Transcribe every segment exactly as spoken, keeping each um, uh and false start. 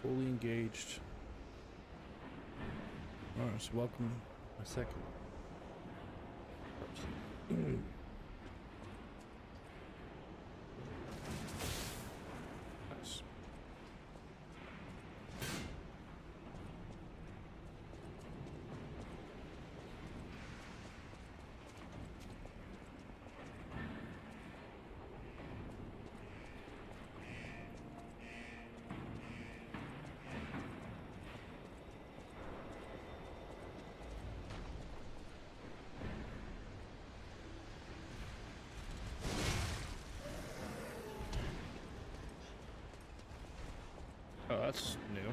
fully engaged. Alright, so welcome my second. Nice. Oh, that's new.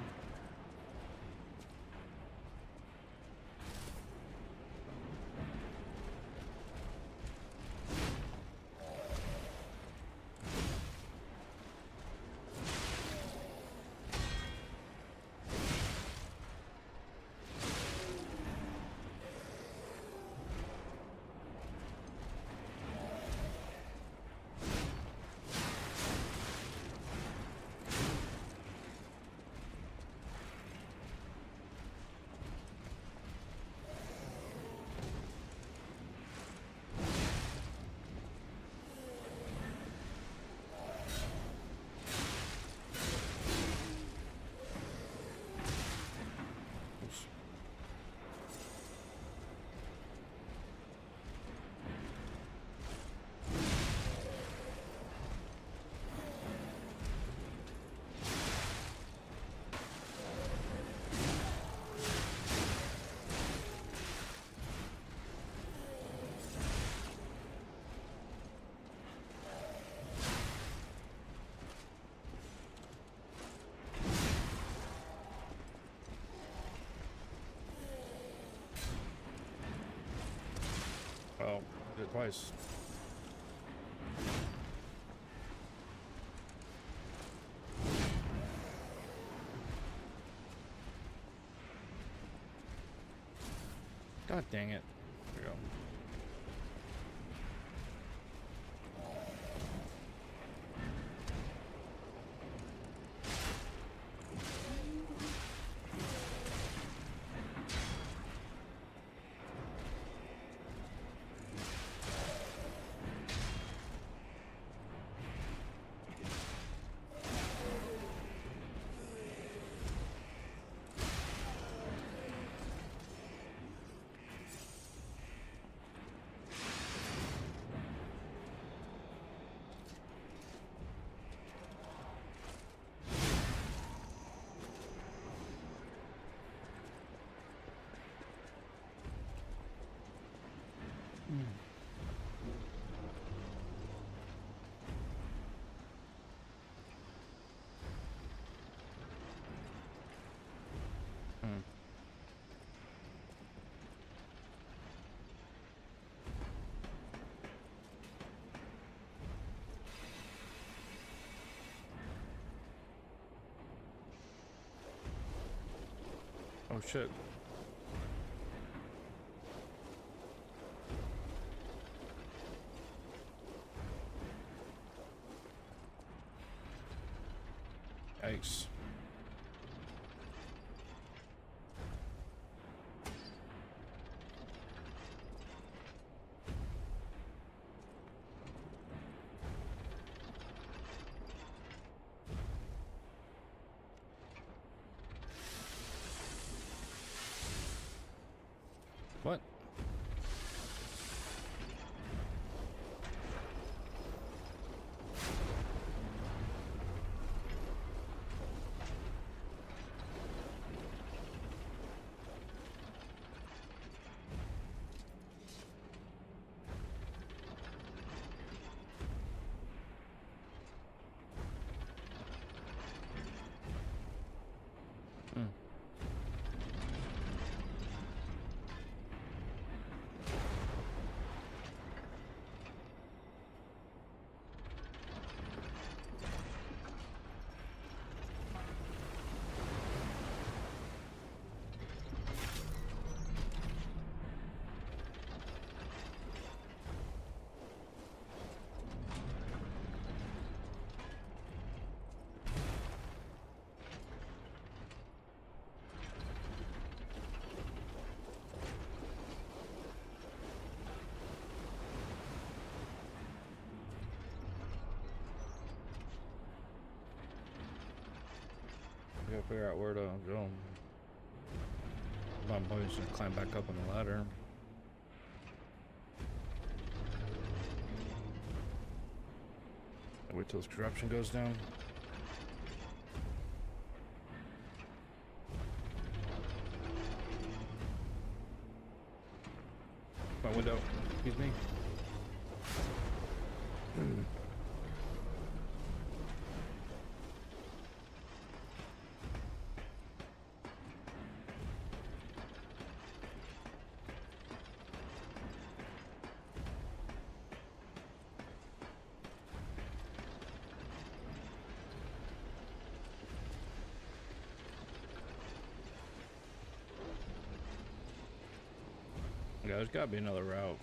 Well, I did it twice. God dang it. There we go. Oh shit. Yikes. What? gotta figure out where to go. I'm probably just gonna climb back up on the ladder. Wait till this corruption goes down. My window, excuse me. Mm. Yeah, there's gotta be another route.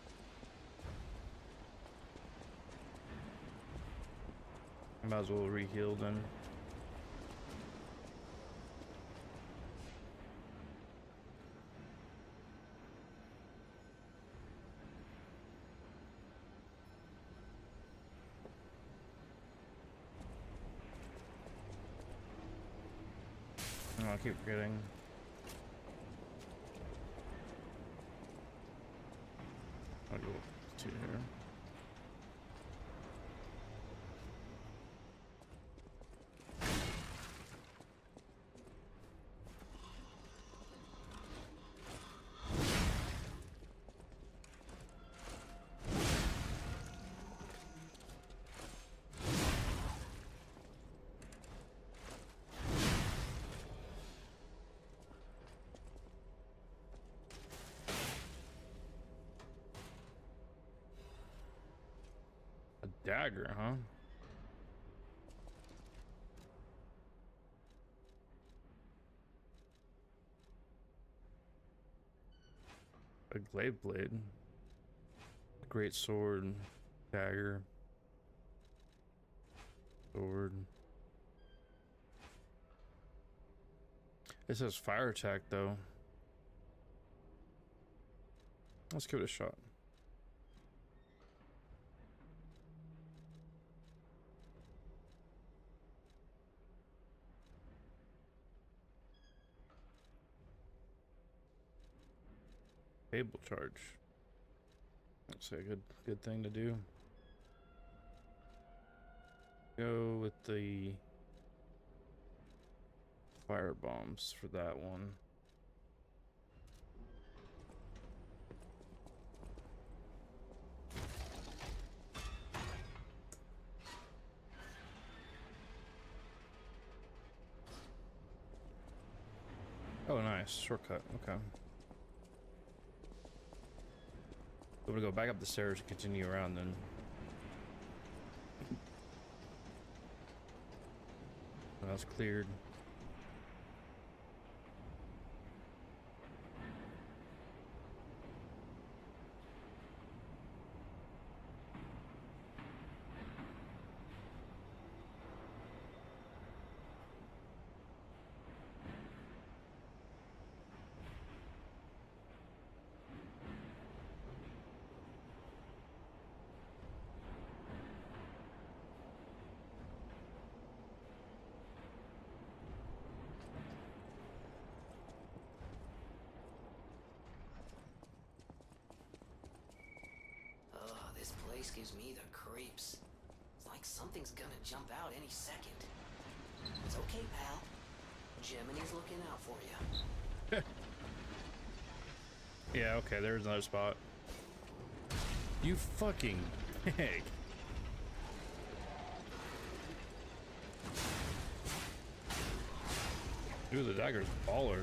I might as well re-heal then. Oh, I keep forgetting. I'll go to here. Dagger, huh? A glaive blade. A great sword. Dagger. Sword. It says fire attack though. Let's give it a shot. Table charge. That's a good good thing to do. Go with the fire bombs for that one. Oh, nice. Shortcut. Okay. I'm gonna go back up the stairs and continue around then. That's cleared. This gives me the creeps. It's like something's gonna jump out any second. It's okay, pal. Gemini's looking out for you. Yeah, okay, there's another spot. You fucking pig. Dude, the dagger's baller.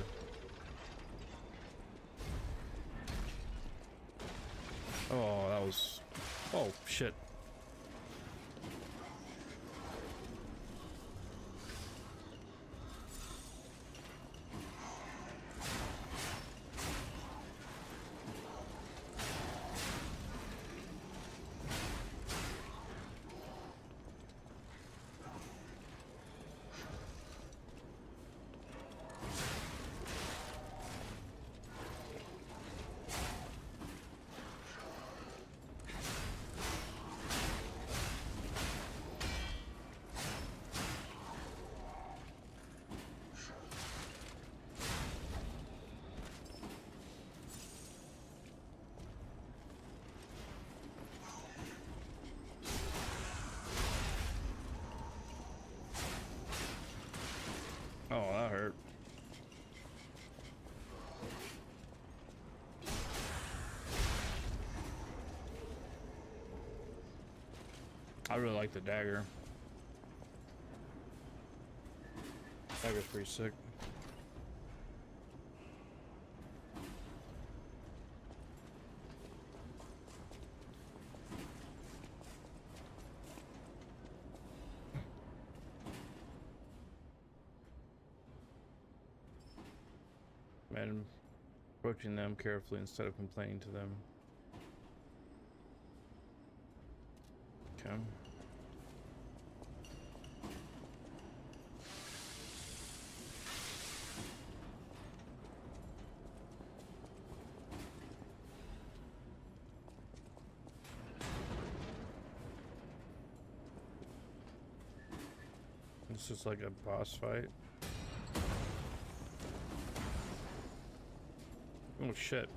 Oh, that was... Oh, shit. I really like the dagger. Dagger's pretty sick. And approaching them carefully instead of complaining to them. Okay. This is like a boss fight. Oh shit.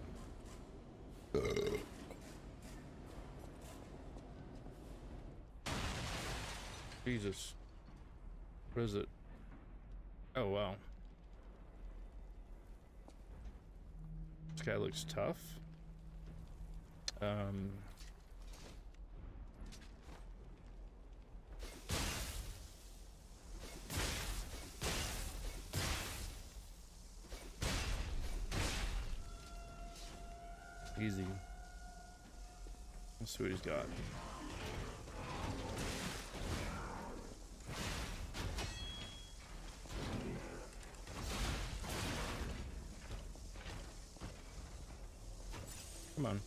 Jesus. What is it? Oh wow. This guy looks tough. Um Easy. Let's see what he's got. Come on.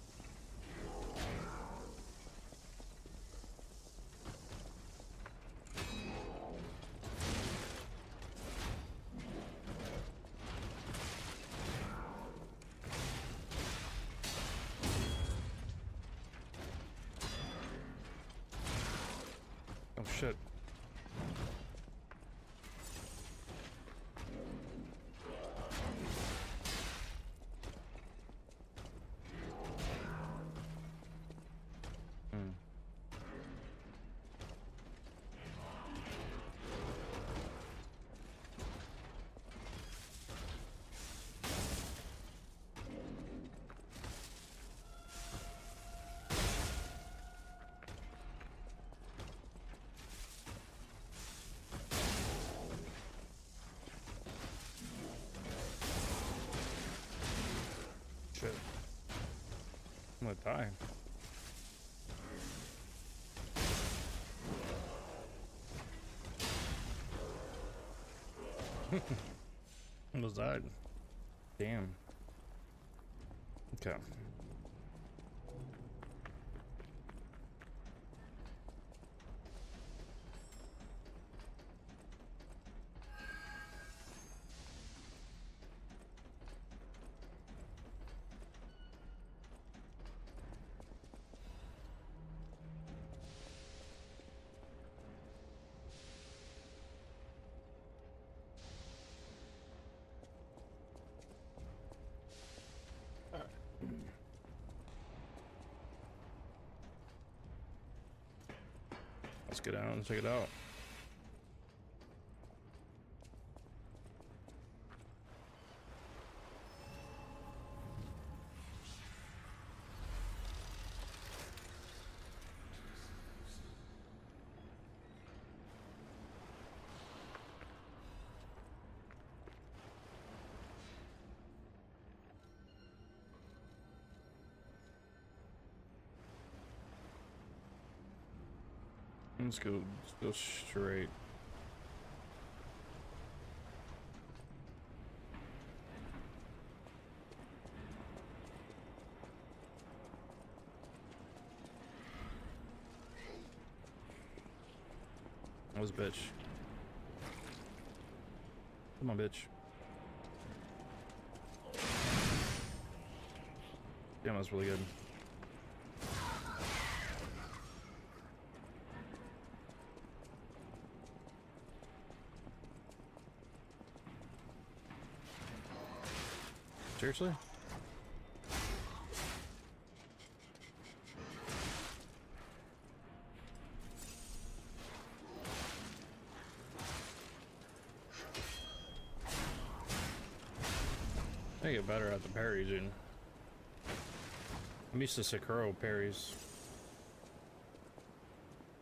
Oh shit. Hmm. Shit. I'm gonna die. What was that? Damn. Okay. Let's get out and check it out. Let's go, let's go straight. That was a bitch. Come on, bitch. Damn, that was really good. Seriously? I get better at the parries, dude. I'm used to Sakura parries.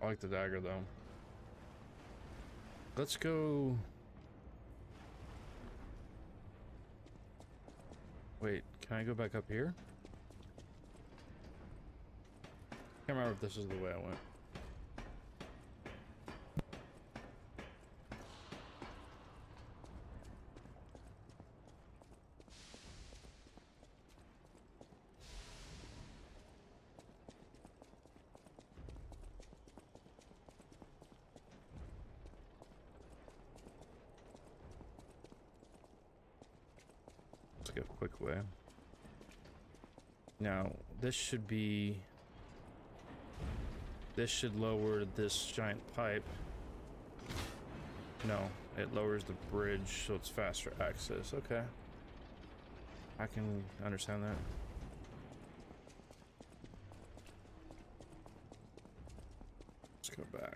I like the dagger though. Let's go. Wait, can I go back up here? Can't remember if this is the way I went. Let's go a quick way. Now, this should be... This should lower this giant pipe. No, it lowers the bridge so it's faster access. Okay. I can understand that. Let's go back.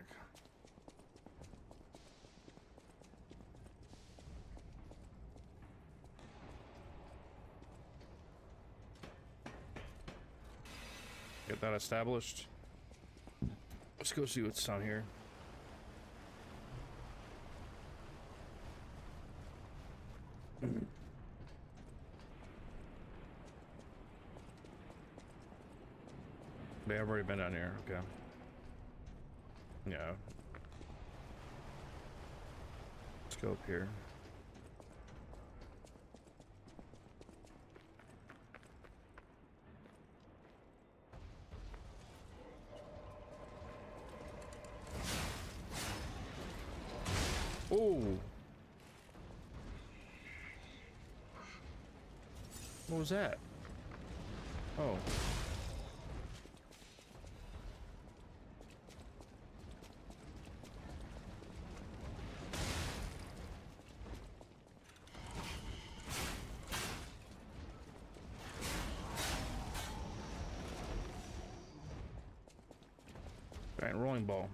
Get that established. Let's go see what's down here. But I've already been down here, okay. Yeah. Let's go up here. Oh! What was that? Oh. Giant rolling ball.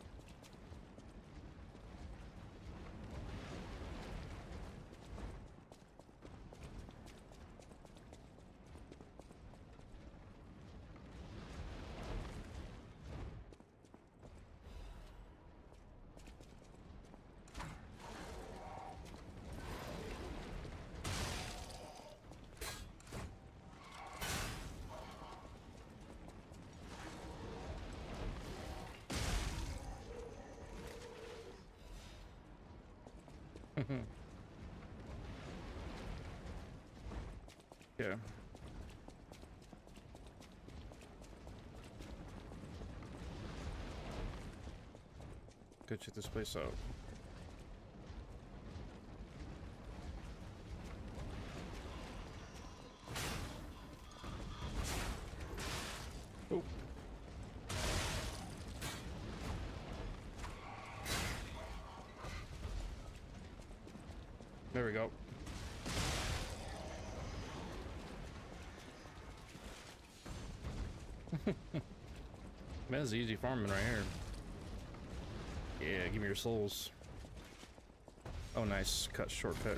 Yeah. Go check this place out. Oh. There we go. Man, this is easy farming right here. Yeah, give me your souls. Oh, nice. Cut, shortcut.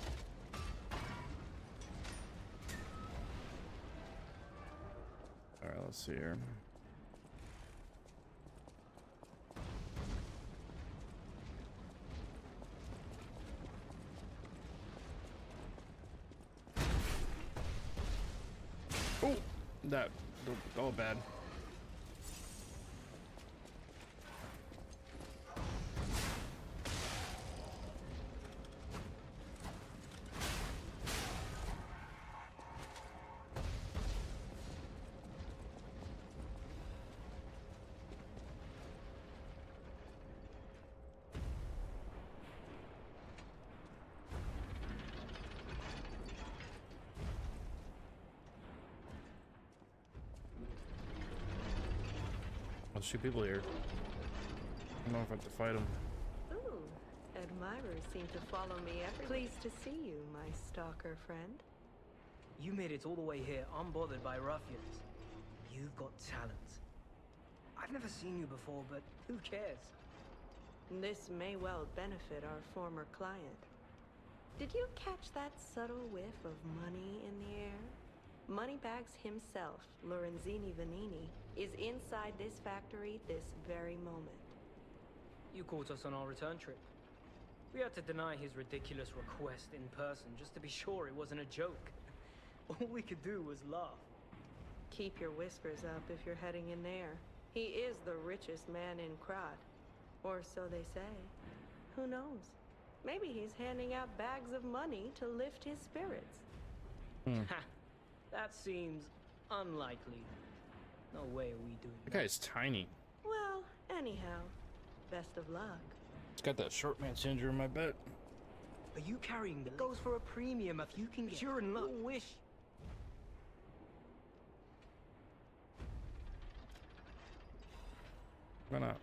Alright, let's see here. Oh! That... Oh, bad. There's two people here. I don't know if I have to fight them. Ooh, admirers seem to follow me every... Pleased to see you, my stalker friend. You made it all the way here unbothered by ruffians. You've got talent. I've never seen you before, but who cares? This may well benefit our former client. Did you catch that subtle whiff of money in the air? Moneybags himself, Lorenzini Vanini, is inside this factory this very moment. You caught us on our return trip. We had to deny his ridiculous request in person just to be sure it wasn't a joke. All we could do was laugh. Keep your whiskers up if you're heading in there. He is the richest man in Krat. Or so they say. Who knows? Maybe he's handing out bags of money to lift his spirits. Hmm. Ha! That seems unlikely. No way are we doing That that. guy's tiny. Well, anyhow, best of luck. He's got that short man syndrome, I bet. Are you carrying the goes for a premium if you can get you're in luck. Wish. Why not?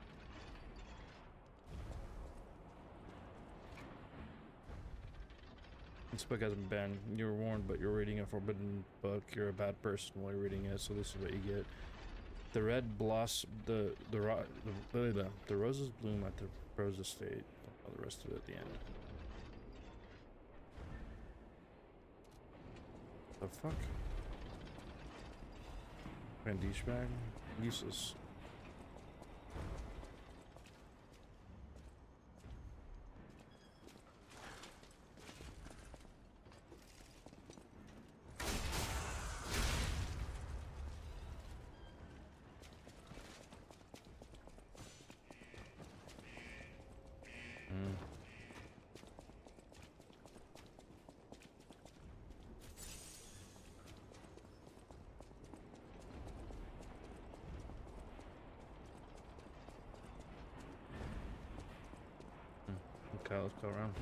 This book hasn't been. You were warned, but you're reading a forbidden book. You're a bad person while you're reading it, so this is what you get. The red blossom, the the ro the, the the roses bloom at the rose estate. All the rest of it at the end. The fuck? Man, douchebag, useless. Okay, let's go around.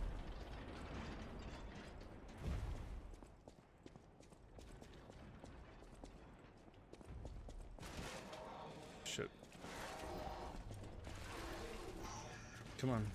Shit. Come on.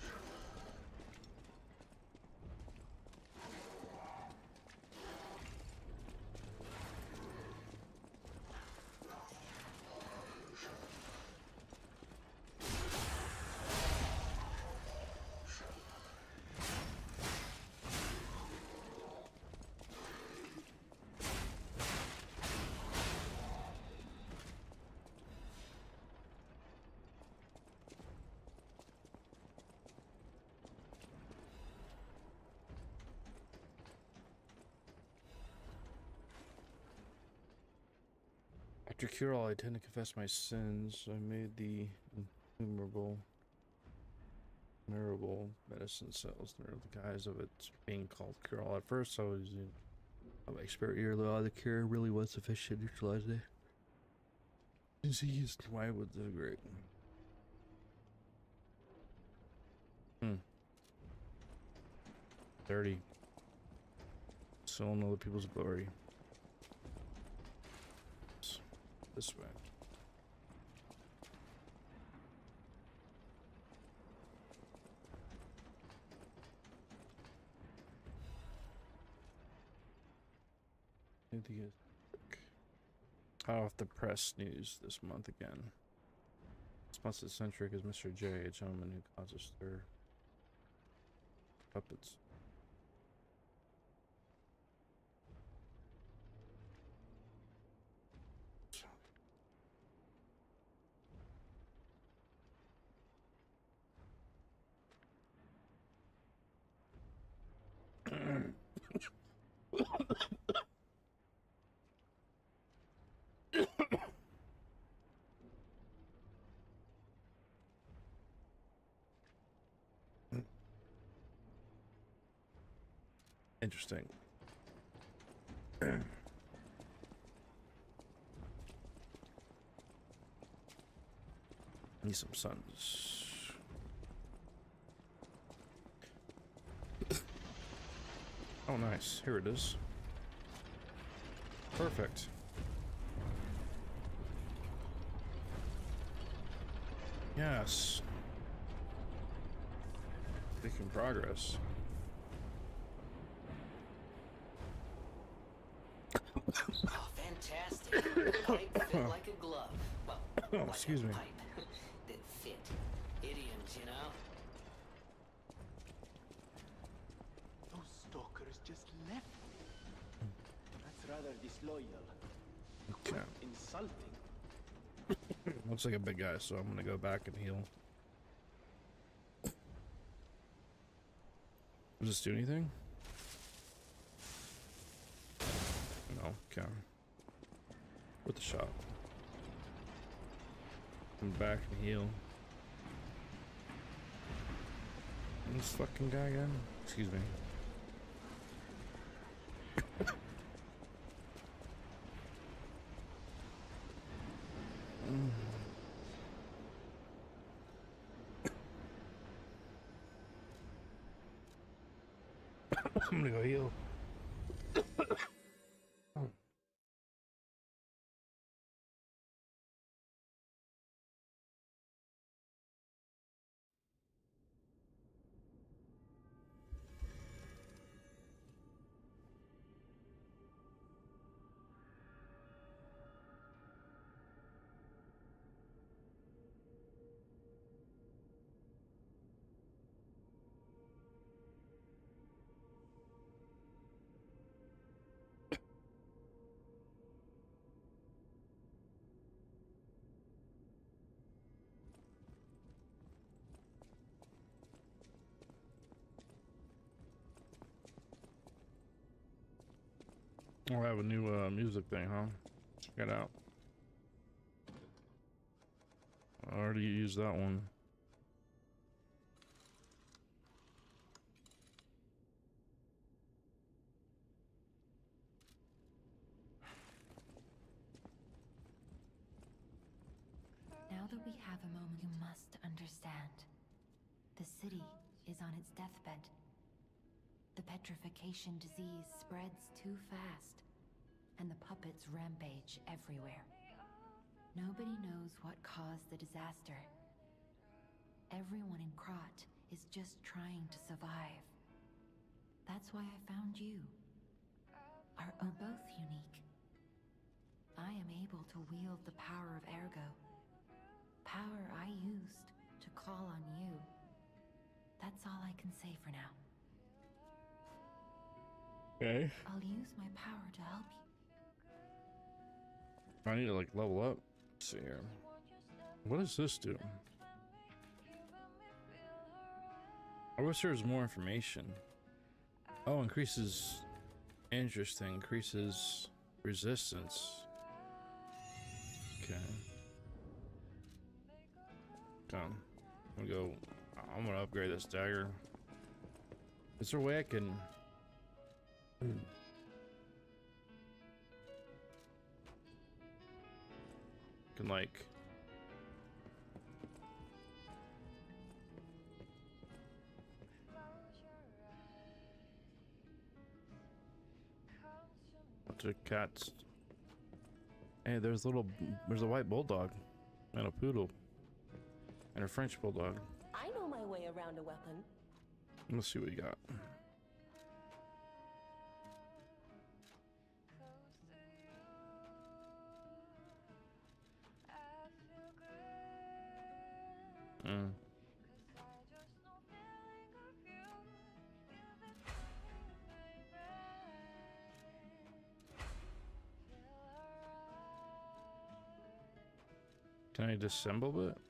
After cure all, I tend to confess my sins. I made the innumerable, innumerable medicine cells under the guise of it being called cure all. At first, I was using my spirit year, though the cure really was sufficient to neutralize the disease. Why would the great? Hmm. Dirty. Stolen other people's glory. This way. Anything is hot off the press news this month again. This month's eccentric is Mister J, a gentleman who causes stir. Puppets. Interesting. Need some suns. Oh, nice. Here it is. Perfect. Yes. Making progress. Oh, fantastic. Pipe fit like a glove. Well, Oh, like excuse a me. pipe that fit. Idioms, you know? Those stalkers just left me. That's rather disloyal. Okay. Insulting. Looks like a big guy, so I'm gonna go back and heal. Does this do anything? No, okay. With the shot. Come back and heal. And this fucking guy again? Excuse me. I'm gonna go heal. Oh, I have a new uh, music thing, huh? Check it out. I already used that one. Now that we have a moment, you must understand. The city is on its deathbed. The petrification disease spreads too fast, and the puppets rampage everywhere. Nobody knows what caused the disaster. Everyone in Krot is just trying to survive. That's why I found you. Are both unique. I am able to wield the power of Ergo. Power I used to call on you. That's all I can say for now. Okay. I'll use my power to help you. I need to like level up. Let's see here. What does this do? I wish there was more information. Oh, increases. Interesting. Increases resistance. Okay. Done. I'm gonna go. I'm gonna upgrade this dagger. Is there a way I can? Can like. Bunch of cats. Hey, there's a little. There's a white bulldog, and a poodle, and a French bulldog. I know my way around a weapon. Let's see what we got. Mm. Can I disassemble it?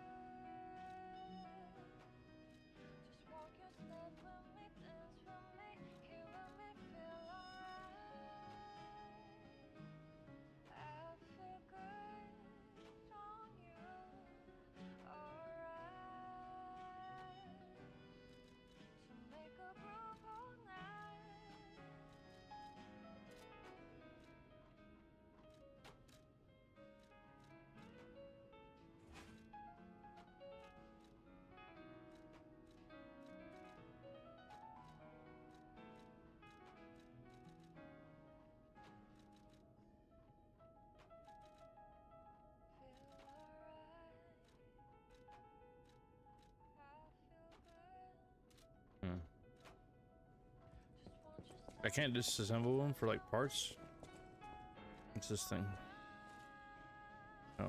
I can't disassemble them for like parts. What's this thing? Oh.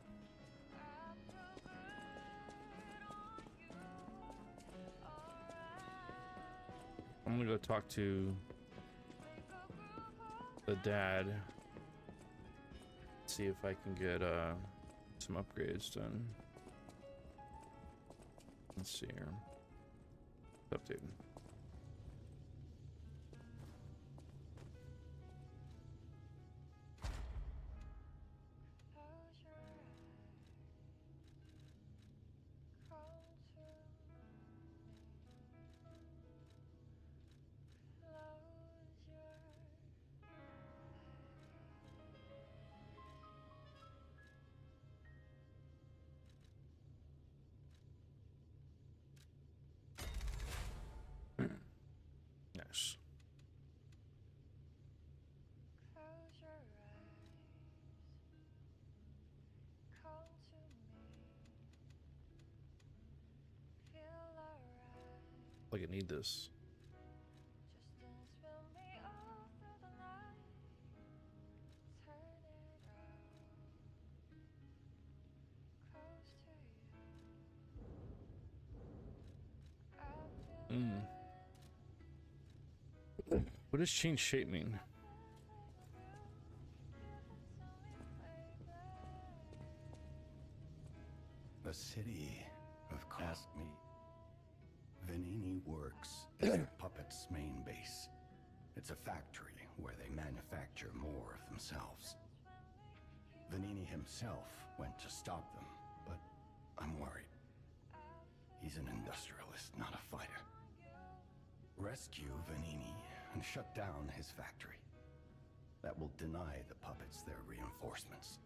I'm gonna go talk to the dad. See if I can get uh some upgrades done. Let's see here. Update. Nice. Like I need this. Mm. What does change shape mean? The city of asked me. Venini Works is the puppet's main base. It's a factory where they manufacture more of themselves. Venini himself went to stop them, but I'm worried. He's an industrialist, not a fighter. Rescue Venini and shut down his factory. That will deny the puppets their reinforcements.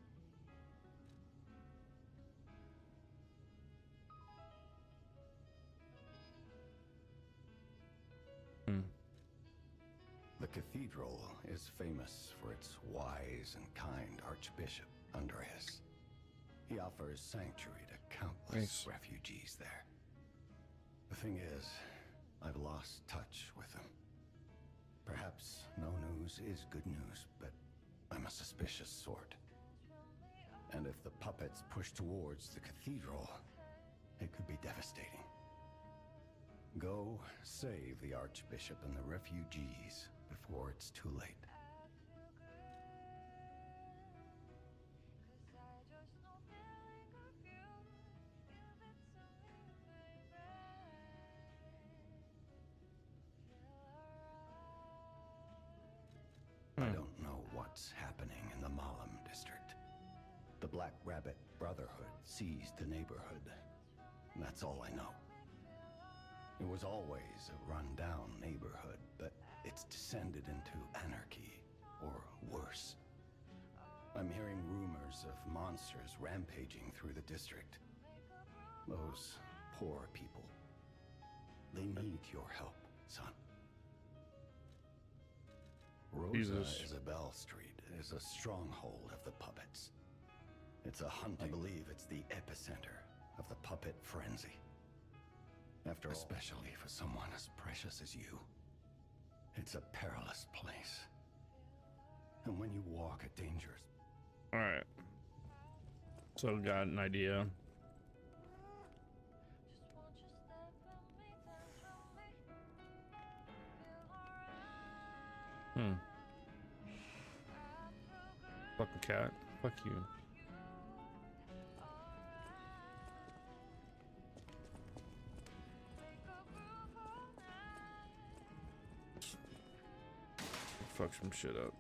Hmm. The cathedral is famous for its wise and kind Archbishop, Andreas. He offers sanctuary to countless Nice. refugees there. The thing is, I've lost touch with him. Perhaps no news is good news, but I'm a suspicious sort. And if the puppets push towards the cathedral, it could be devastating. Go save the Archbishop and the refugees before it's too late. I don't know what's happening in the Malum district. The Black Rabbit Brotherhood seized the neighborhood. That's all I know. It was always a run-down neighborhood, but it's descended into anarchy, or worse. I'm hearing rumors of monsters rampaging through the district. Those poor people. They need your help, son. Rosa Jesus. Isabel Street is a stronghold of the puppets. It's a hunting. I believe it's the epicenter of the puppet frenzy. After all, especially for someone as precious as you, it's a perilous place. And when you walk a dangerous... All right. So got an idea. Hmm. Fucking cat. Fuck you. Fuck some shit up.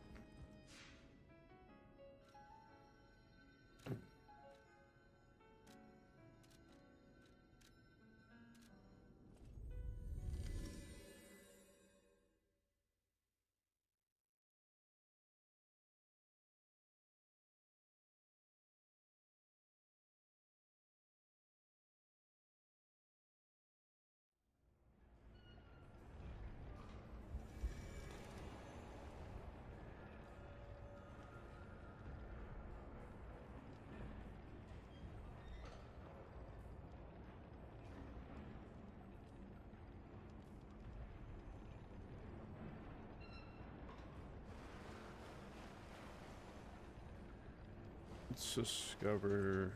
Let's discover.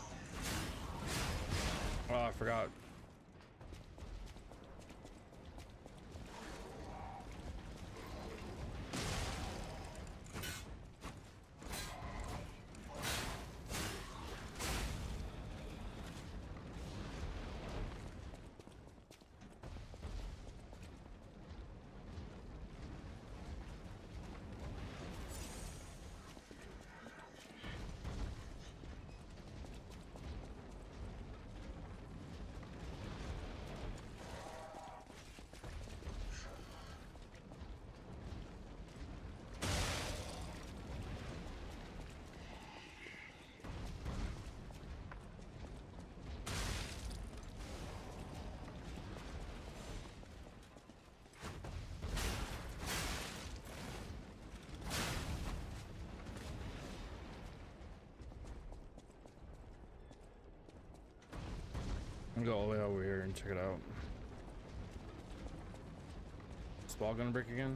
Oh, I forgot. I'll go all the way over here and check it out. Is the ball gonna break again?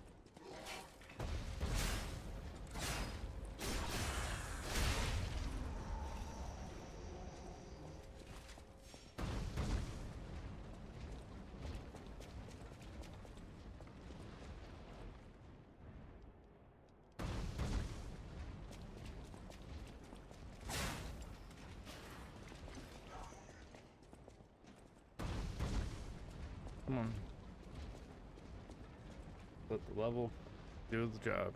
Come on. Let the level do the job.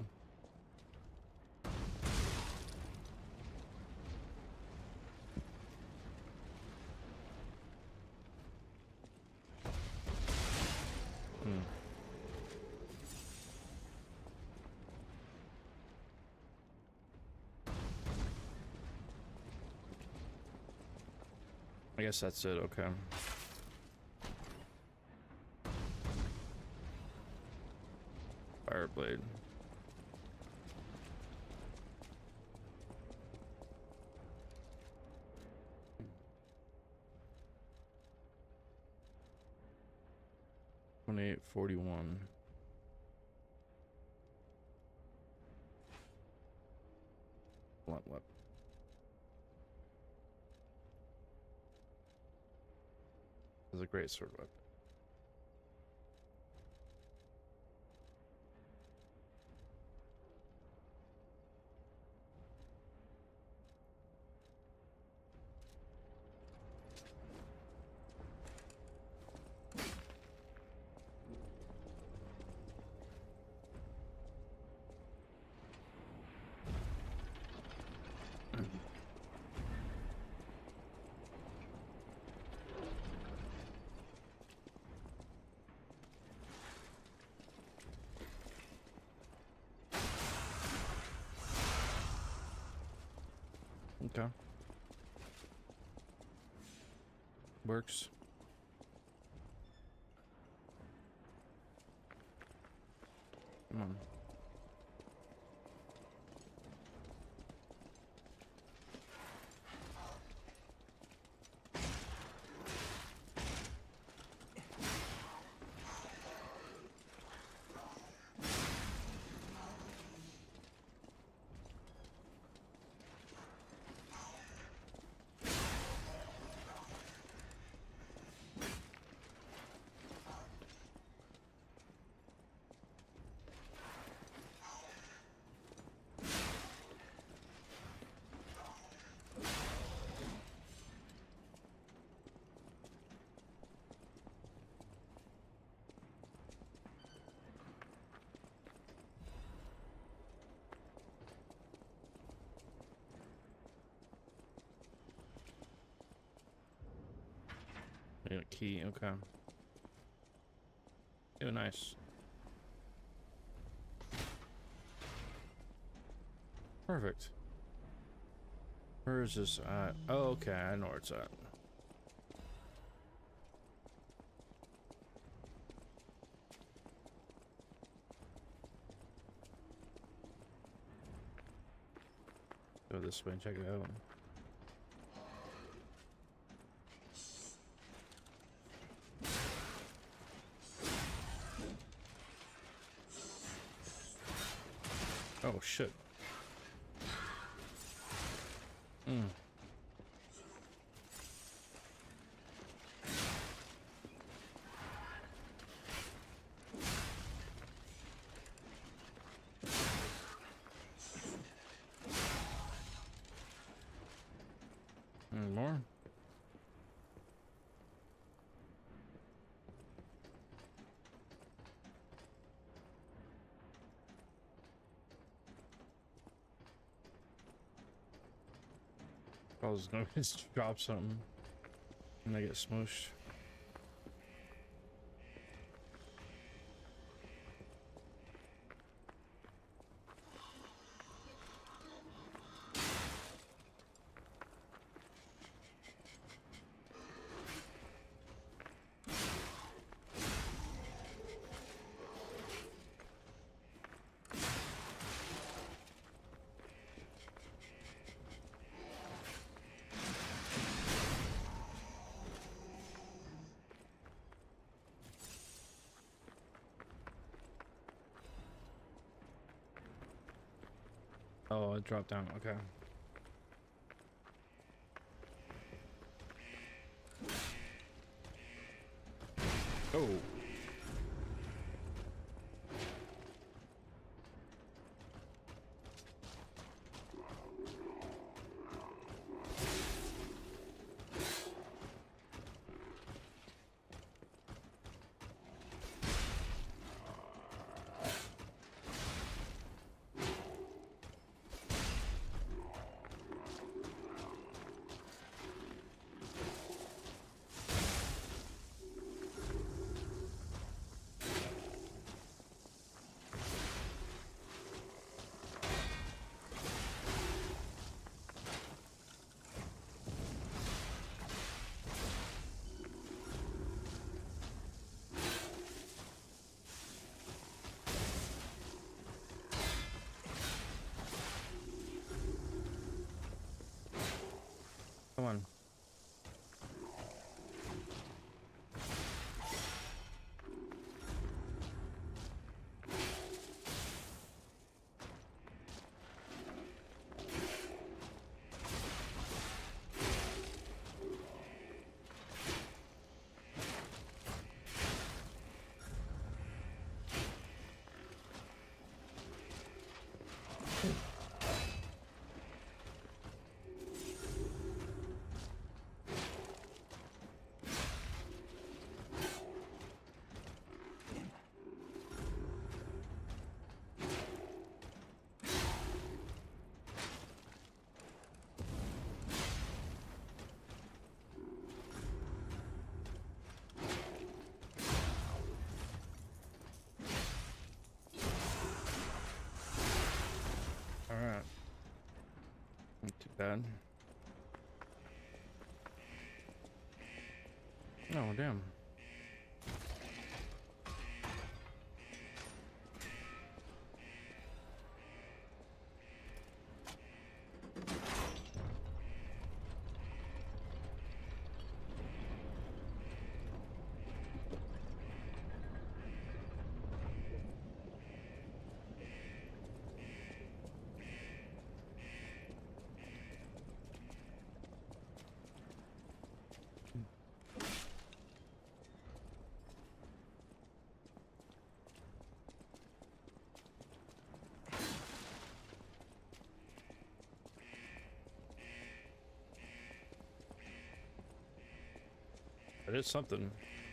Hmm. I guess that's it, okay. Fireblade. Twenty-eight forty-one. Blunt weapon. This is a great sword weapon. Okay. Works. Come on. Yeah, key, okay. Oh, nice. Perfect. Where is this at? Oh, okay, I know where it's at. Go this way and check it out. Oh shit. Mm. And more. I was gonna just drop something and I get smooshed. Oh, it dropped down. Okay. Oh. Come on. Alright. Not too bad. Oh, damn. It is something.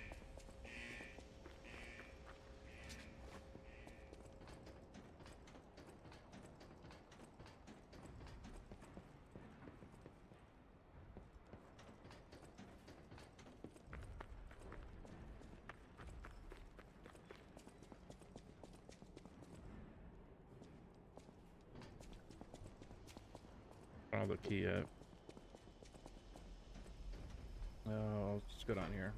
I don't have the key yet. Oh, let's go down here.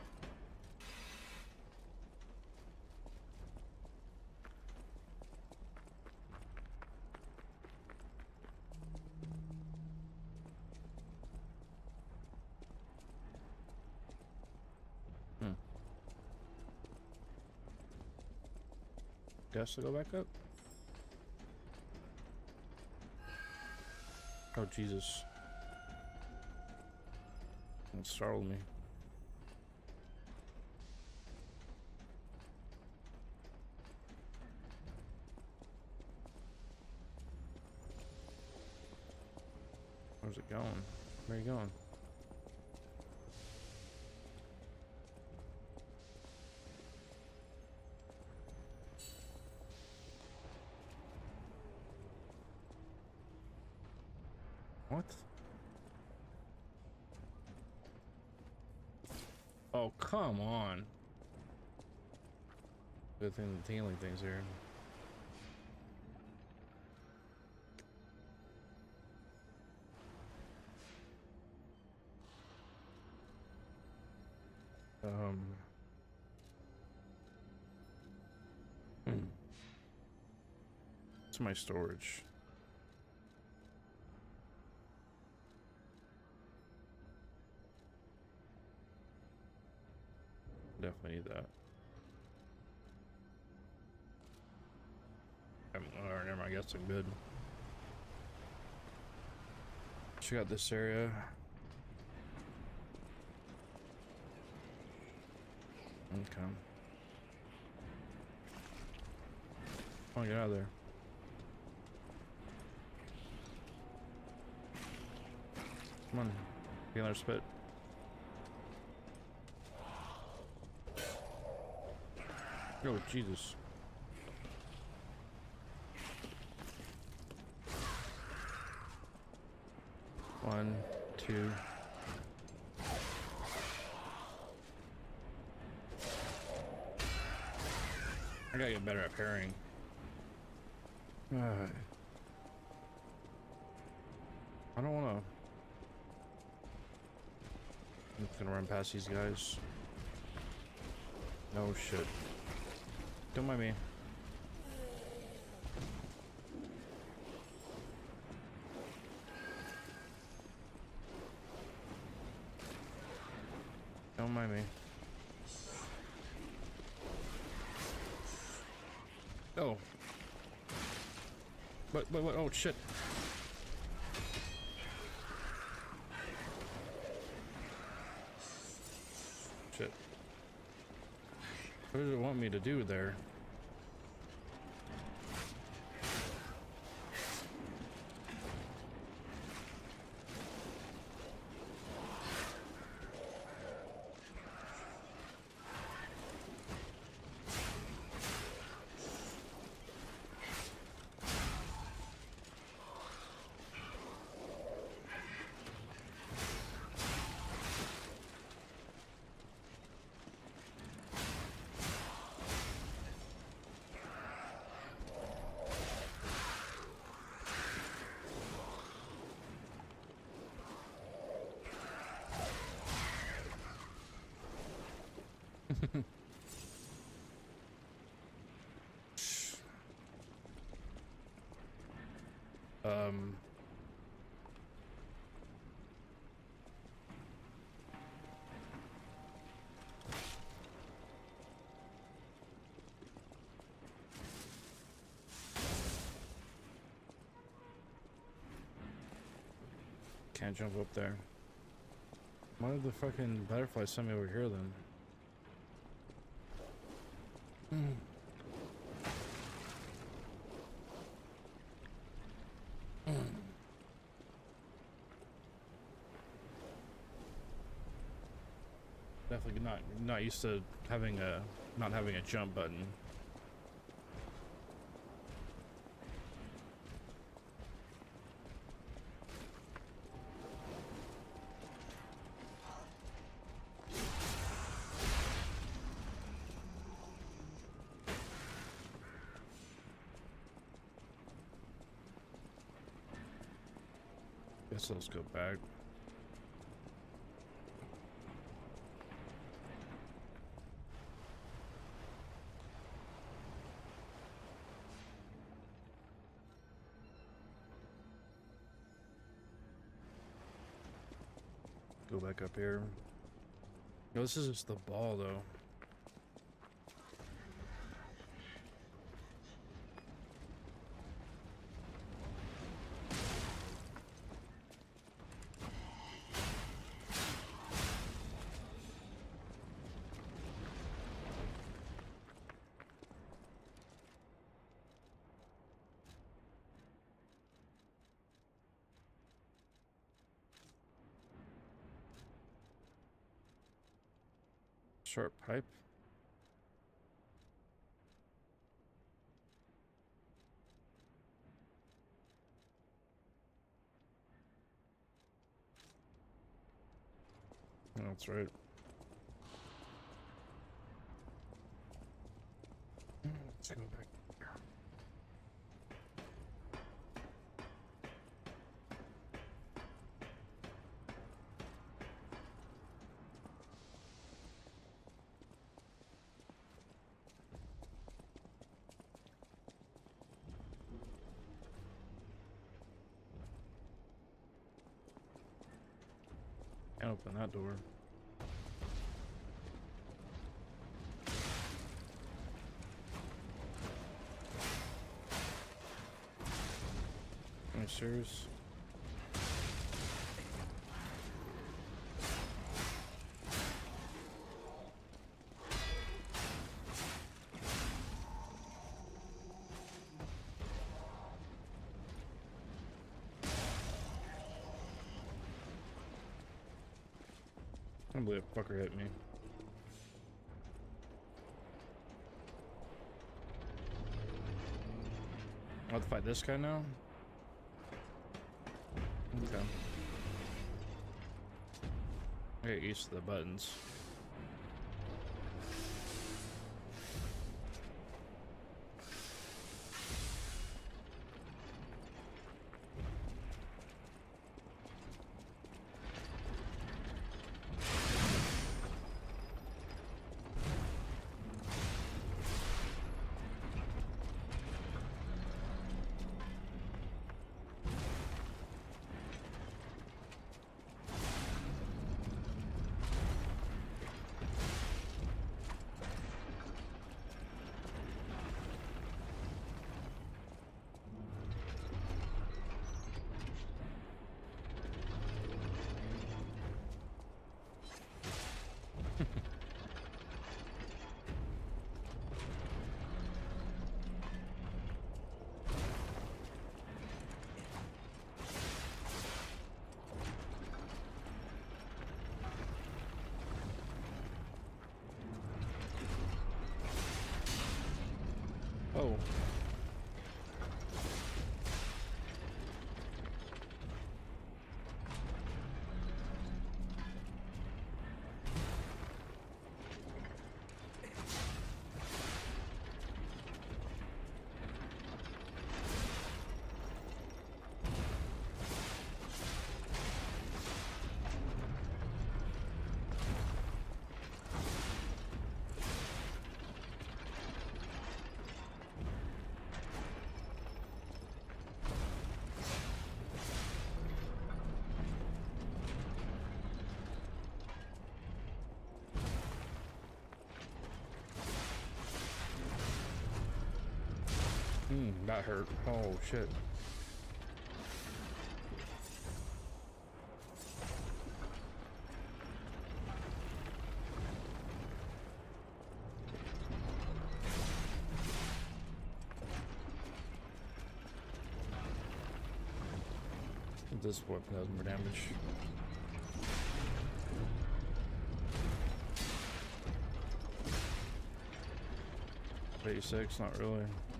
Hmm. Guess I'll go back up. Oh, Jesus. It startled me. Where's it going? Where are you going? What? Oh, come on. Good thing the tingling thing's here. Um. Hmm. It's my storage. Definitely need that. Um, or never mind, I guess I'm good. Check out this area. Okay. Come on, get out of there. Come on. Get another spit. Oh, Jesus. One, two. I gotta get better at parrying. Alright. I don't wanna. I'm just gonna run past these guys. Oh shit. Don't mind me. Don't mind me. Oh. But, but, what? Oh, shit. Shit. What does it want me to do there? um Can't jump up there. Why did the fucking butterfly send me over here then? Mm. Mm. Definitely not not used to having a not having a jump button. Guess let's go back. Go back up here. No, this is just the ball though. Sharp pipe. Oh, that's right. Let's go back. Can't open that door. Are you serious? can't believe that fucker hit me. I'll have to fight this guy now? Okay. I get used to the buttons. Oh. Hmm, that hurt. Oh shit. This weapon does more damage. eighty-six, not really.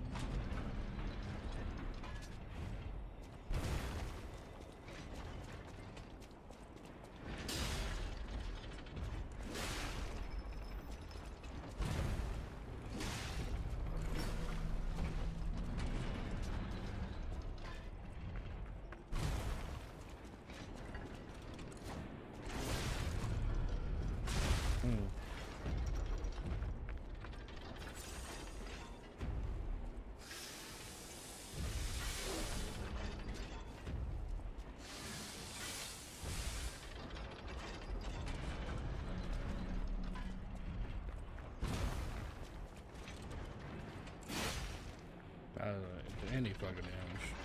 Uh, any fucking damage.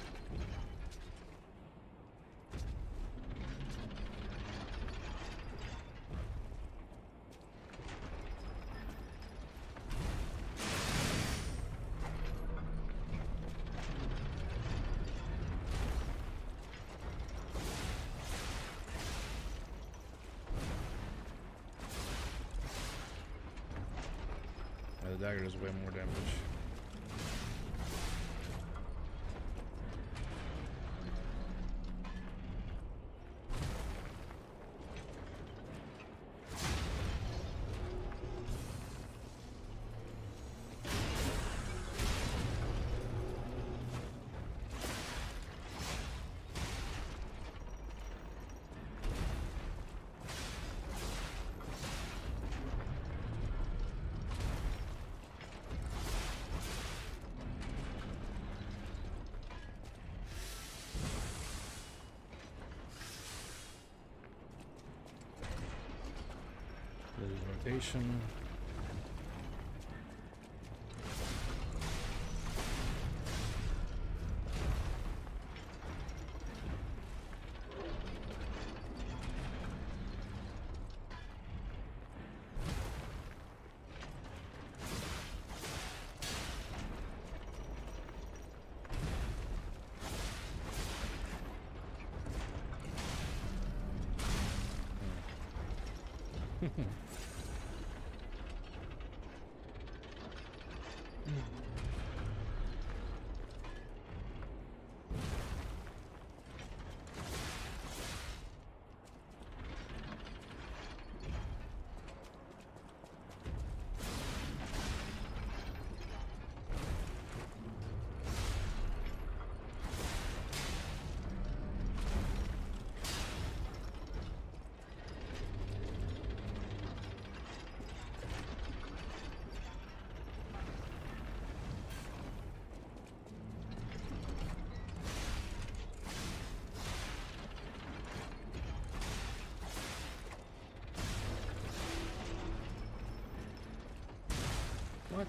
Uh, the dagger does way more damage. Rotation. What?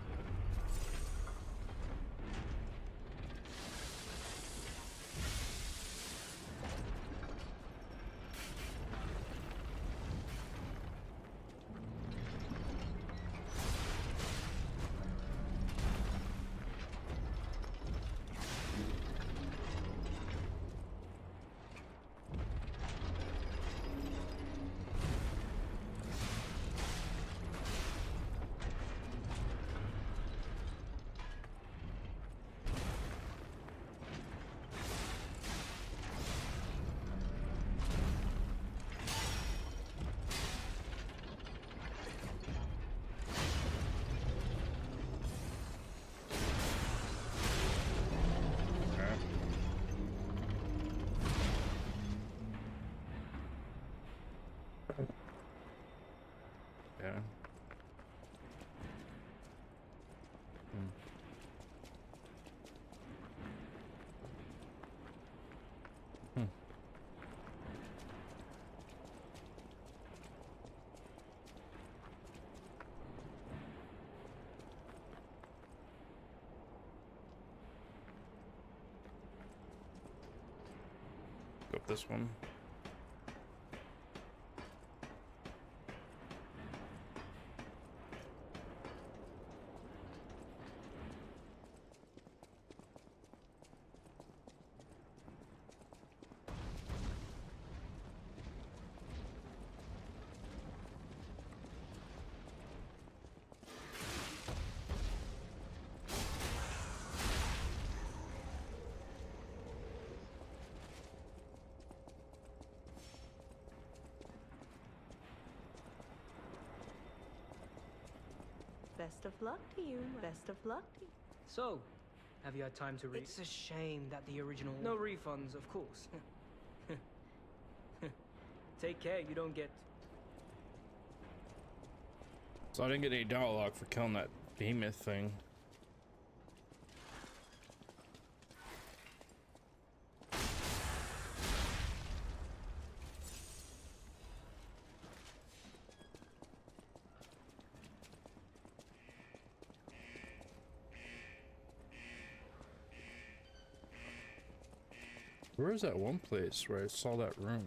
Yeah. Hmm. Hmm. Go up this one. Best of luck to you. Best of luck to you. So, have you had time to read? It's a shame that the original... No refunds, of course. Take care, you don't get... So I didn't get any dialogue for killing that behemoth thing. Where is that one place where I saw that room?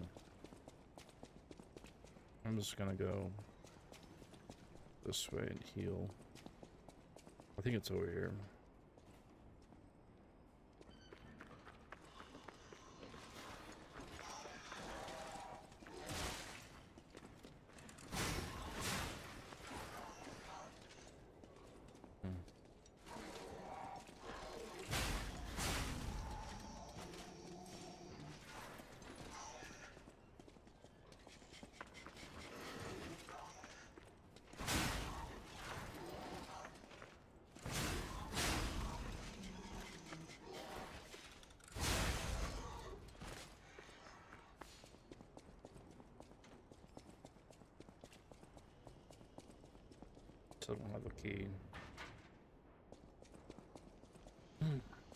I'm just gonna go this way and heal. I think it's over here. I don't have a key. Hmm.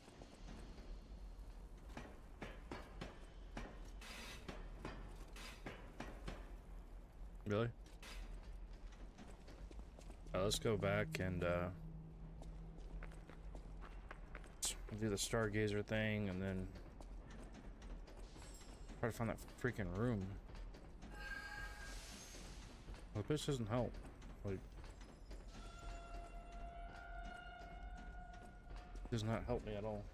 Really? Uh, let's go back and uh, do the stargazer thing, and then try to find that freaking room. Well, this doesn't help. Like. Does not help me at all.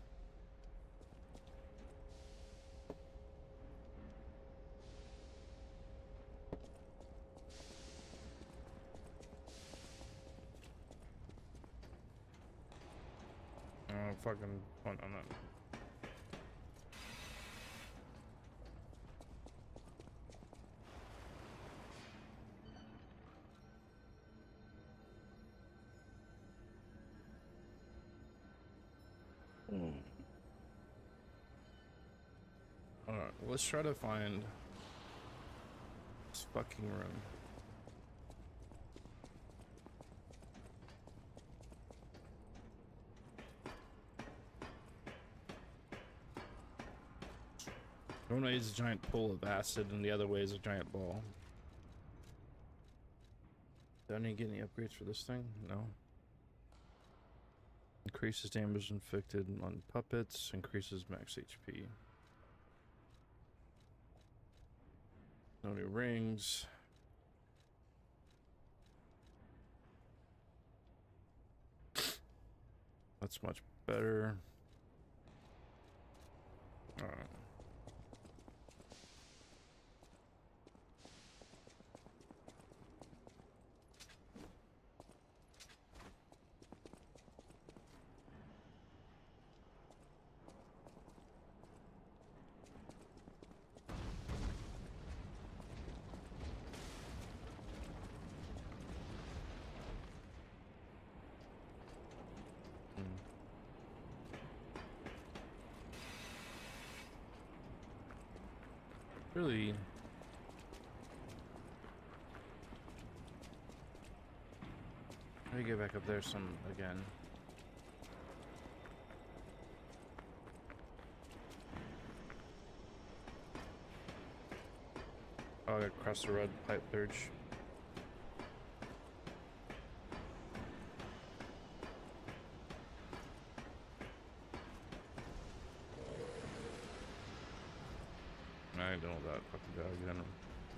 Oh, fucking. Oh, no, no. Alright, let's try to find this fucking room. One way is a giant pool of acid, and the other way is a giant ball. Do I need to get any upgrades for this thing? No. Increases damage inflicted on puppets, increases max H P. No new rings. That's much better. Alright. Really, let me get back up there some again. Oh, I gotta cross the red pipe bridge. I don't know that fucking guy again.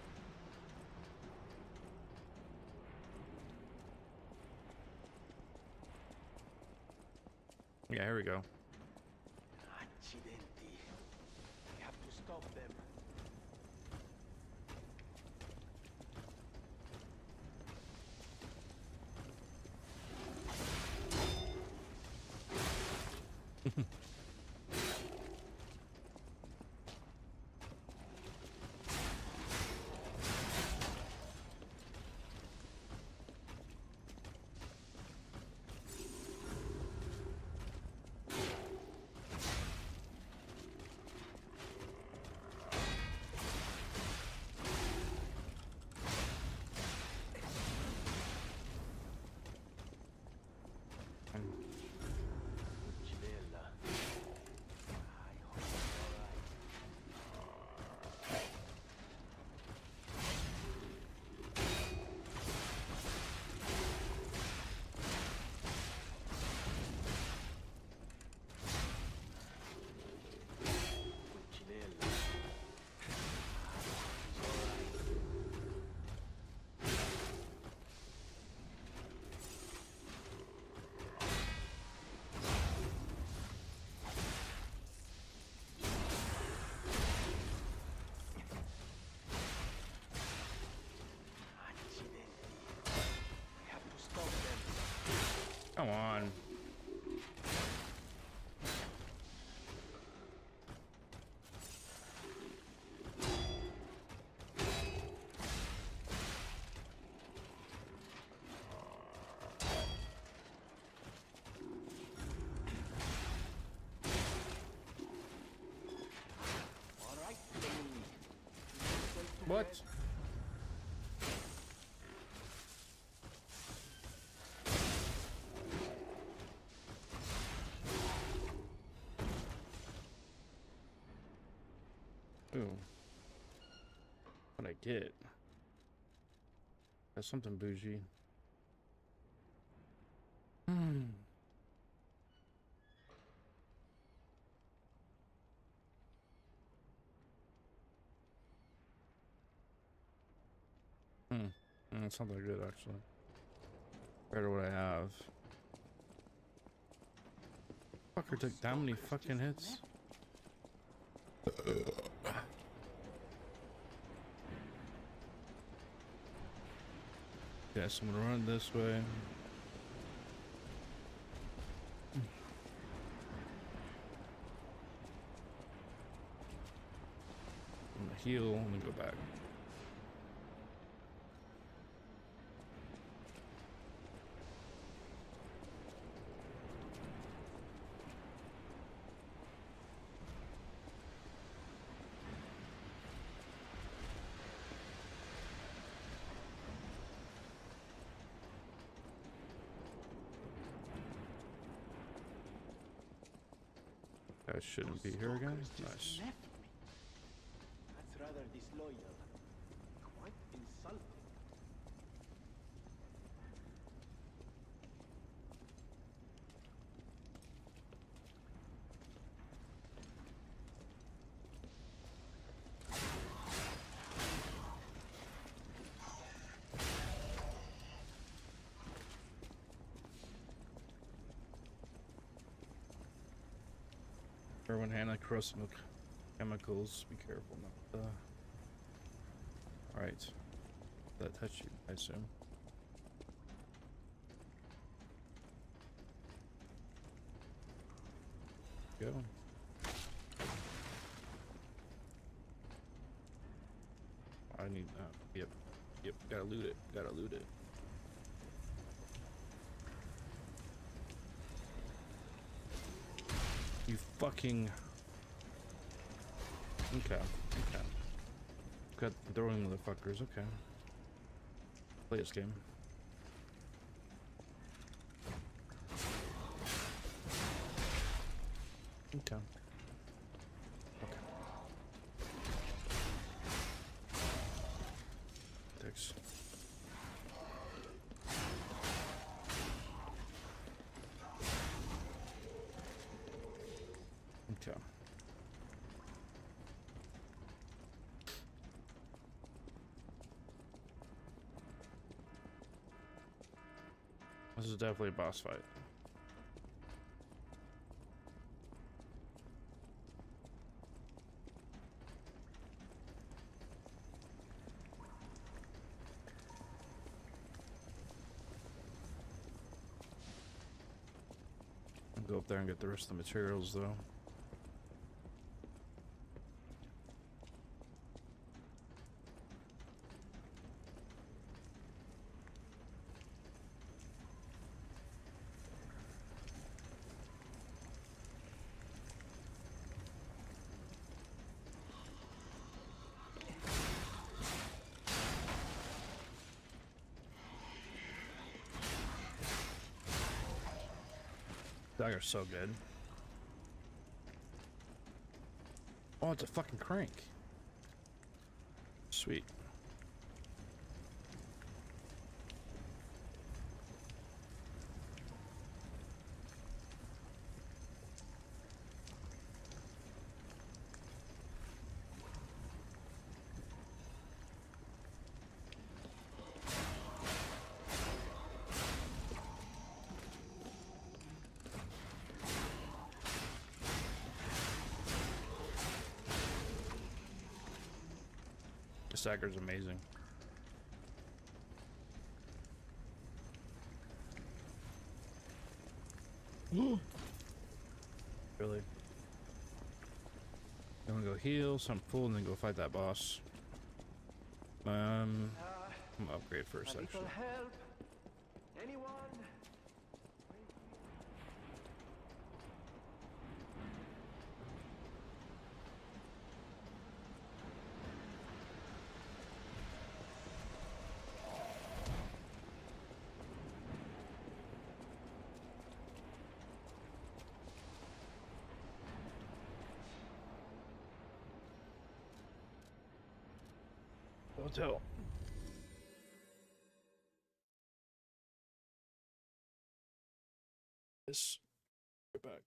Yeah, here we go. Accidenti. We have to stop them. Come on. What? Ooh. What'd I get? That's something bougie. Hmm. Hmm. Mm, that's something good, actually. Compared to what I have. Fucker took that many fucking hits. Yeah, so I'm gonna run this way. heal and then go back. I shouldn't be here again. Nice. Left me. That's rather disloyal. Quite insulting. Everyone handle corrosive chemicals. Be careful not. Uh, all right. That touch you, I assume. Go. I need that. Uh, yep. Yep. Gotta loot it. Gotta loot it. You fucking. Okay. Okay. Got throwing motherfuckers. Okay. Play this game. Okay. Okay. Thanks. Okay. This is definitely a boss fight. I'll go up there and get the rest of the materials though. Dagger's so good. Oh, it's a fucking crank. Sweet. This dagger's amazing. Really? I'm gonna go heal, so I'm full, and then go fight that boss. Um, I'm gonna upgrade first, actually. Help. Anyone? Hotel. This. Get back.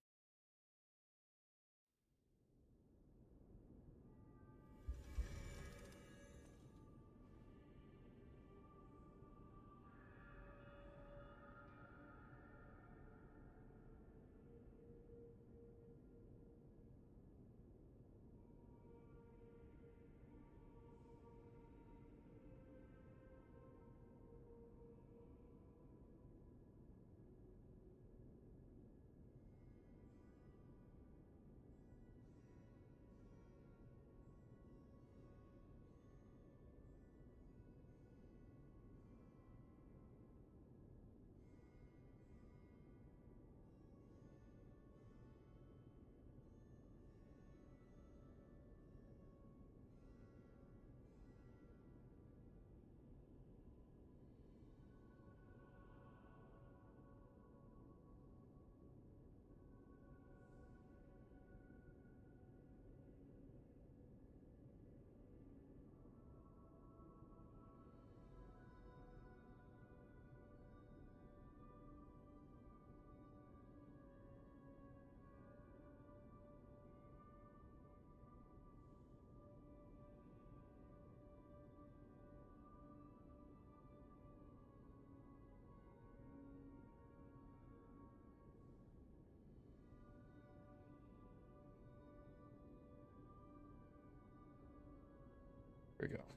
we go.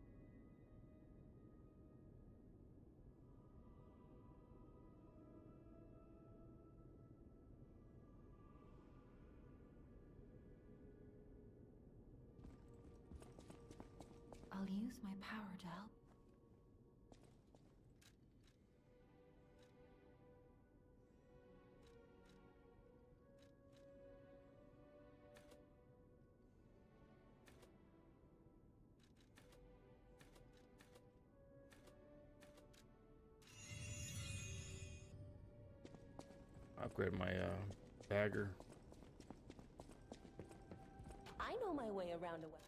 I'll use my power to help. Upgrade my uh, dagger. I know my way around a weapon.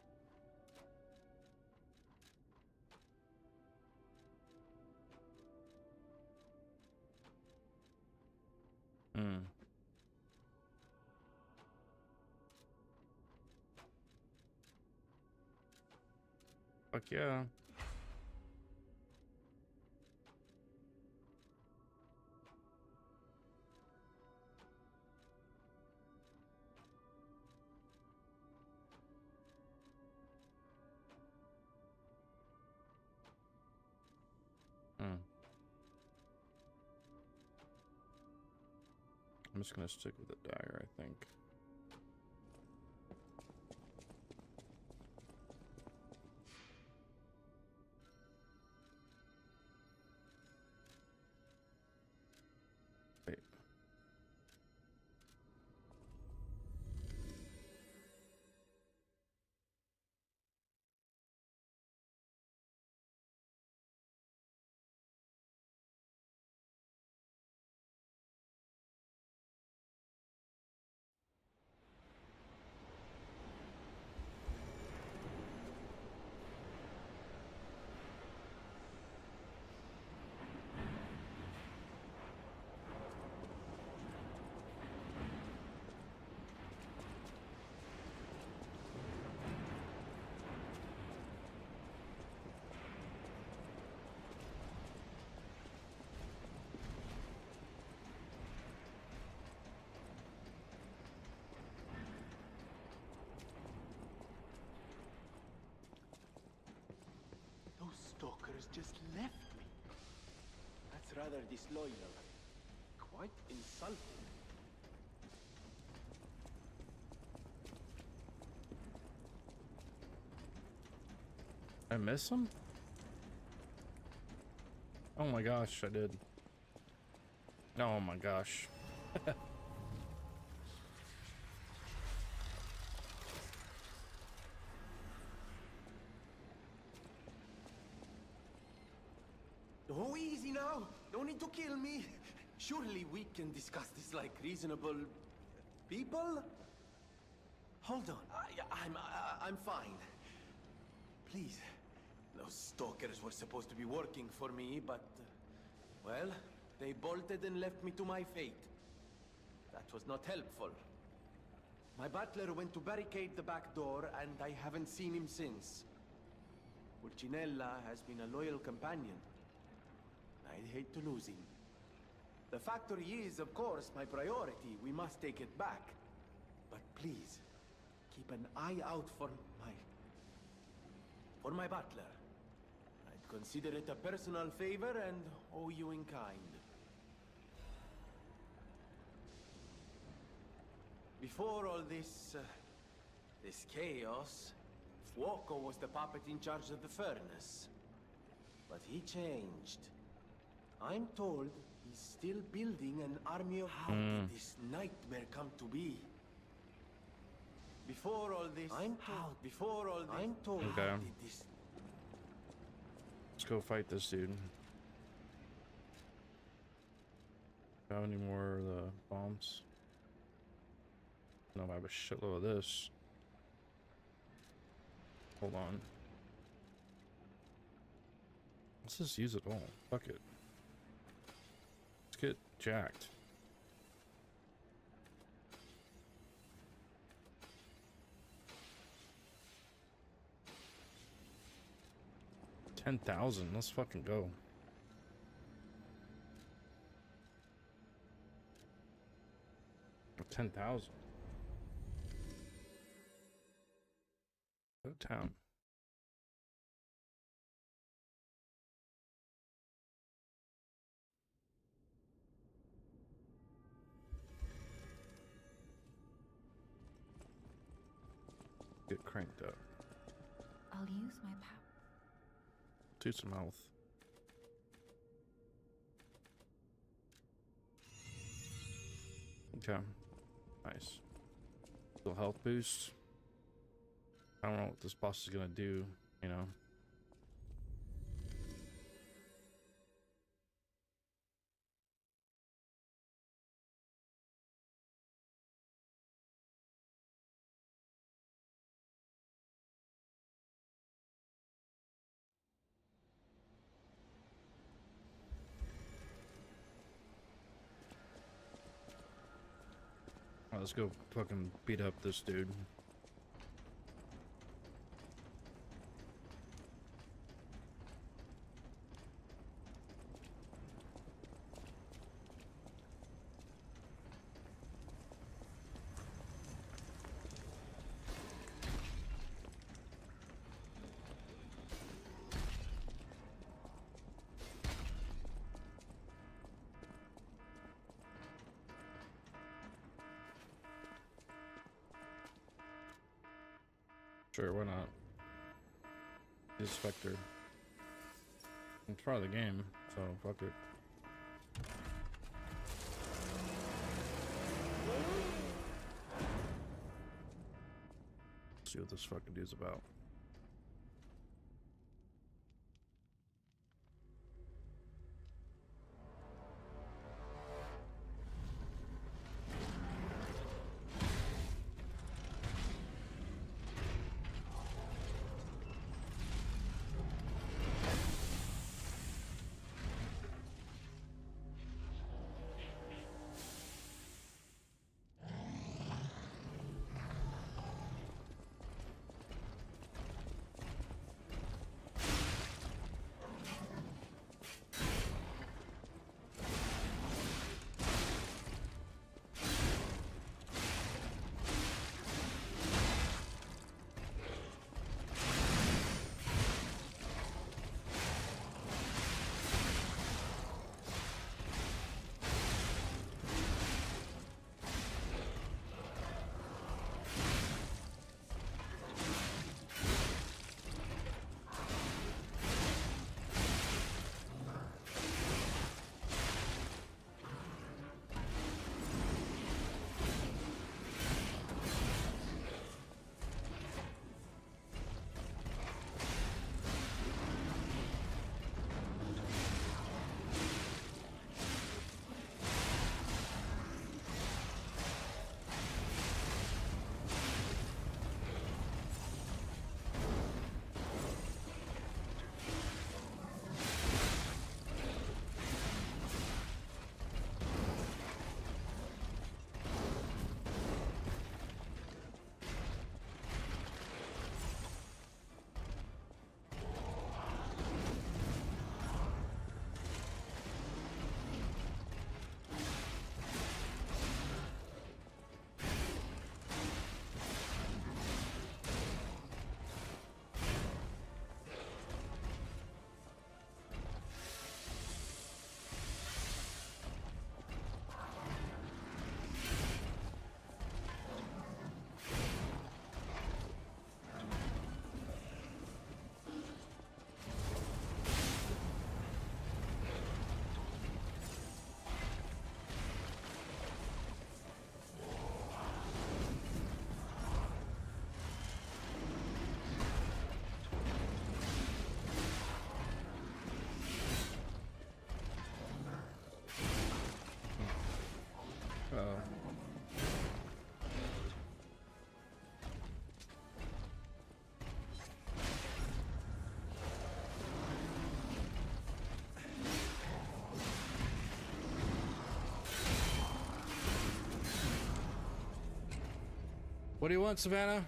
Hmm. Fuck yeah. Hmm. I'm just gonna stick with the dagger, I think. Wait. Those stalkers just left me. That's rather disloyal. Quite insulting. I miss him? Oh my gosh, I did. Oh my gosh. Oh, easy now. No need to kill me. Surely we can discuss this like reasonable people? Hold on. I, I'm, I, I'm fine. Please. Those stalkers were supposed to be working for me, but... Uh, well, they bolted and left me to my fate. That was not helpful. My butler went to barricade the back door, and I haven't seen him since. Pulcinella has been a loyal companion. I'd hate to lose him. The factory is, of course, my priority. We must take it back. But please, keep an eye out for my... for my butler. I'd consider it a personal favor and owe you in kind. Before all this... Uh, this chaos, Fuoco was the puppet in charge of the furnace. But he changed. I'm told he's still building an army of... How Mm. did this nightmare come to be? Before all this... I'm told... Before all this... I'm told... Okay. How did this... Let's go fight this dude. Got any more of the bombs? No, I have a shitload of this. Hold on. Let's just use it all. Fuck it. Let's get jacked. ten thousand. Let's fucking go. ten thousand. Go town. get cranked up. I'll use my power. To some health. Okay. Nice. Little health boost. I don't know what this boss is gonna do, you know. Alright, let's go fucking beat up this dude. Sure, why not? He's a Spectre. It's part of the game, so fuck it. See what this fucking dude's about. What do you want, Savannah?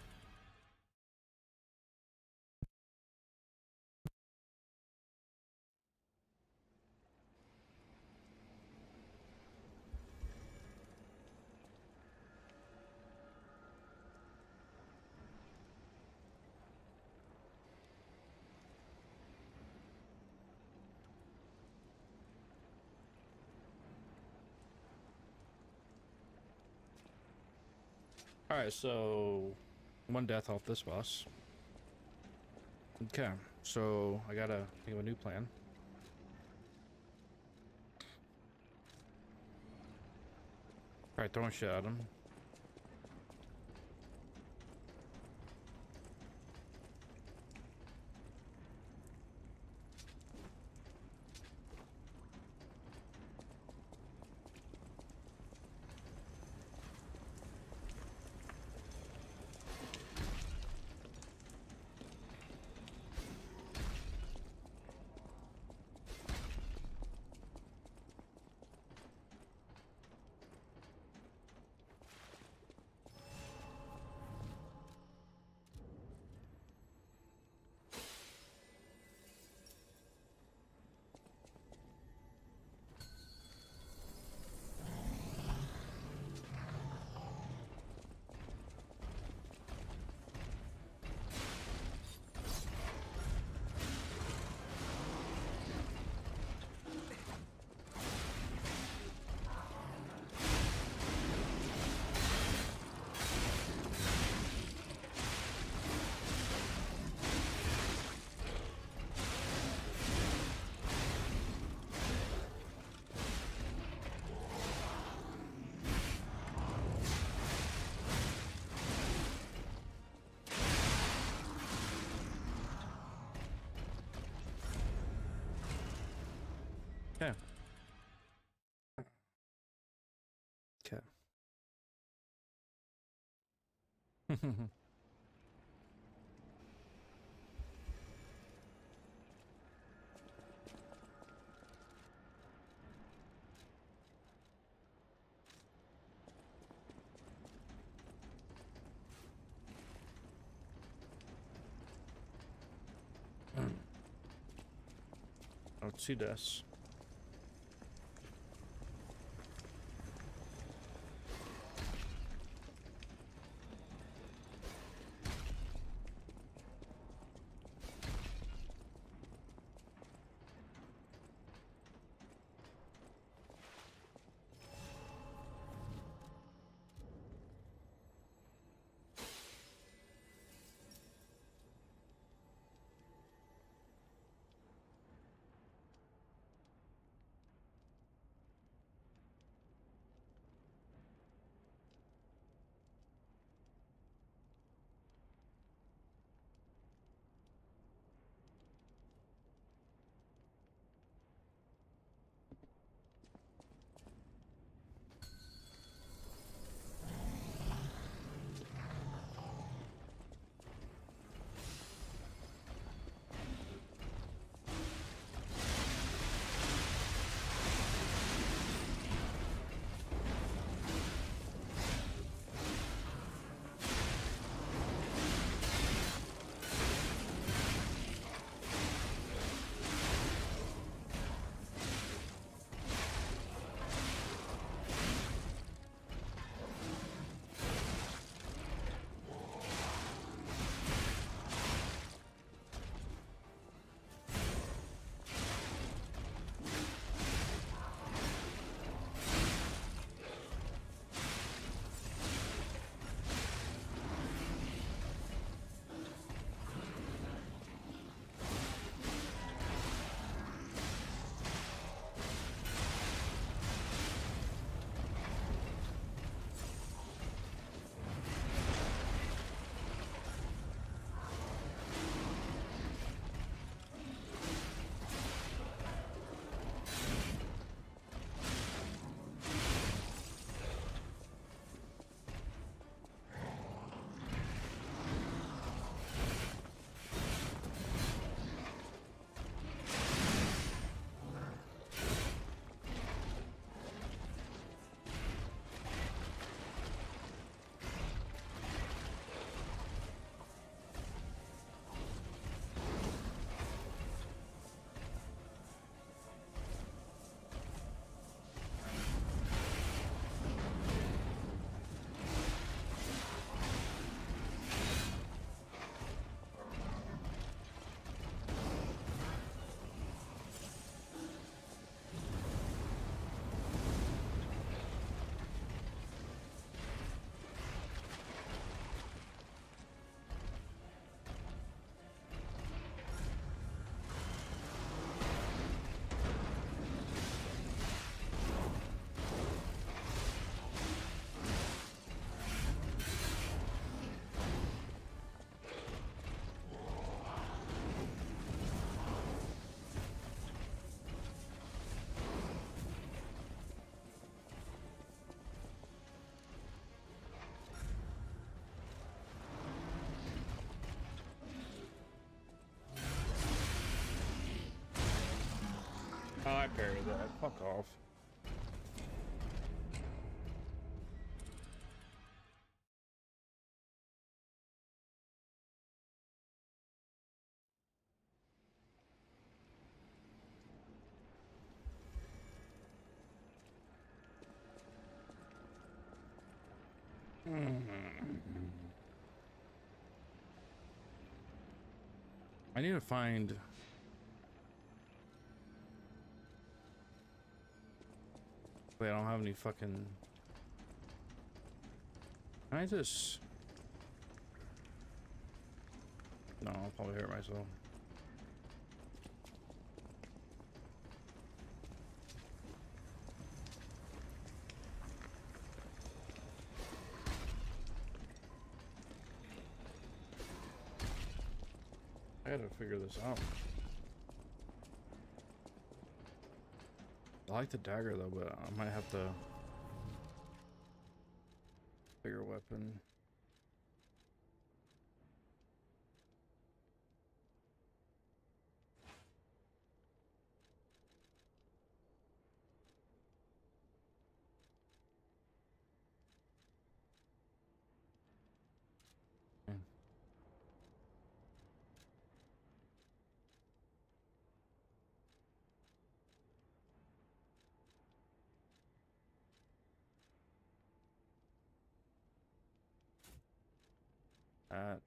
All right, so One death off this boss. Okay, so I gotta think of a new plan. Alright, throwing shit at him. Okay. Okay. Let's see this. Oh, I parried that. Fuck off. I need to find. Wait, I don't have any fucking. Can I just? No, I'll probably hurt myself. I gotta figure this out. I like the dagger though, but I might have to bigger weapon. Okay. That.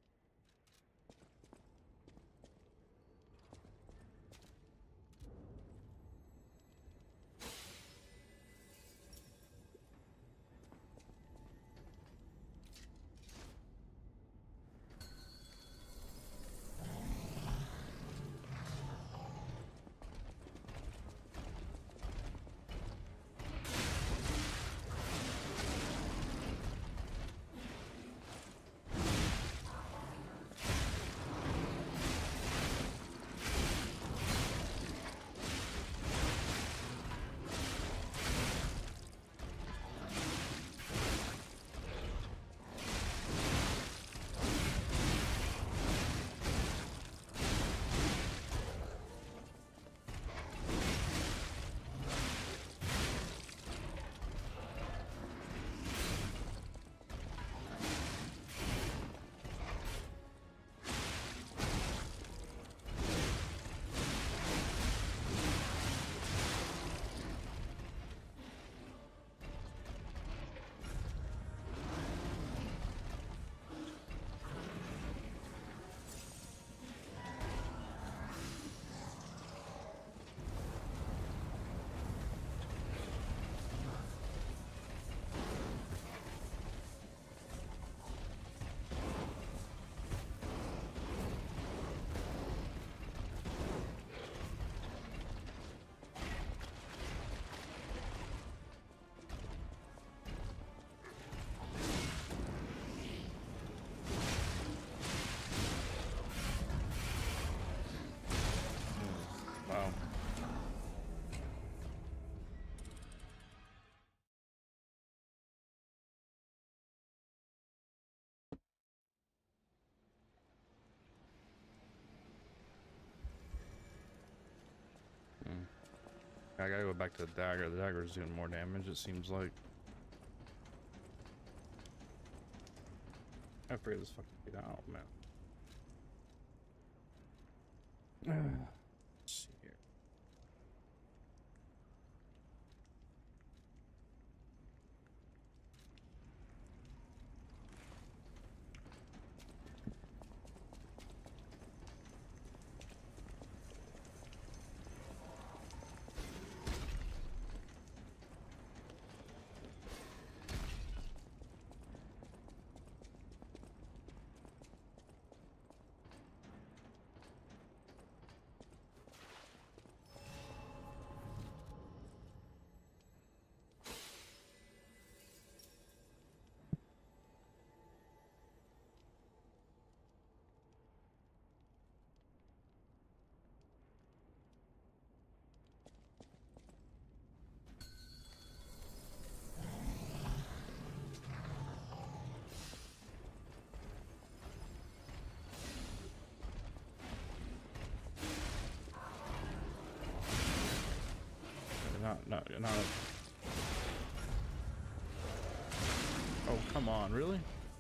Wow. Hmm. I gotta go back to the dagger. The dagger is doing more damage, it seems like. I figure this fucking shit out, man. Let's see here. Not, not. Oh, come on, really?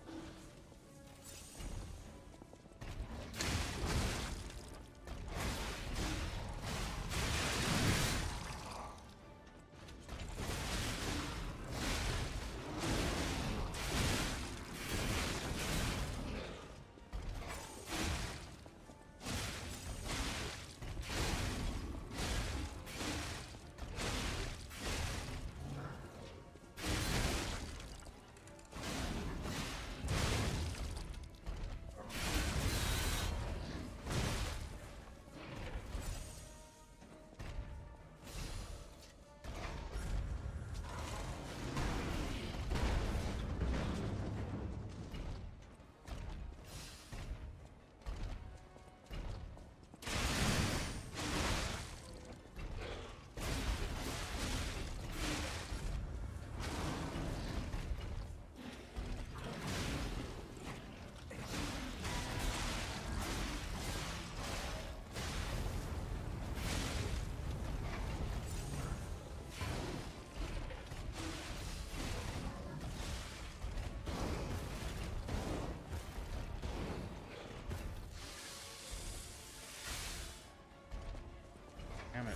Damn it.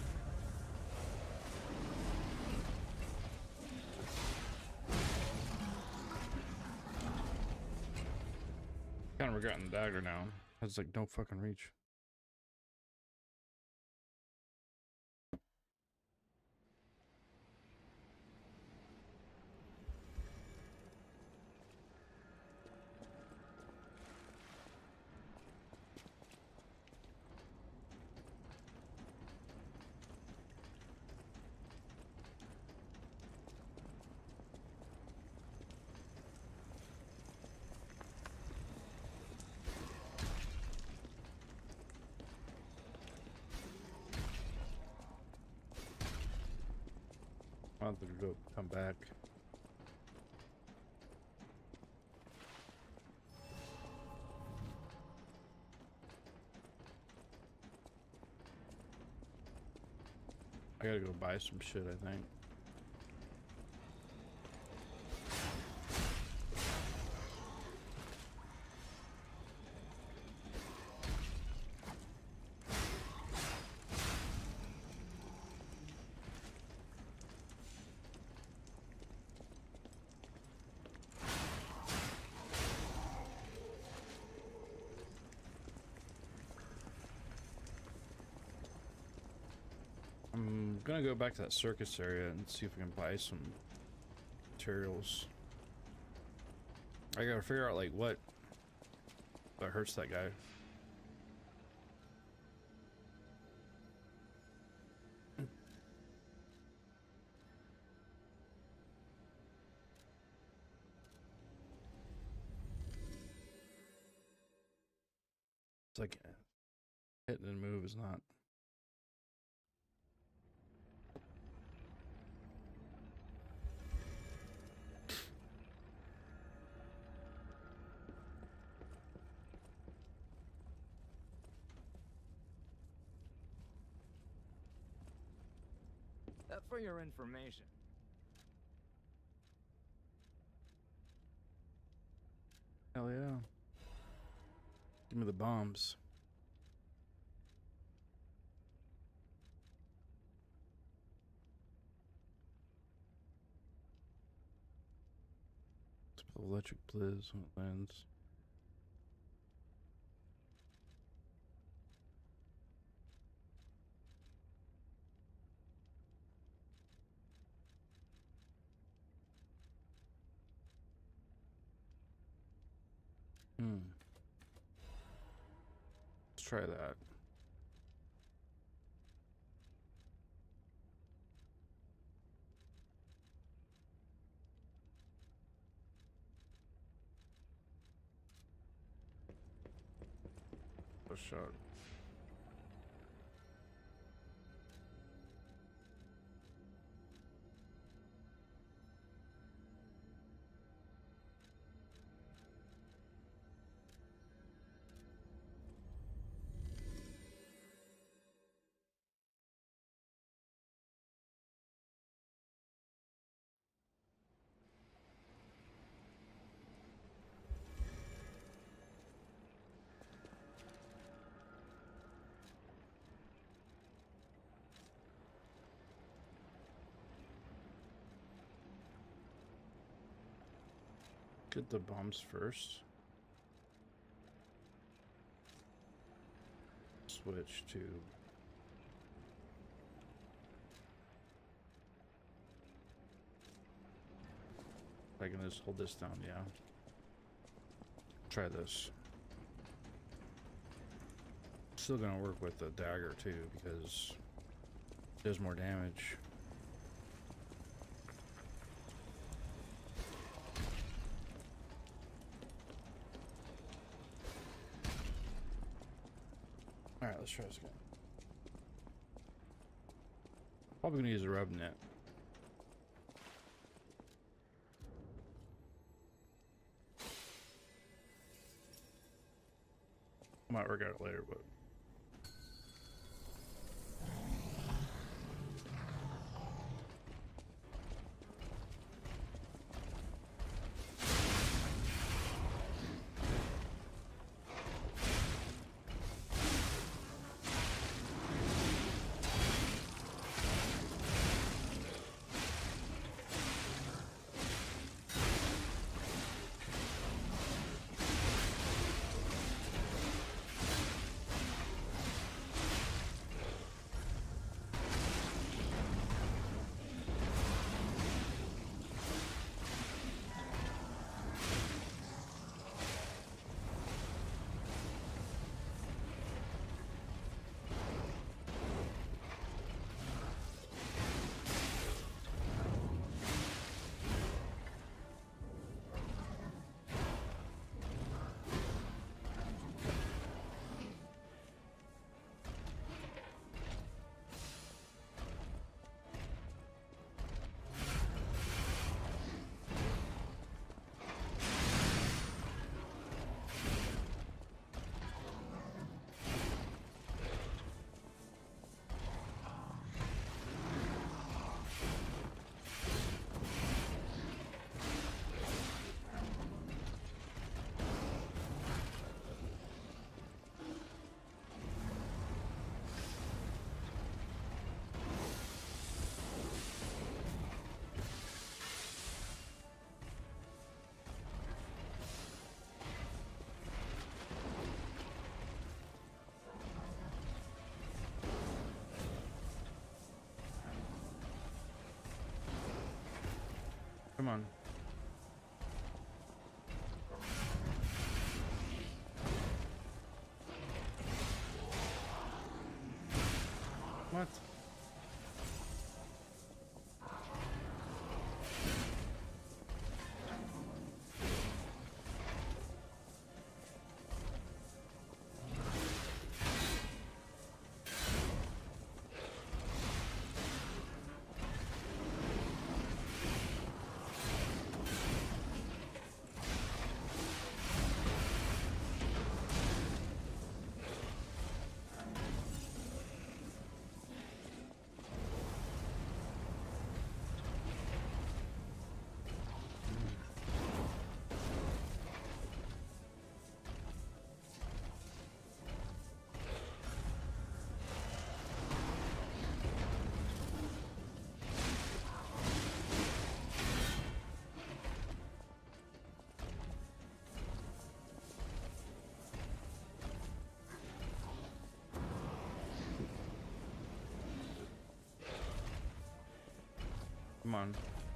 Kind of regretting the dagger now. It's like, don't fucking reach. I wanted to go come back. I gotta go buy some shit, I think. I'm gonna go back to that circus area and see if we can buy some materials. I gotta figure out like what what hurts that guy. It's like hitting and move is not. That for your information. Hell yeah. Give me the bombs. Electric Blizz when it lands. Hmm. Let's try that. A shot. Get the bombs first. Switch to I can just hold this down, yeah. Try this. Still gonna work with the dagger too because it does more damage. Alright, let's try this again. Probably gonna use a rev net. Might work out later, but come on. What? Come on.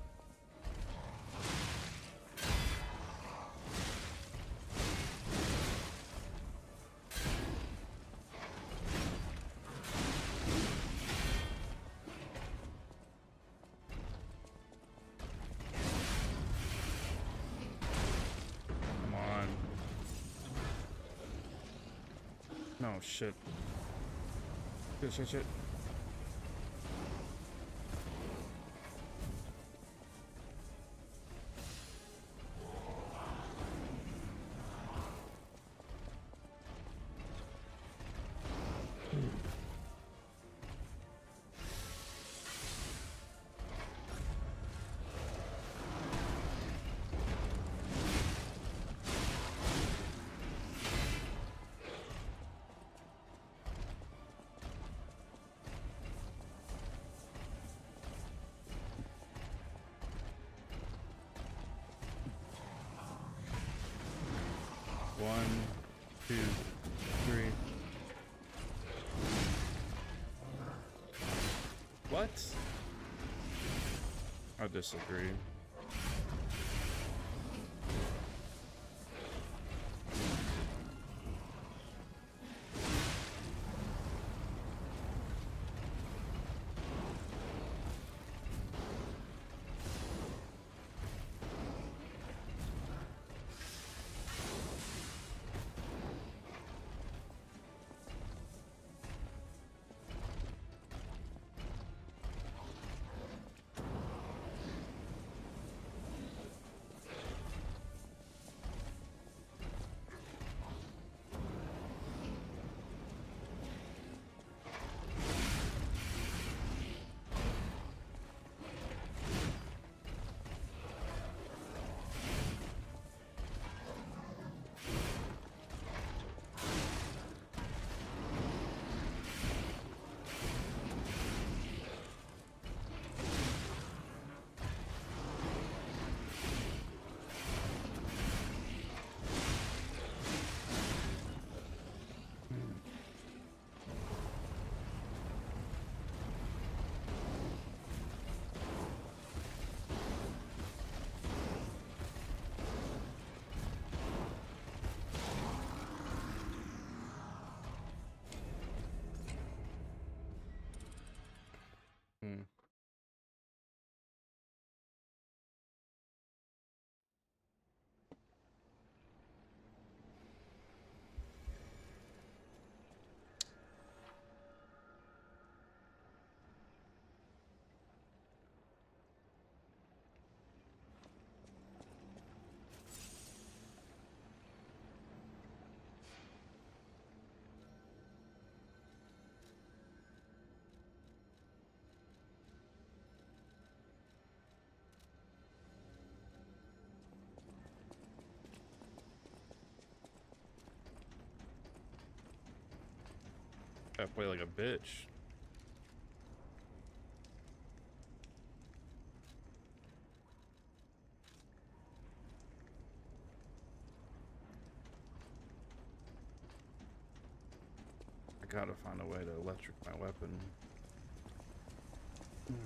Come on. No, shit. Shit, shit, shit. One, two, three. What? I disagree. Hmm. I play like a bitch. I gotta find a way to electric my weapon. Hmm.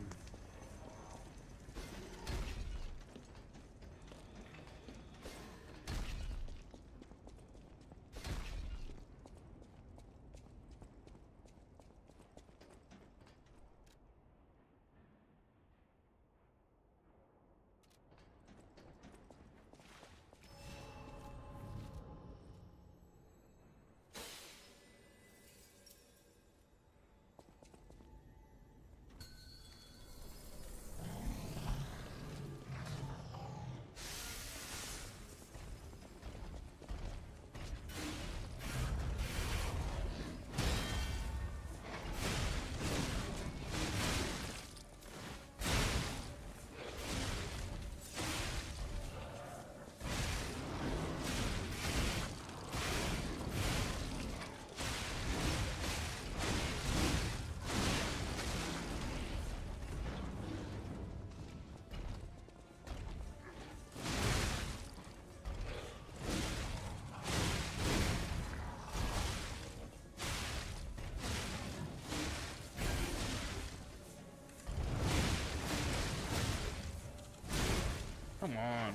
Come on.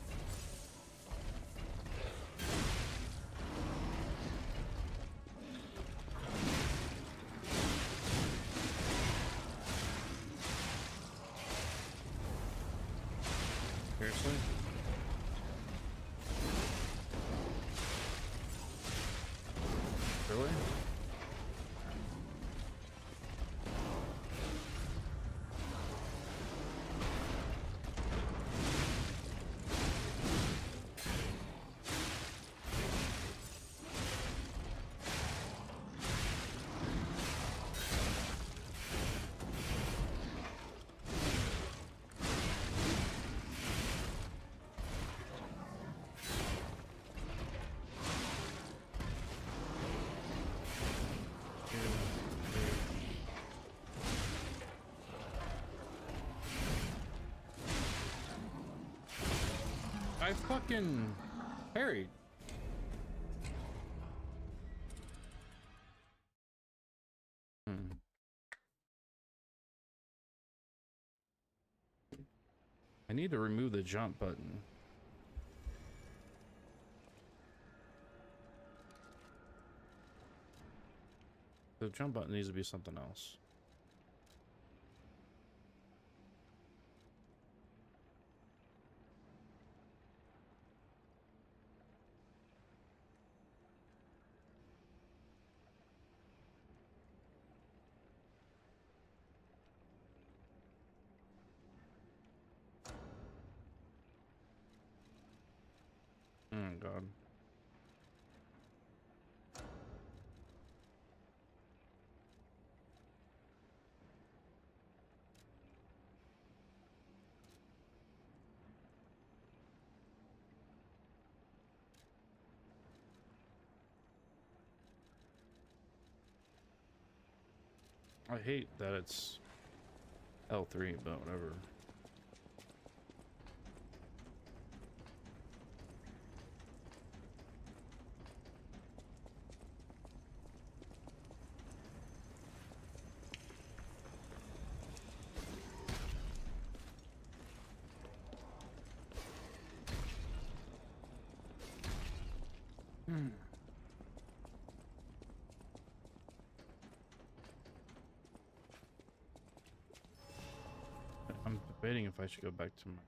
Seriously? Really? I fucking parried. need to remove the jump button. The jump button needs to be something else. Oh God. I hate that it's L three, but whatever. Hmm. I'm debating if I should go back to my...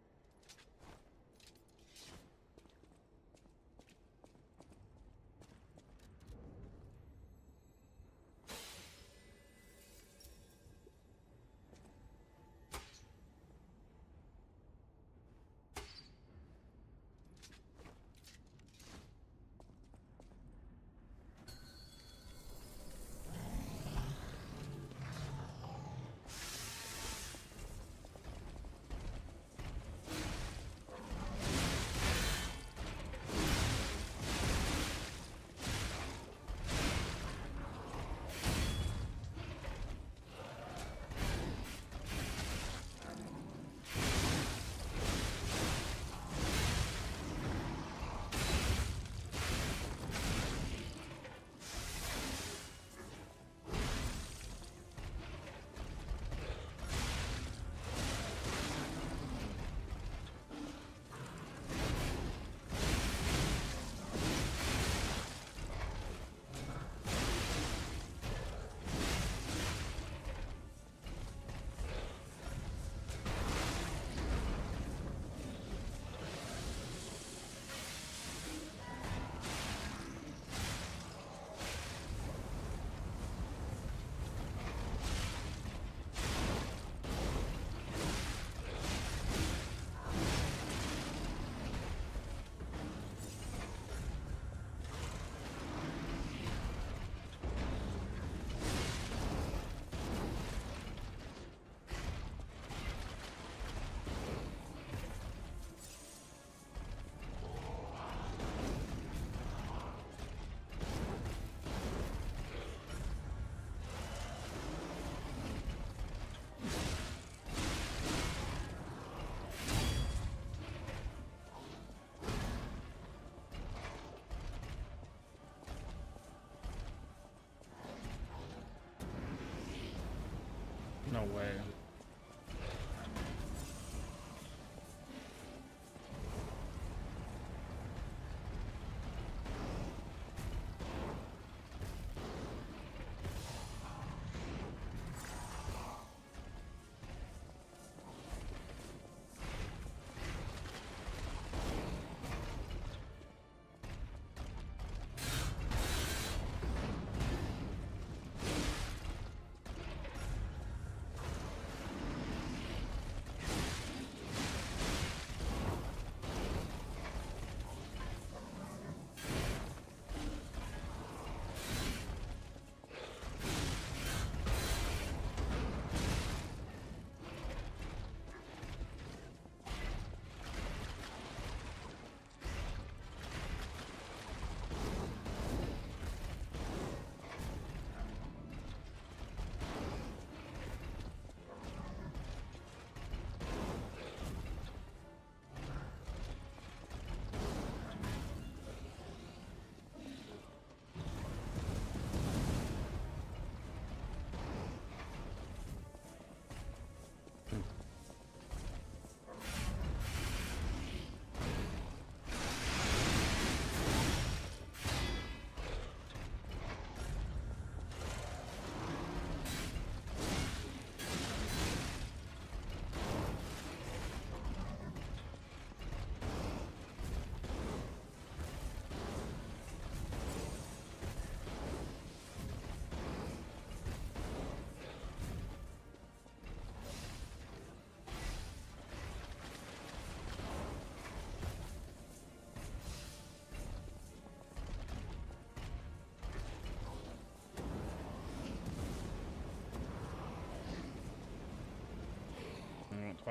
No way.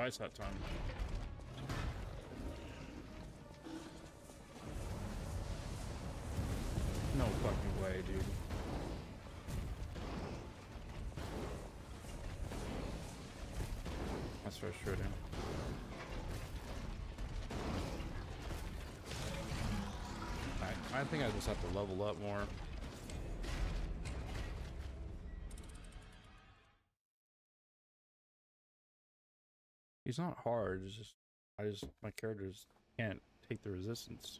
twice that time. No fucking way, dude. That's frustrating. I, I think I just have to level up more. He's not hard, it's just I just my characters can't take the resistance.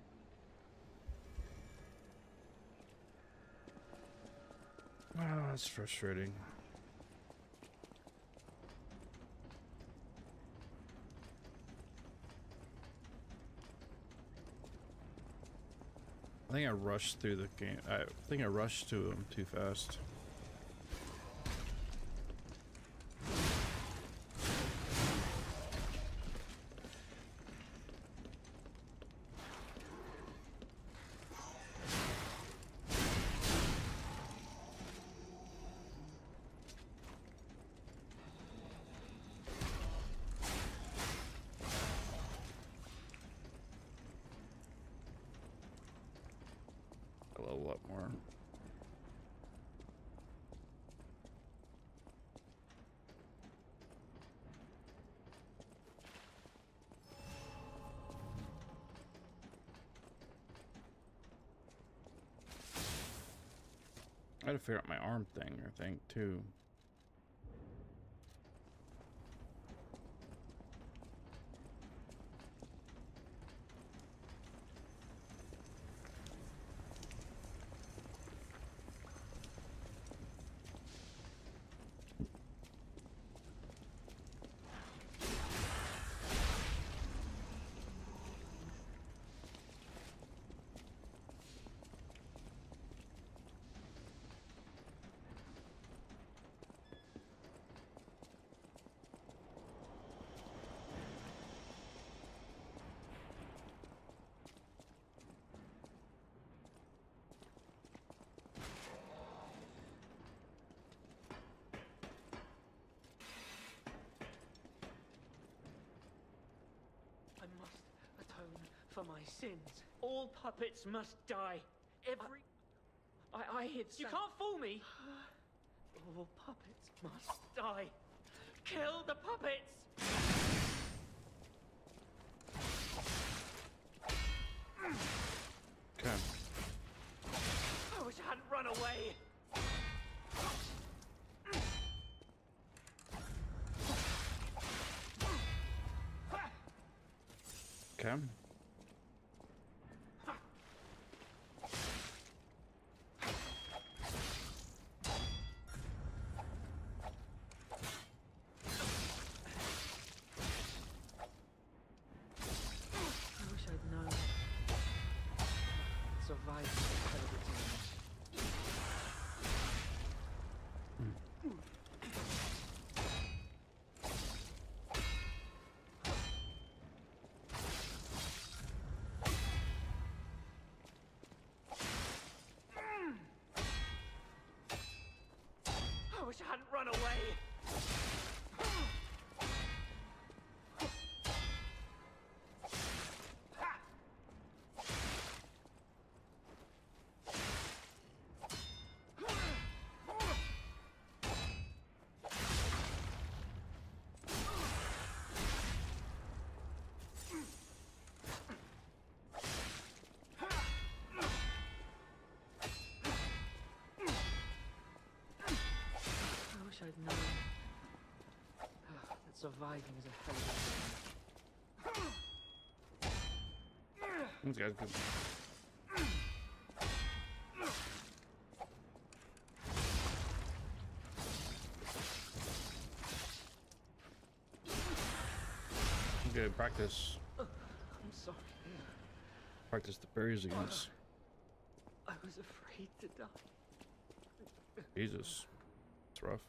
Ah, oh, that's frustrating. I think I rushed through the game. I think I rushed to him too fast. Level up more. I gotta figure out my arm thing, I think, too. For my sins. All puppets must die. Every... I, I hear the sound. You can't fool me! All puppets must die. Kill the puppets! Okay. I wish I hadn't run away. Okay. I wish I hadn't run away. I'd known that surviving is a hell of a thing. These guys good. Okay, practice. I'm sorry. Practice the berries against. I was afraid to die. Jesus. It's rough.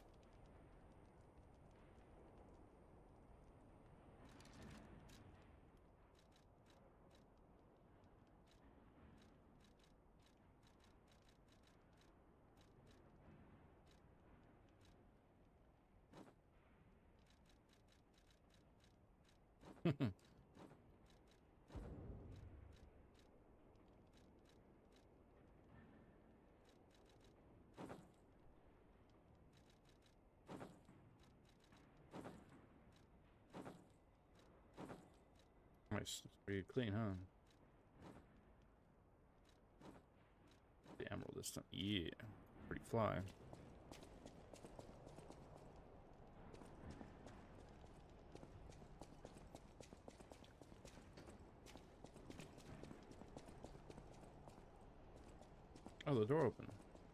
Nice. Pretty clean, huh? The emerald this time. Yeah. Pretty fly. Oh, the door open.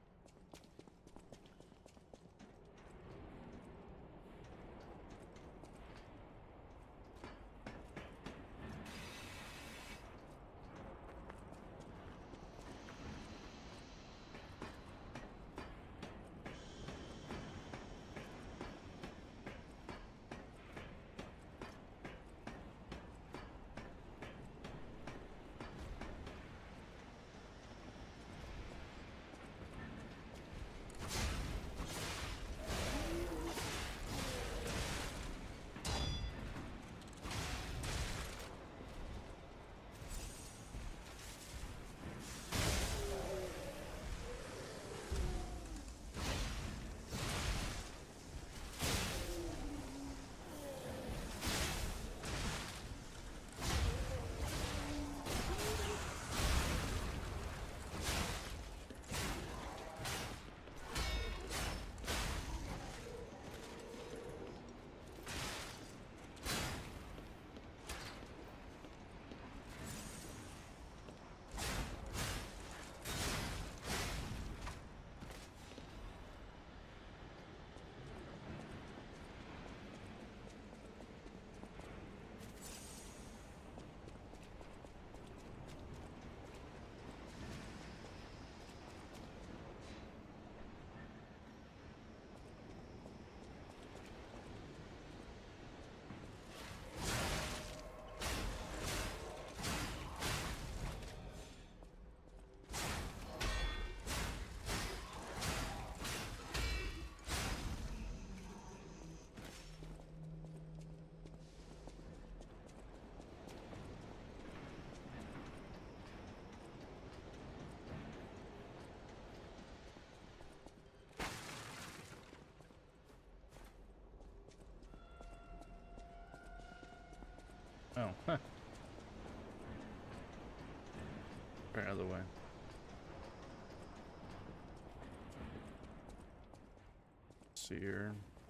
Oh, huh. Or another way. Let's see here.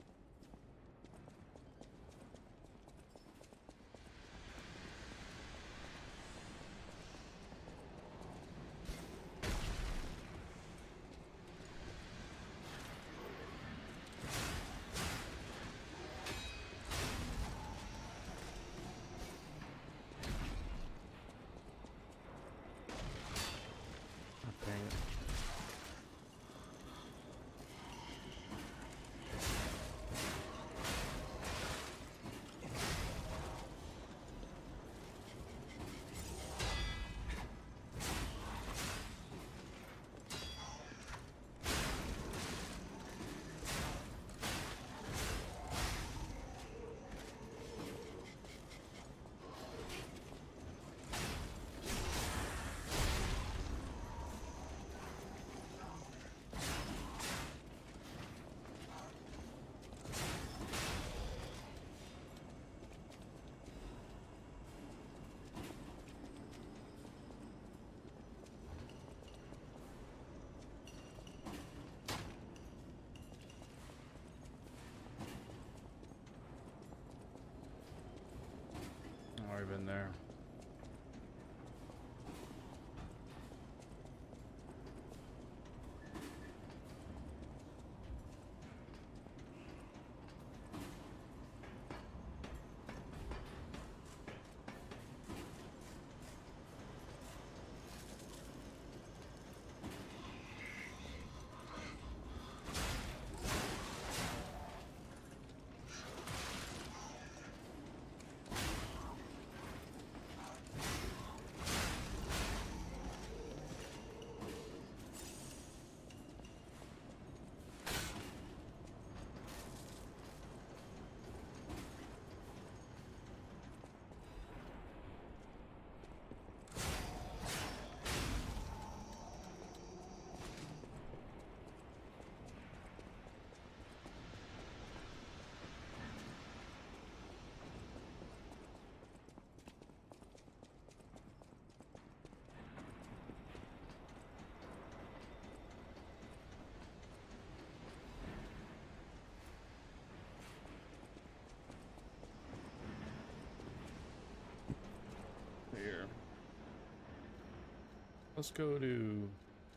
Already been there. Let's go to...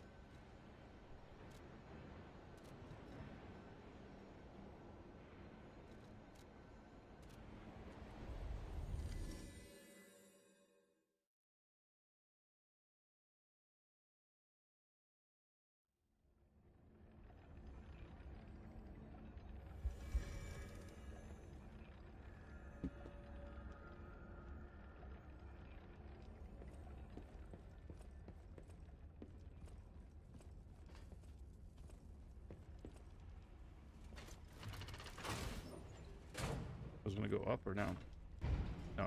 I was gonna go up or down? No.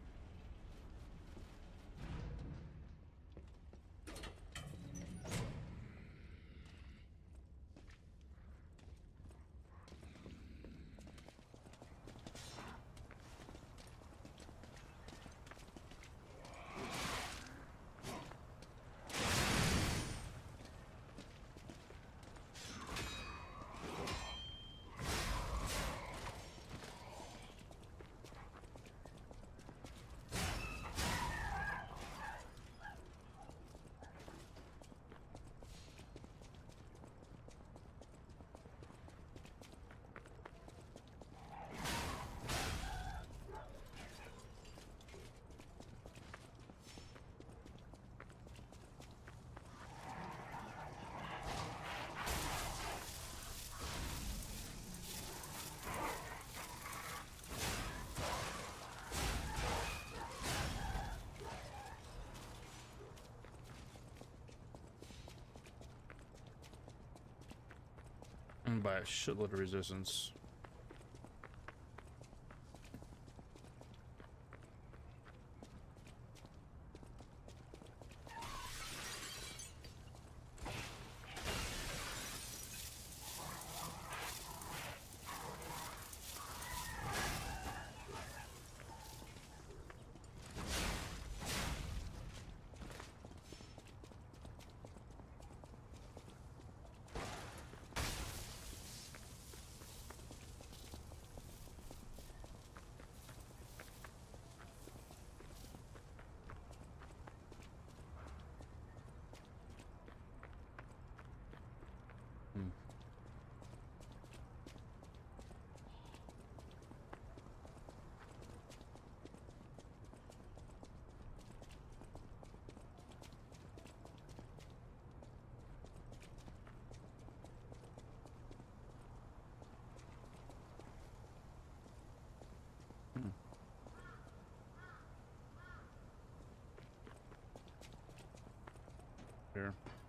And by a shitload of resistance. Here.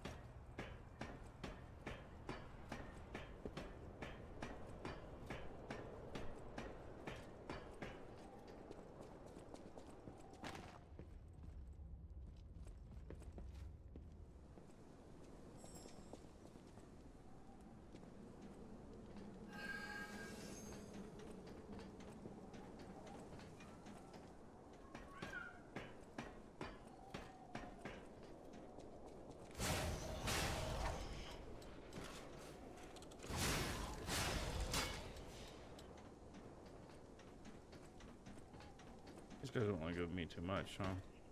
These guys don't want to give me too much, huh?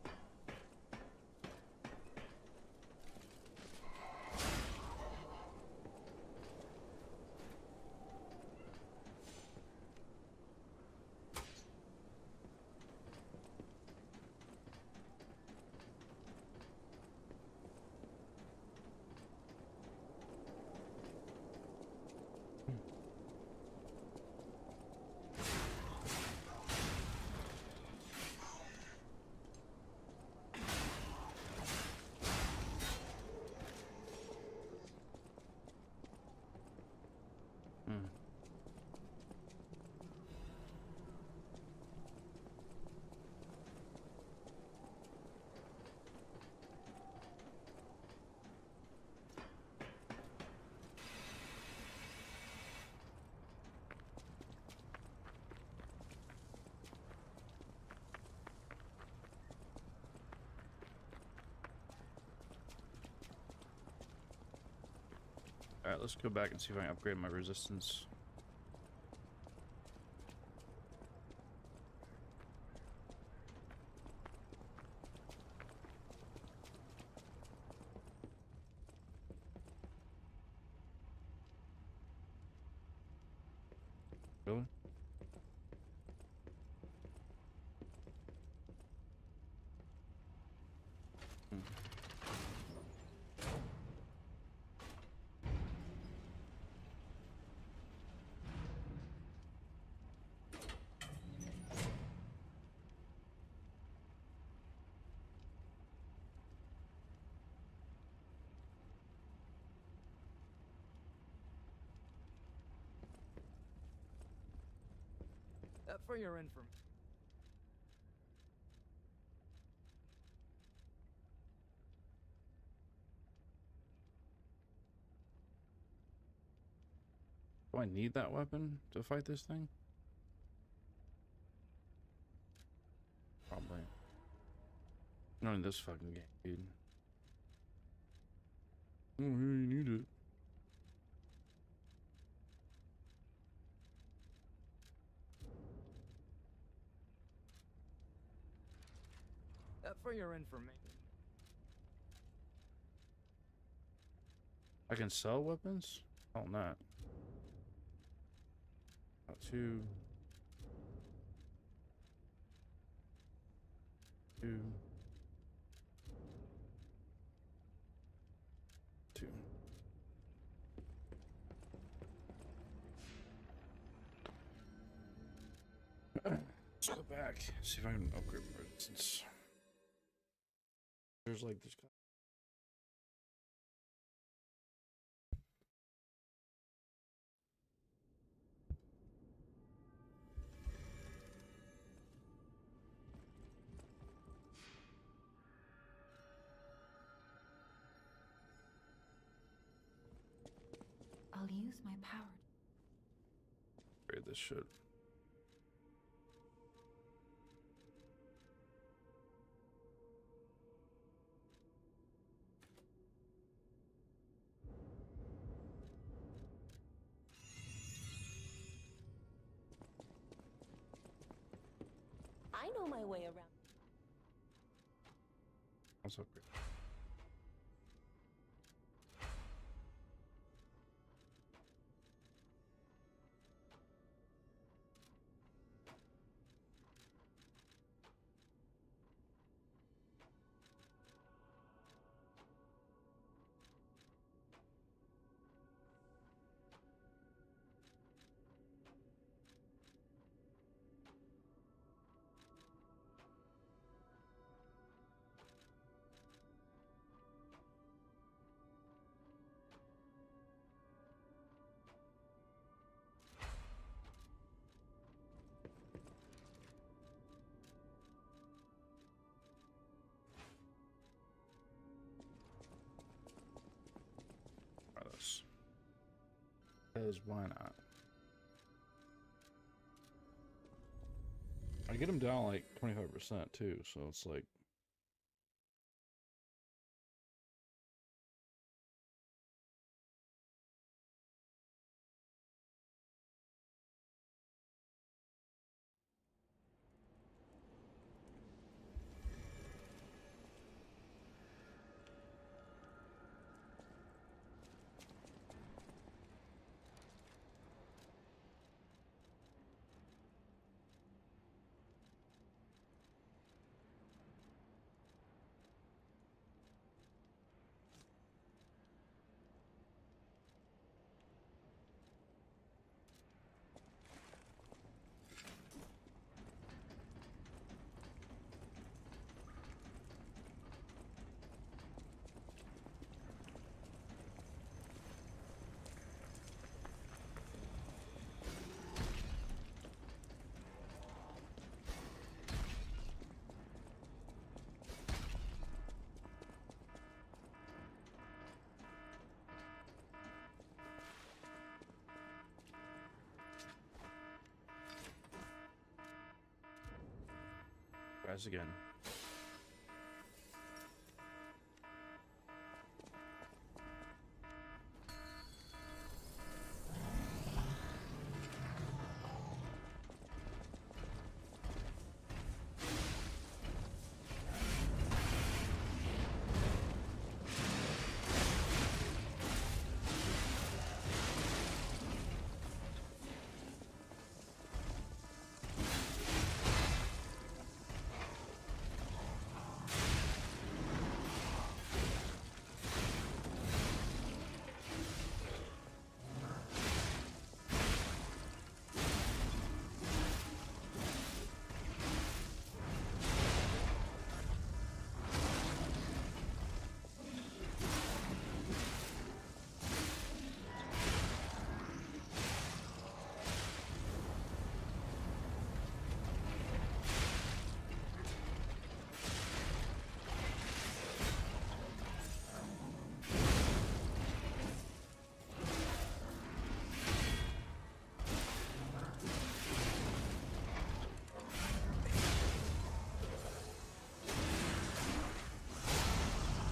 Alright, let's go back and see if I can upgrade my resistance. Uh, for your information. Do I need that weapon to fight this thing? Probably. Not in this fucking game, dude. Oh, here you need it. Uh, for your information. I can sell weapons? Oh, not. Got two. Two. Two. Let's go back. See if I can upgrade my resistance. There's like this. I'll use my power. Upgrade this shit. I know my way around. Let's upgrade. Because why not? I get them down like twenty-five percent too, so it's like guys again.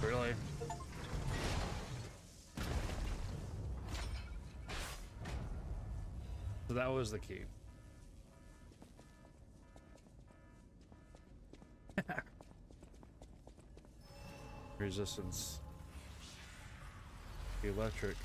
Really? So that was the key. Resistance. Electric.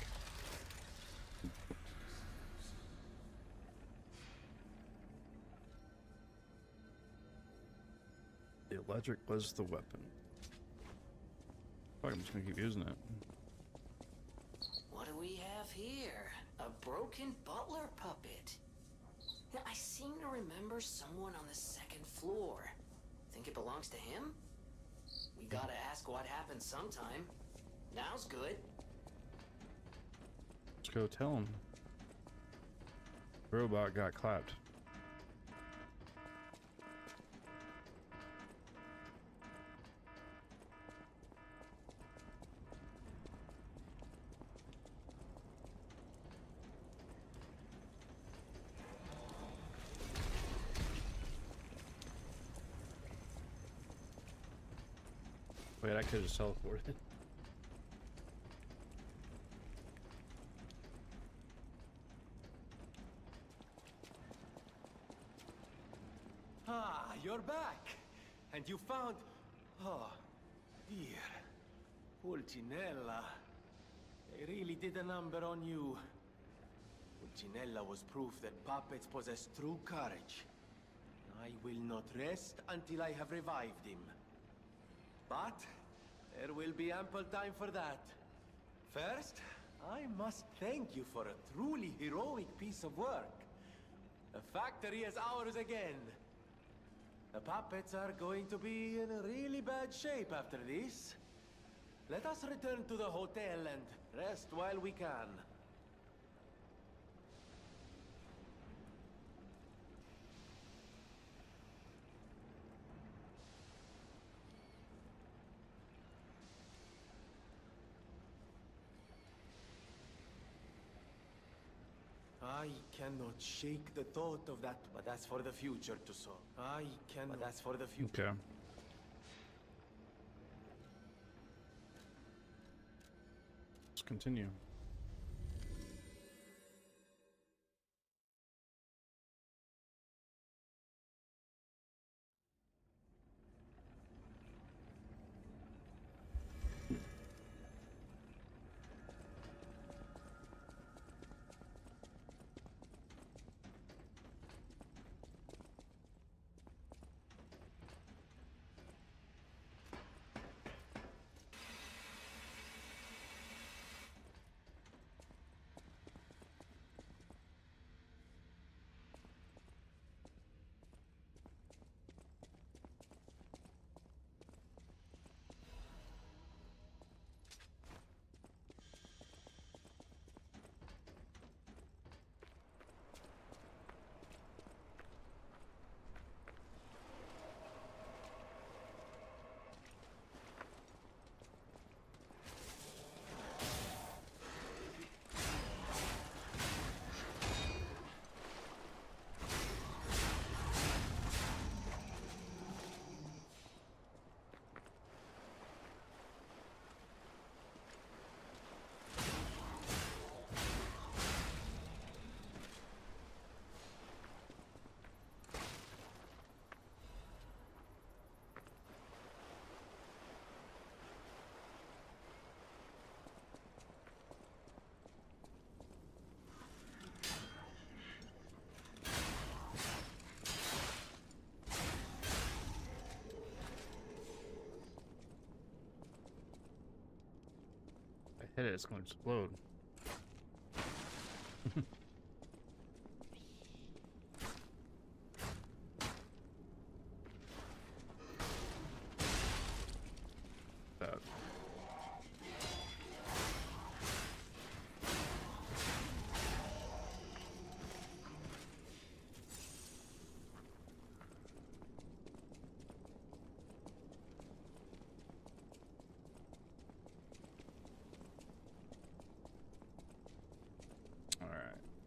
The electric was the weapon. Fuck, I'm just gonna keep using it. What do we have here? A broken butler puppet. Now, I seem to remember someone on the second floor. Think it belongs to him? We gotta ask what happened sometime. Now's good. Let's go tell him. Robot got clapped. Wait, I could just teleported. Ah, you're back. And you found... Oh, dear. Pulcinella. They really did a number on you. Pulcinella was proof that puppets possess true courage. I will not rest until I have revived him. But there will be ample time for that. First, I must thank you for a truly heroic piece of work. The factory is ours again. The puppets are going to be in a really bad shape after this. Let us return to the hotel and rest while we can. I cannot shake the thought of that, but that's for the future to solve. I cannot. But that's for the future. Okay. Let's continue. Hit it, it's gonna explode. That. All right.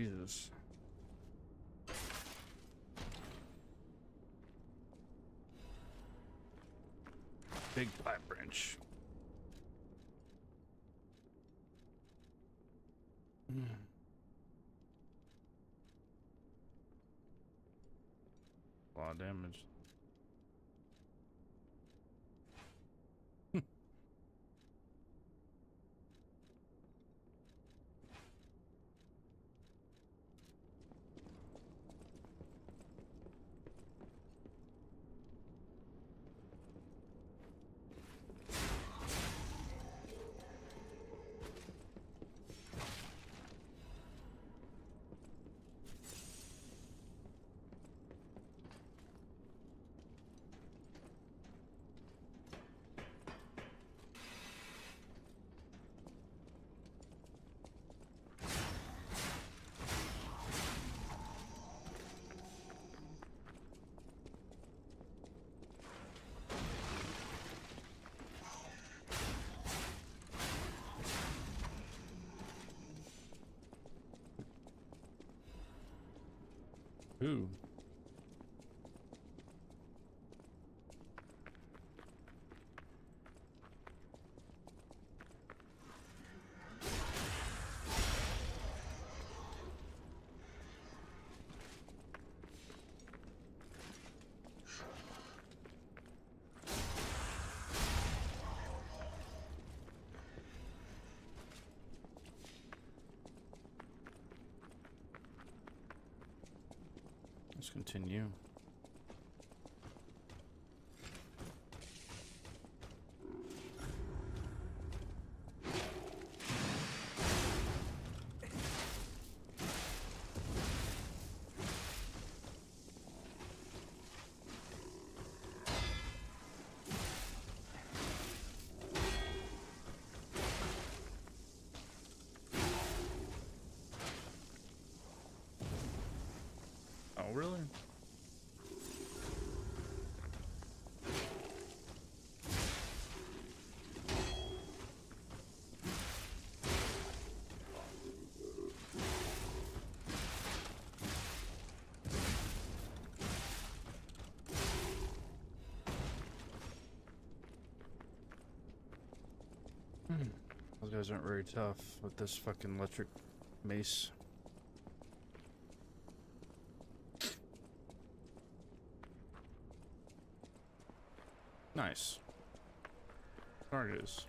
Jesus. Big black branch. Mm. A lot of damage. Ooh. Let's continue. Oh, really? Hmm. Those guys aren't very tough with this fucking electric mace. Nice. Targets.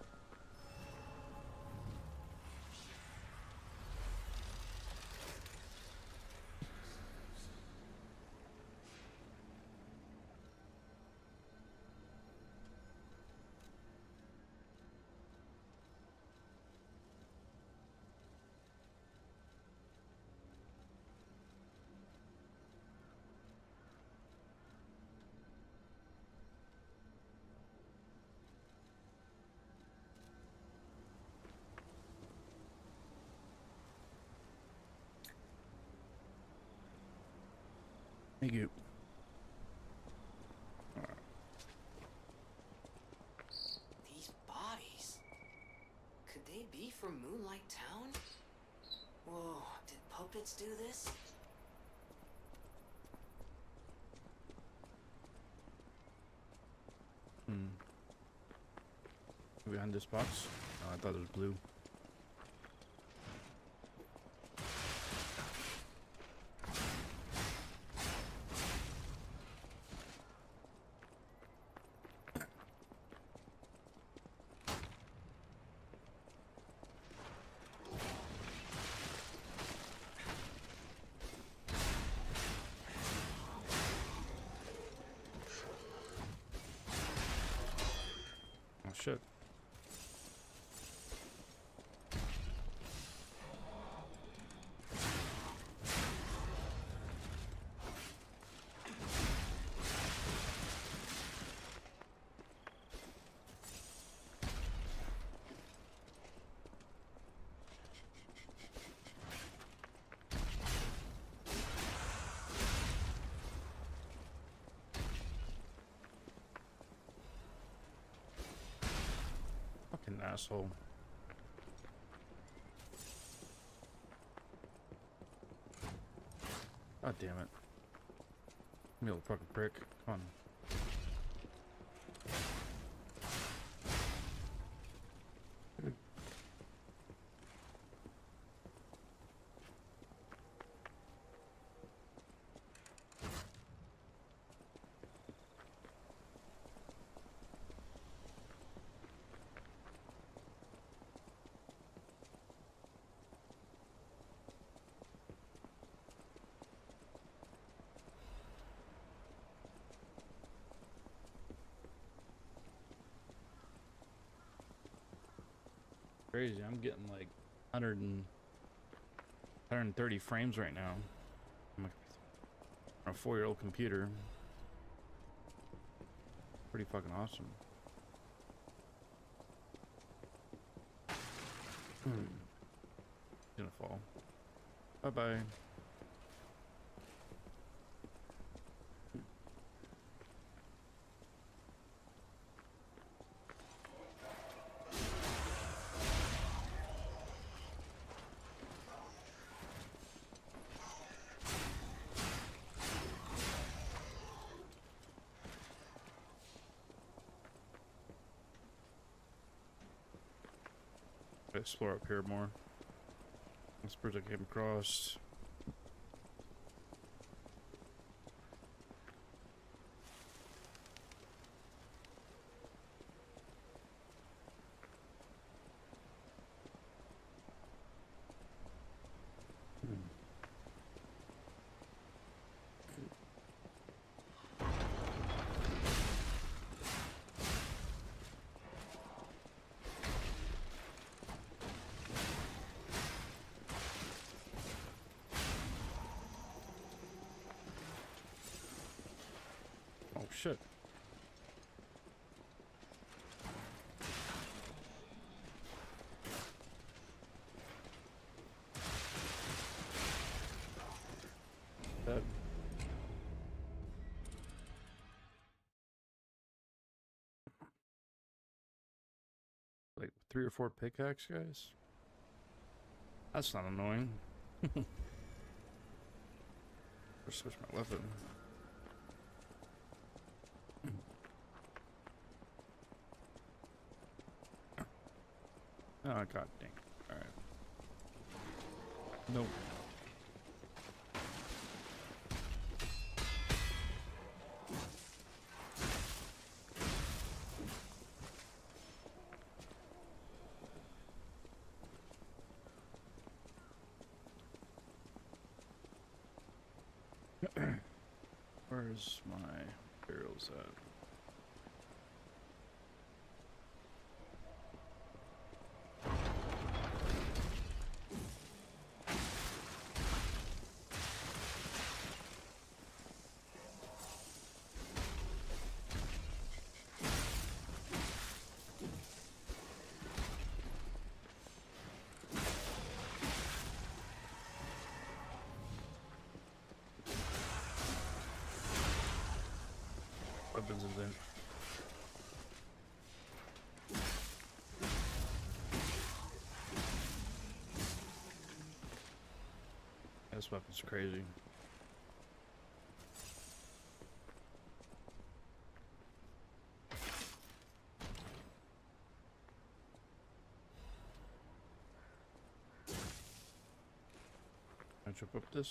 Thank you. These bodies. Could they be from Moonlight Town? Whoa, did puppets do this? Hmm. Behind this box? Oh, I thought it was blue. Oh shit. Fucking asshole. God damn it. You little fucking prick. Come on. Crazy, I'm getting like one hundred and one hundred thirty frames right now. I'm on a four-year-old computer. Pretty fucking awesome. Hmm. Gonna fall. Bye bye. Explore up here more. This bridge I came across. Oh shit. That like three or four pickaxe guys? That's not annoying. Or switch my weapon. Oh, god dang. Alright. Nope. Where's my barrels at? Weapons in there. This weapon's crazy. Can I jump up this?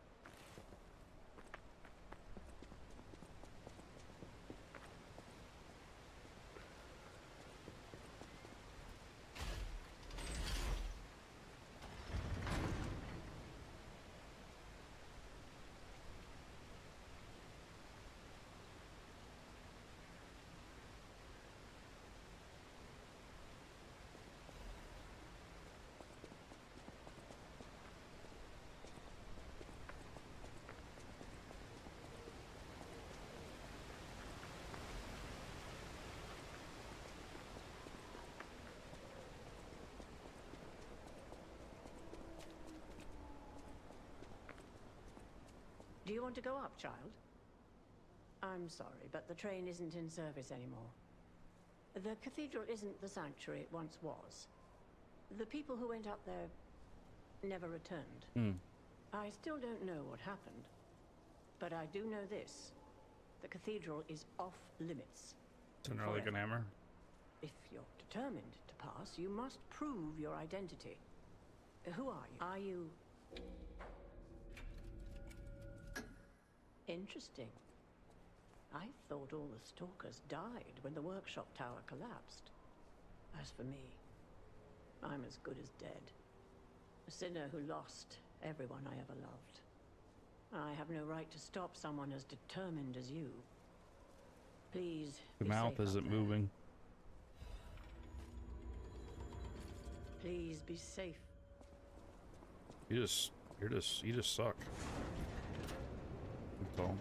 Do you want to go up, child? I'm sorry, but the train isn't in service anymore. The cathedral isn't the sanctuary it once was. The people who went up there never returned. Mm. I still don't know what happened. But I do know this. The cathedral is off limits. So now like an hammer? If you're determined to pass, you must prove your identity. Who are you? Are you... Interesting. I thought all the stalkers died when the workshop tower collapsed. As for me, I'm as good as dead. A sinner who lost everyone I ever loved. I have no right to stop someone as determined as you. Please. The mouth isn't moving. Please be safe. You just, you're just, you just suck. That's all.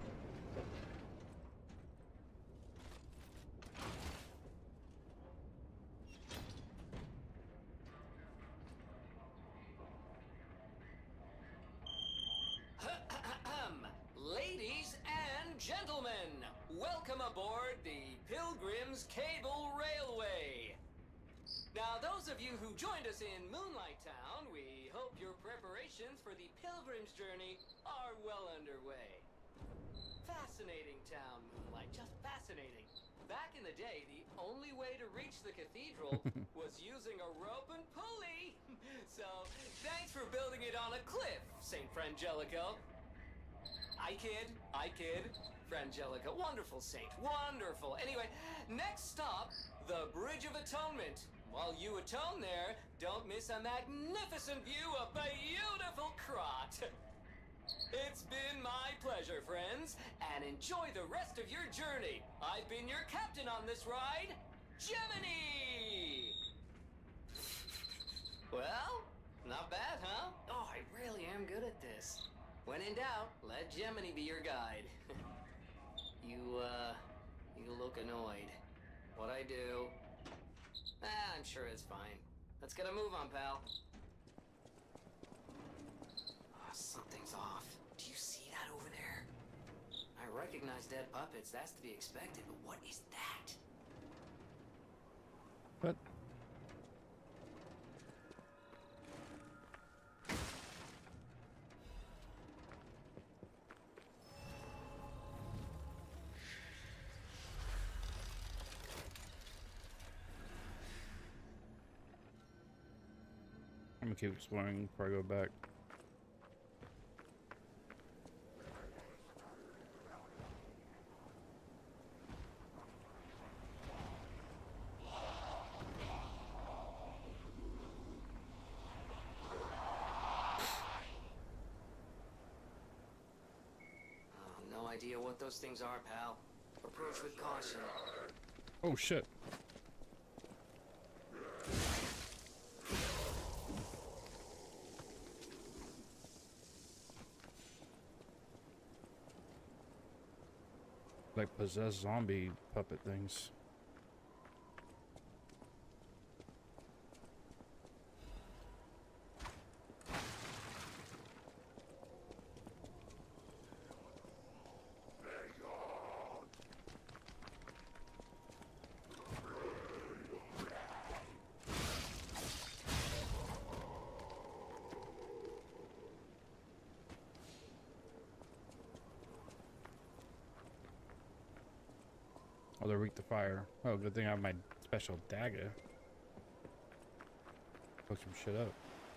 Ladies and gentlemen, welcome aboard the Pilgrim's Cable Railway. Now, those of you who joined us in Moonlight Town, we hope your preparations for the Pilgrim's journey are well underway. Fascinating town, Moonlight, just fascinating. Back in the day, the only way to reach the cathedral was using a rope and pulley. So, thanks for building it on a cliff, Saint Frangelico. I kid, I kid. Frangelica, wonderful saint, wonderful. Anyway, next stop, the Bridge of Atonement. While you atone there, don't miss a magnificent view of beautiful Krot. It's been my pleasure, friends, and enjoy the rest of your journey. I've been your captain on this ride, Gemini! Well, not bad, huh? Oh, I really am good at this. When in doubt, let Gemini be your guide. you, uh, you look annoyed. What I do? Ah, I'm sure it's fine. Let's get a move on, pal. Oh, something's off. Do you see that over there? I recognize dead puppets. That's to be expected, but what is that? What? I'm gonna keep exploring before I go back. Oh, no idea what those things are, pal. Approach with caution. Oh shit. Like possessed zombie puppet things. Oh, they're weak to fire. Oh, good thing I have my special dagger. Fuck some shit up.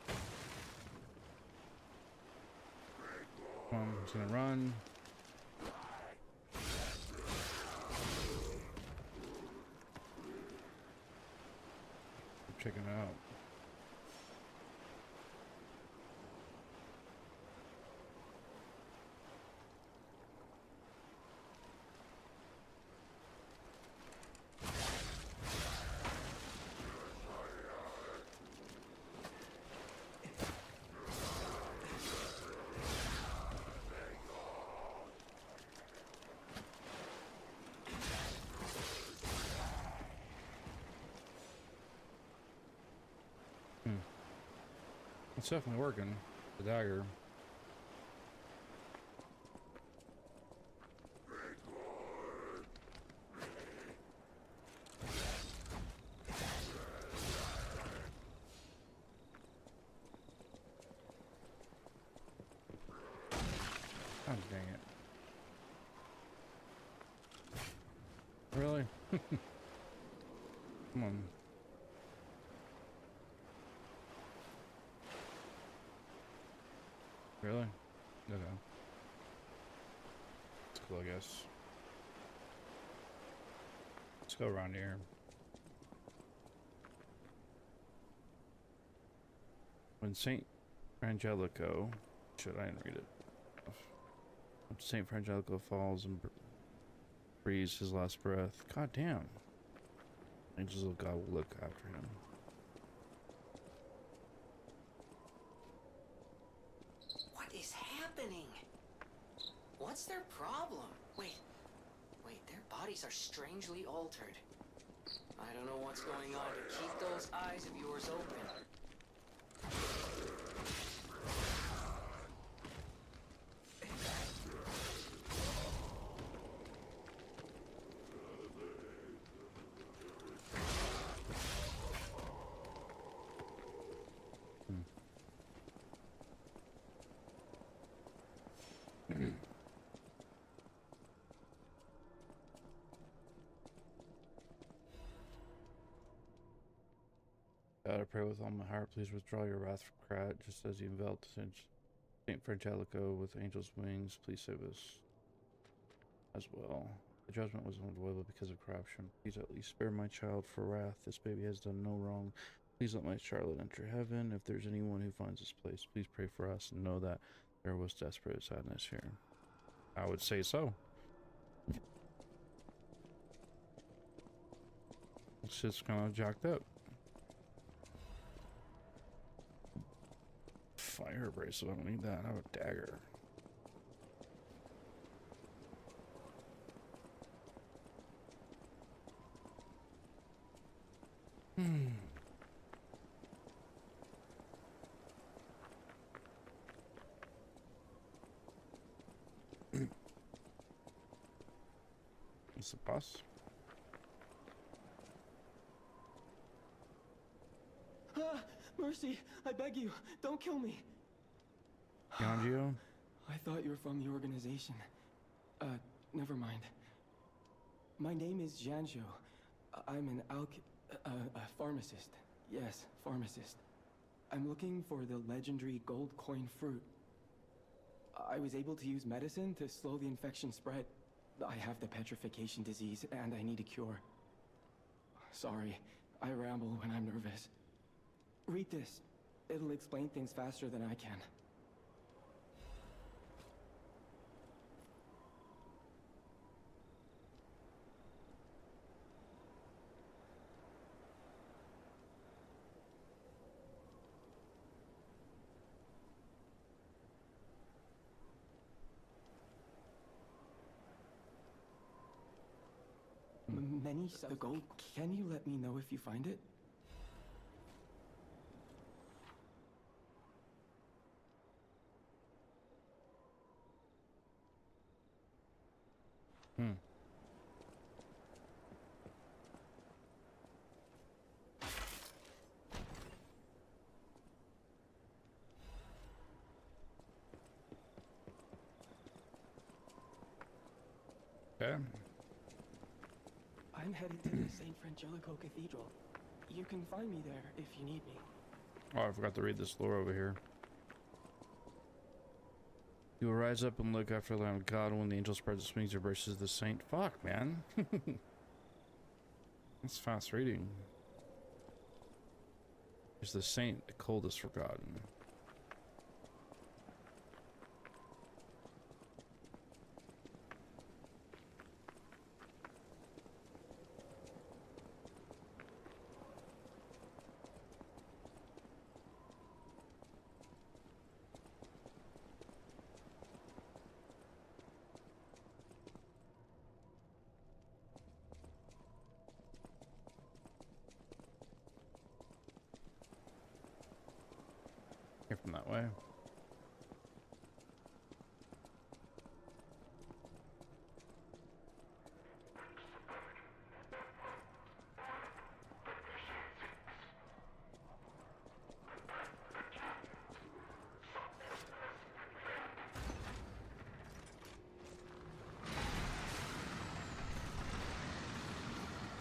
Come on, I'm just gonna run. I'm checking it out. It's definitely working. The dagger. Oh, dang it. Come on. Really? Okay. It's cool, I guess. Let's go around here. When Saint Frangelico, shit, I didn't read it. When Saint Frangelico falls and breathes his last breath, god damn. Angels of God will look after him. What is happening? What's their problem? Wait, wait, their bodies are strangely altered. I don't know what's going on, but keep those eyes of yours open. God, I pray with all my heart, please withdraw your wrath from Krat, just as you enveloped Saint Frangelico with angel's wings. Please save us as well. The judgment was unavoidable because of corruption. Please at least spare my child for wrath. This baby has done no wrong. Please let my Charlotte enter heaven. If there's anyone who finds this place, please pray for us and know that there was desperate sadness here. I would say so. It's just kind of jacked up. Fire bracelet, I don't need that. I have a dagger. Hmm. What's the boss? Ah, mercy, I beg you, don't kill me. Yanjio? I thought you were from the organization. Uh, never mind. My name is Janjo. I'm an alch... Uh, a pharmacist. Yes, pharmacist. I'm looking for the legendary gold coin fruit. I was able to use medicine to slow the infection spread. I have the petrification disease, and I need a cure. Sorry, I ramble when I'm nervous. Read this. It'll explain things faster than I can. M- many the gold. Can you let me know if you find it? Hmm. Okay. I'm headed to the Saint Frangelico Cathedral. You can find me there if you need me. Oh, I forgot to read this lore over here. You will rise up and look after the Lamb of God when the angel spreads its wings or verses the saint. Fuck, man. That's fast reading. Is the saint the coldest forgotten? Here from that way.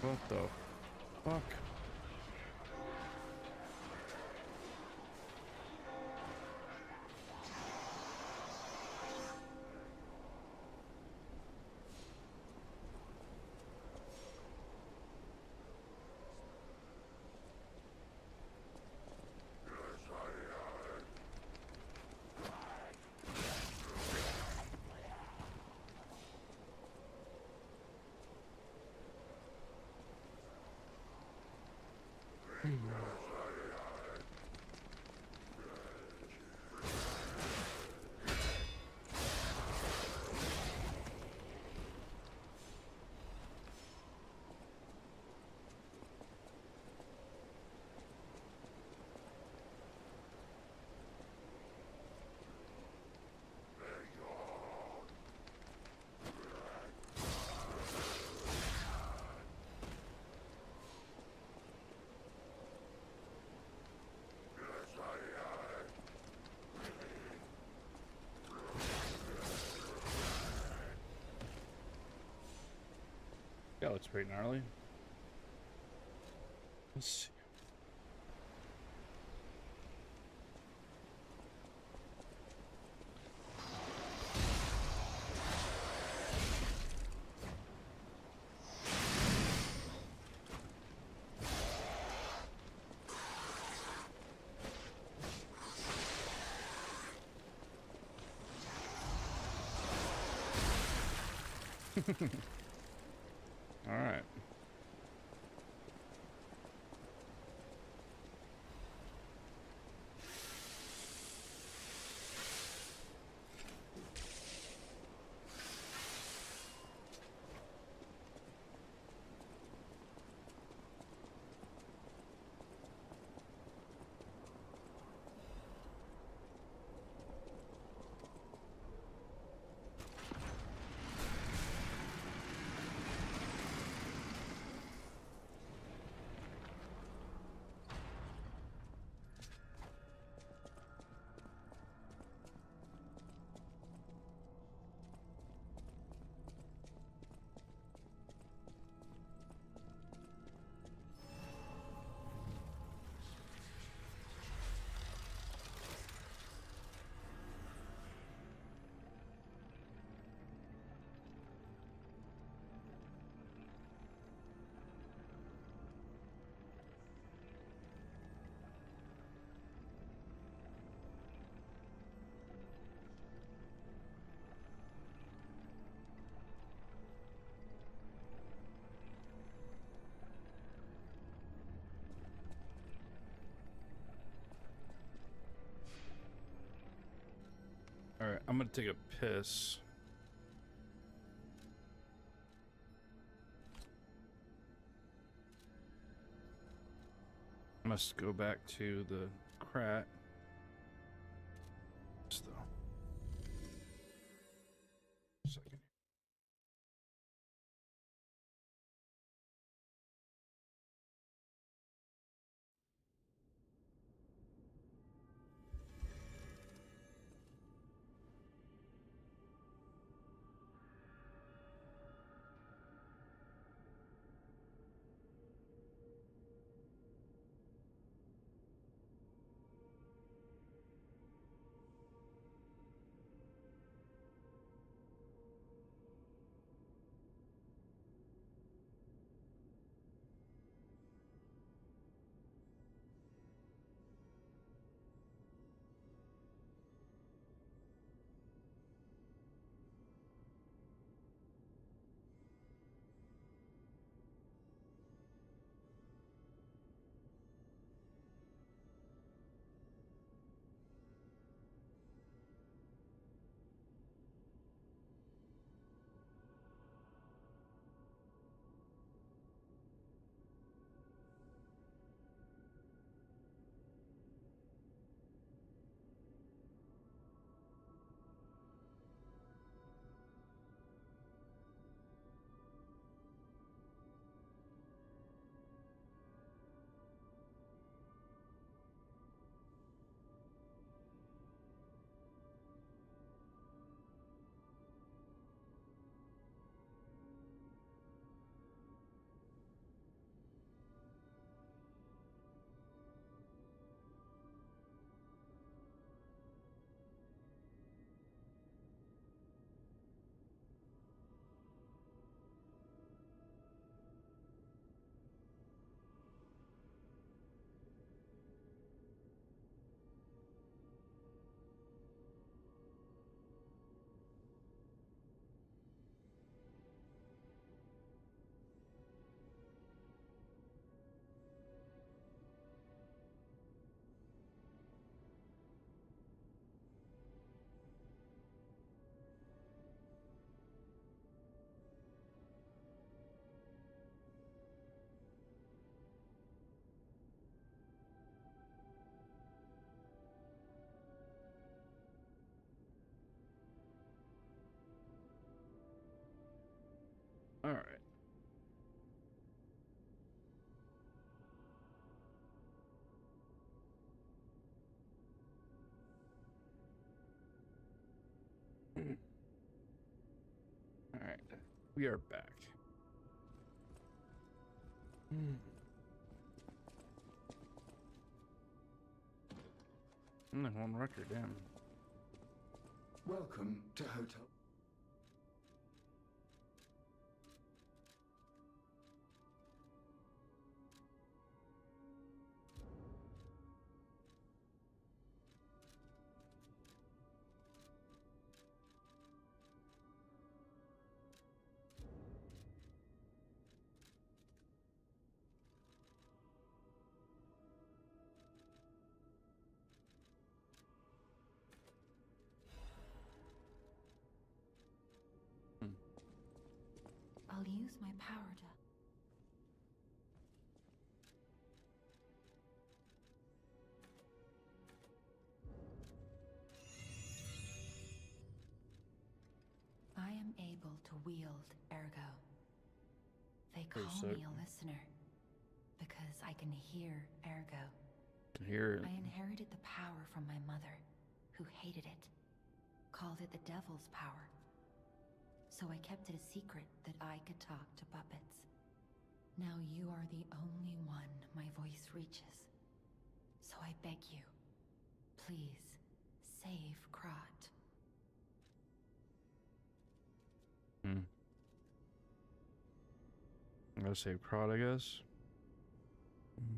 What the fuck? Yeah, looks pretty gnarly. Let's see. All right. All right, I'm gonna take a piss. I must go back to the crat. Still. Second. All right. All right. We are back. Hmm. Only one record, damn. Welcome to Hotel. I'll use my power to... I am able to wield Ergo. They call sick. me a listener because I can hear Ergo. Can hear it. I inherited the power from my mother, who hated it, called it the devil's power. So I kept it a secret that I could talk to puppets. Now you are the only one my voice reaches. So I beg you, please, save Krot. Hmm. I'm gonna save Krot, I guess. Hmm.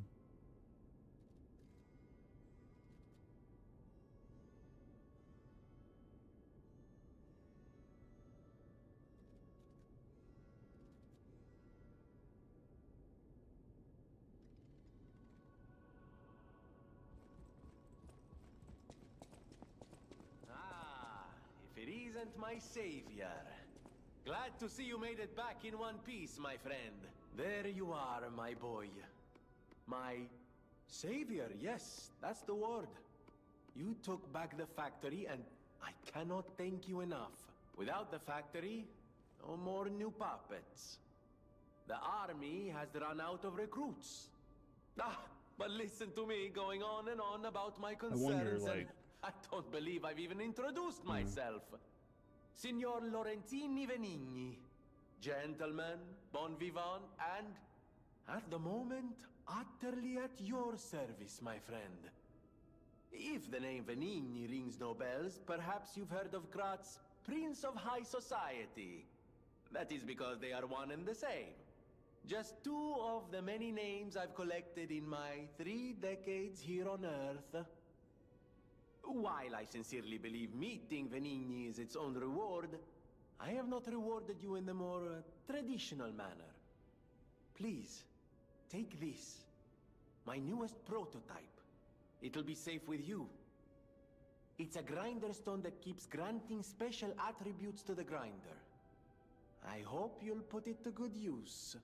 It isn't my savior. Glad to see you made it back in one piece, my friend. There you are, my boy. My savior, yes, that's the word. You took back the factory, and I cannot thank you enough. Without the factory, no more new puppets. The army has run out of recruits. Ah, but listen to me going on and on about my concerns. I wonder, and like... I don't believe I've even introduced Hmm. myself. Signor Lorentini Venigni. Gentleman, bon vivant, and, at the moment, utterly at your service, my friend. If the name Venigni rings no bells, perhaps you've heard of Krot's Prince of High Society. That is because they are one and the same. Just two of the many names I've collected in my three decades here on Earth. While I sincerely believe meeting Venigni is its own reward, I have not rewarded you in the more uh, traditional manner. Please, take this. My newest prototype. It'll be safe with you. It's a grinder stone that keeps granting special attributes to the grinder. I hope you'll put it to good use.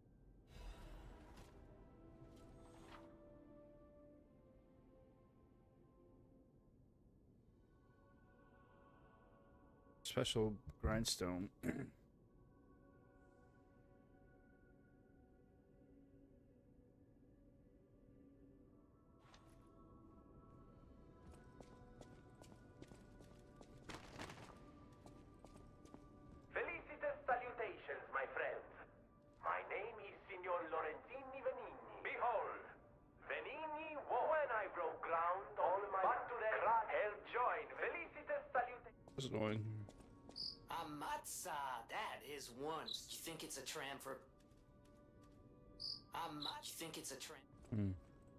Special grindstone. Felicitous salutations, my friends. My name is Signor Lorentini Venigni. Behold, Venigni, when I broke ground on my Bature help join. Felicitous salutations. That's annoying. Amatsa, that is one. You think it's a tram for... Amat, you think it's a tram... Hmm.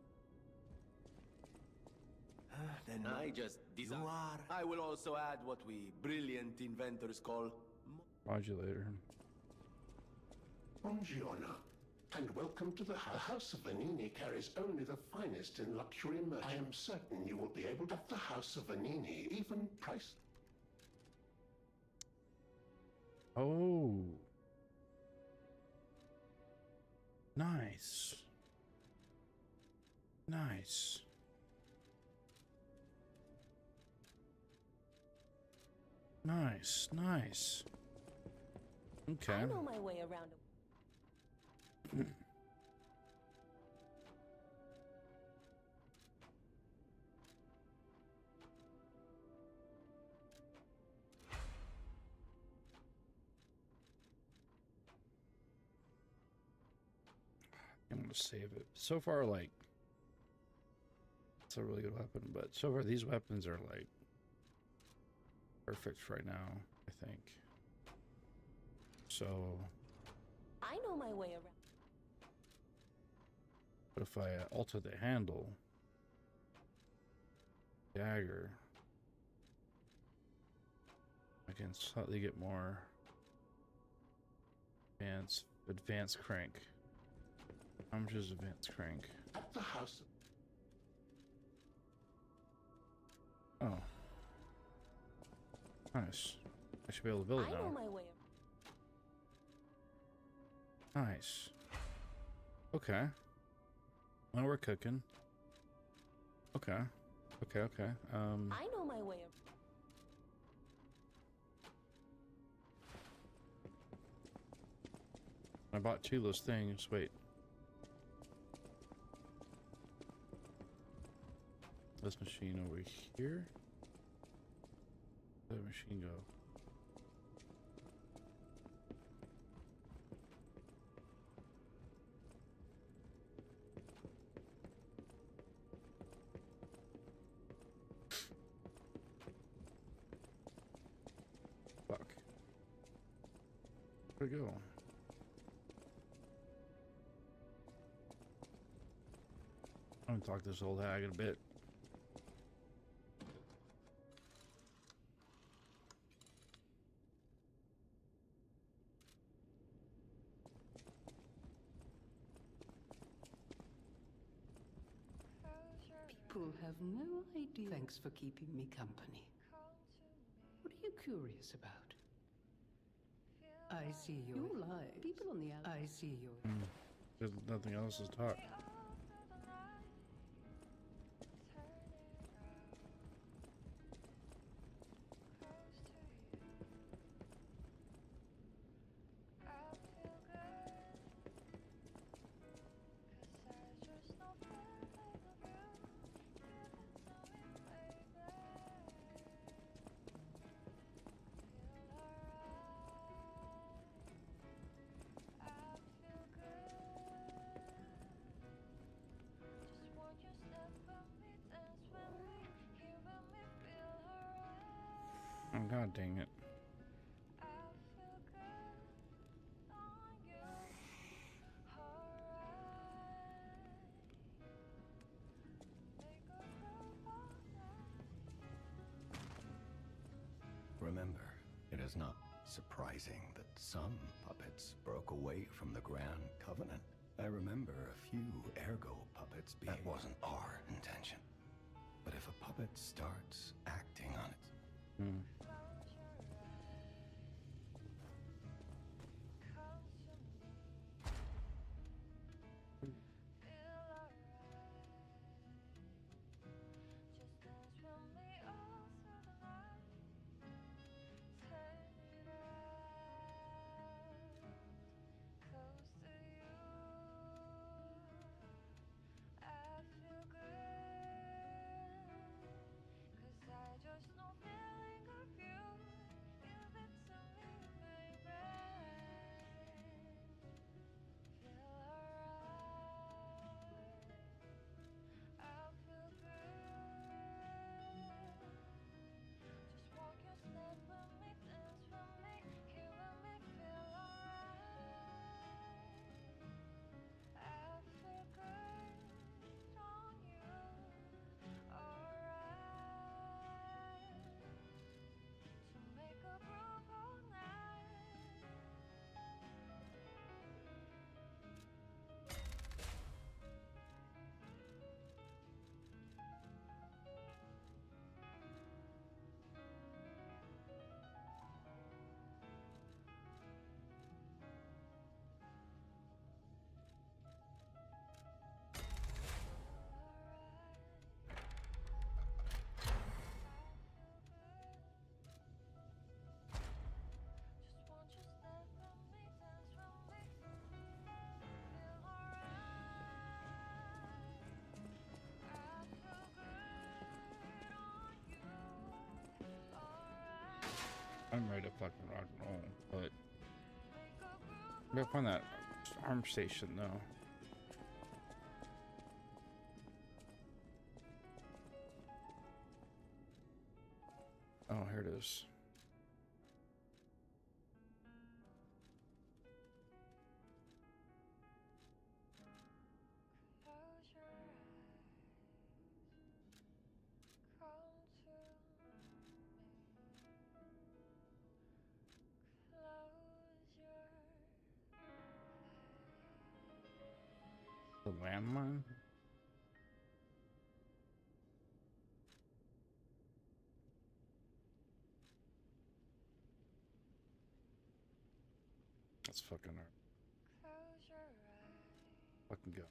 Then I just... You are... I will also add what we brilliant inventors call... Modulator. Buongiorno, and welcome to the house. The House of Venigni carries only the finest in luxury merch. I am certain you will be able to have the House of Venigni, even price. Oh. Nice. Nice. Nice, nice. Okay. I know my way around a... I'm gonna save it. So far, like, it's a really good weapon, but so far these weapons are like perfect right now, I think. So, I know my way around. but if I uh, alter the handle, dagger, I can slightly get more advanced, advanced crank. How much is advanced crank? At the house. Oh. Nice. I should be able to build it I know now. my way around. Nice. Okay. Well, we're cooking. Okay. Okay, okay. Um, I know my way around. I bought two of those things. Wait. This machine over here. Where'd the machine go? Fuck. Where'd it go? I'm gonna talk to this old hag in a bit. People have no idea. Thanks for keeping me company. What are you curious about? I see your, your lives. People on the outside. I see your. Mm. There's nothing else to talk. Oh, god dang it. Remember, it is not surprising that some puppets broke away from the Grand Covenant. I remember a few ergo puppets being... That wasn't our intention. But if a puppet starts acting on it... Hmm. I'm ready to fucking rock and roll, but I gotta find that arm station though. Oh, here it is. The landmine? That's fucking hard. Fucking go.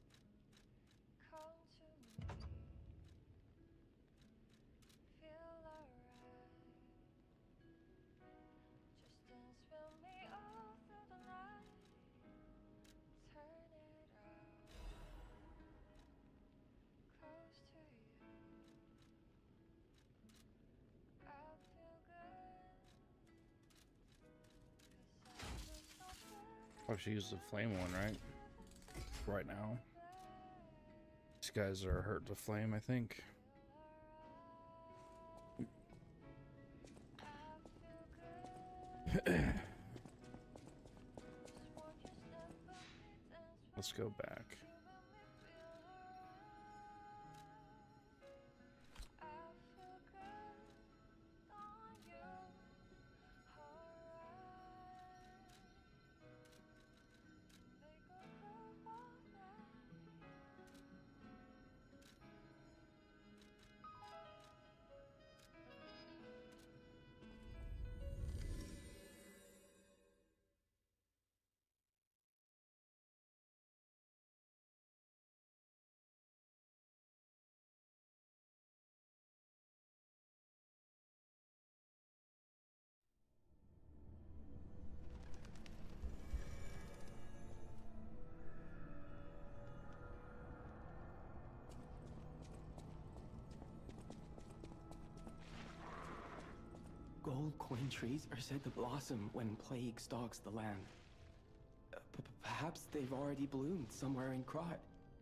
Oh, she used the flame one, right? Right now. These guys are hurt to flame, I think. Let's go back. Gold coin trees are said to blossom when plague stalks the land. Uh, p- perhaps they've already bloomed somewhere in Krot.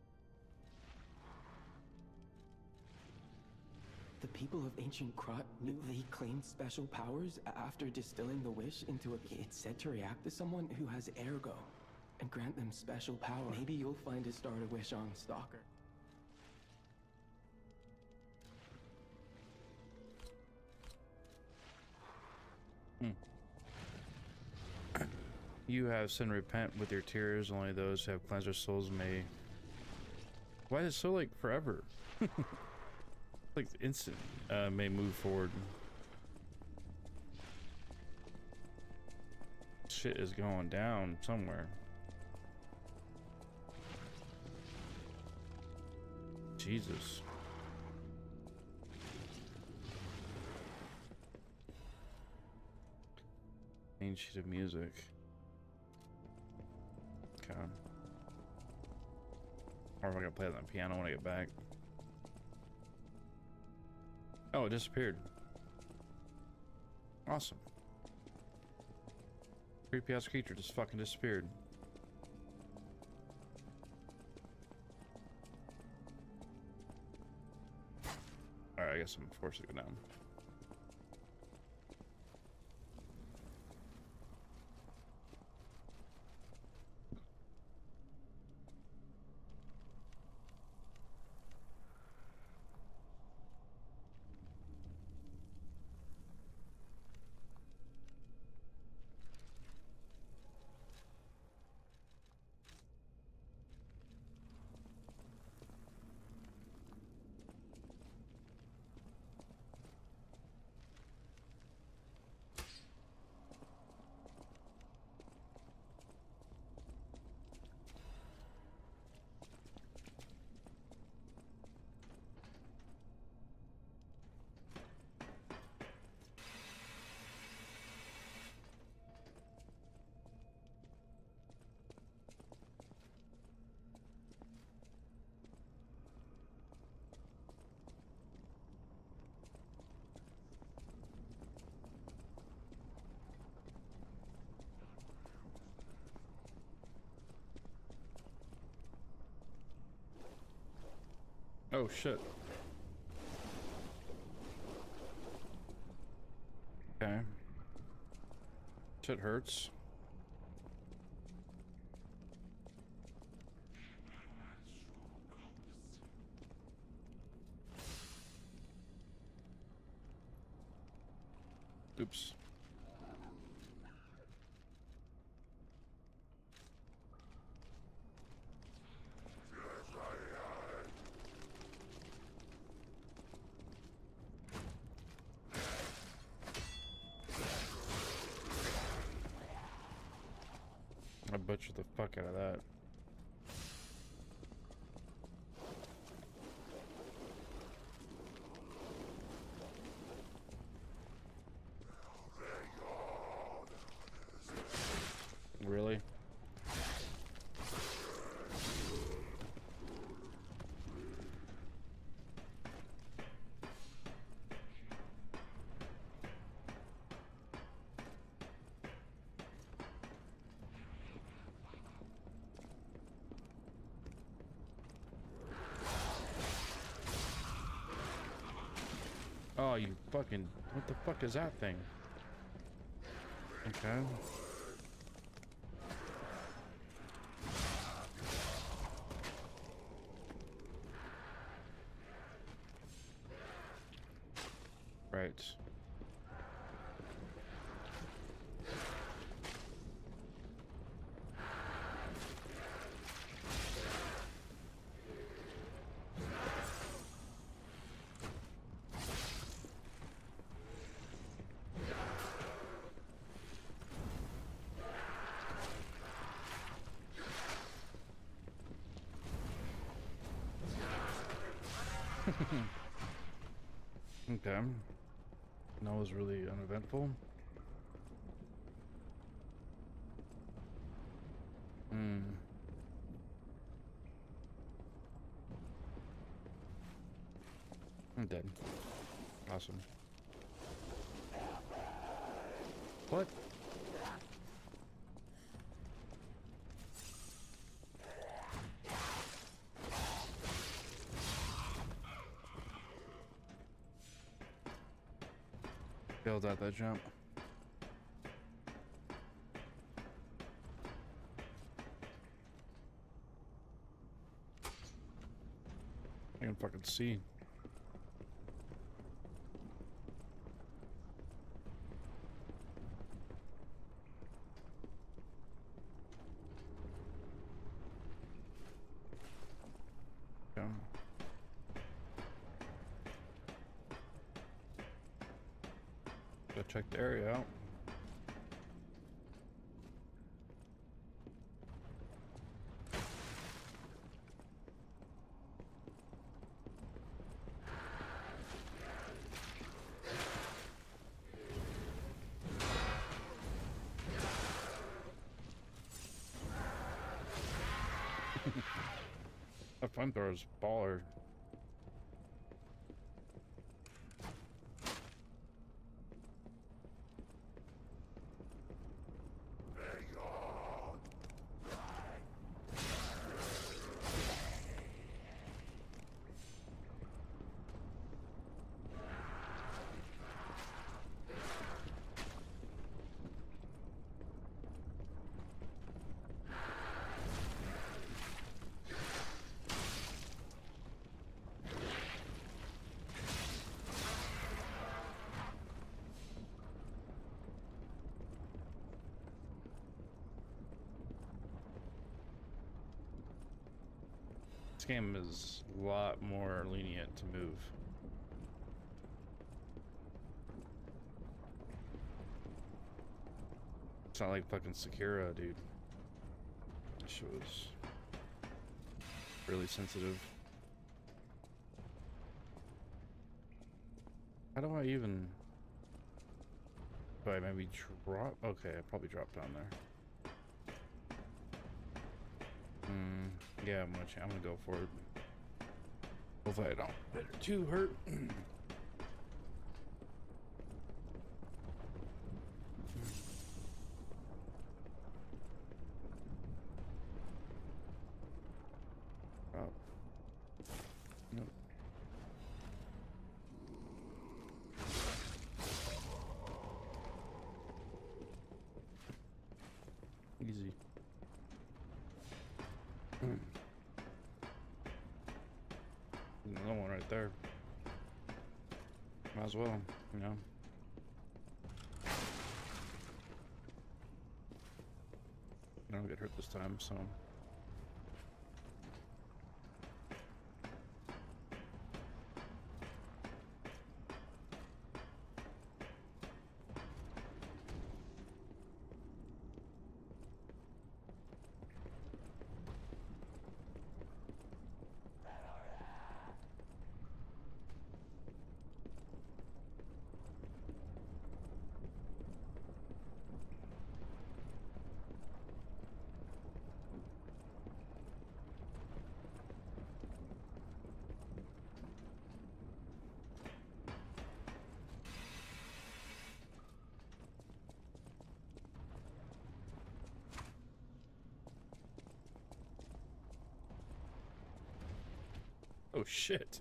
The people of ancient Krot knew they claimed special powers after distilling the wish into a... It's said to react to someone who has ergo and grant them special power. Maybe you'll find a start a wish on Stalker. Hmm. You have sinned, repent with your tears. Only those who have cleansed their souls may. Why is it so like forever? Like instant uh, may move forward. Shit is going down somewhere. Jesus. Main sheet of music. Okay. Or am I gonna play it on the piano when I get back? Oh, it disappeared. Awesome. Creepy ass creature just fucking disappeared. Alright, I guess I'm forced to go down. Oh shit. Okay. Shit hurts. Oops. I butchered the fuck out of that. Really? Oh, you fucking... What the fuck is that thing? Okay. Right. Okay. That was really uneventful. Hmm. I'm dead. Awesome. What? Failed out that jump. I can fucking see. Yeah. Go check the area out. That flamethrower's baller. This game is a lot more lenient to move. It's not like fucking Sekiro, dude. This shit was really sensitive. How do I even... Do I maybe drop? Okay, I probably dropped down there. Hmm. Yeah, I'm gonna, I'm gonna go for it. Hopefully I don't get too hurt. Oh. Nope. Easy. Mm. Another one right there. Might as well, you know. I don't get hurt this time, so. Oh shit.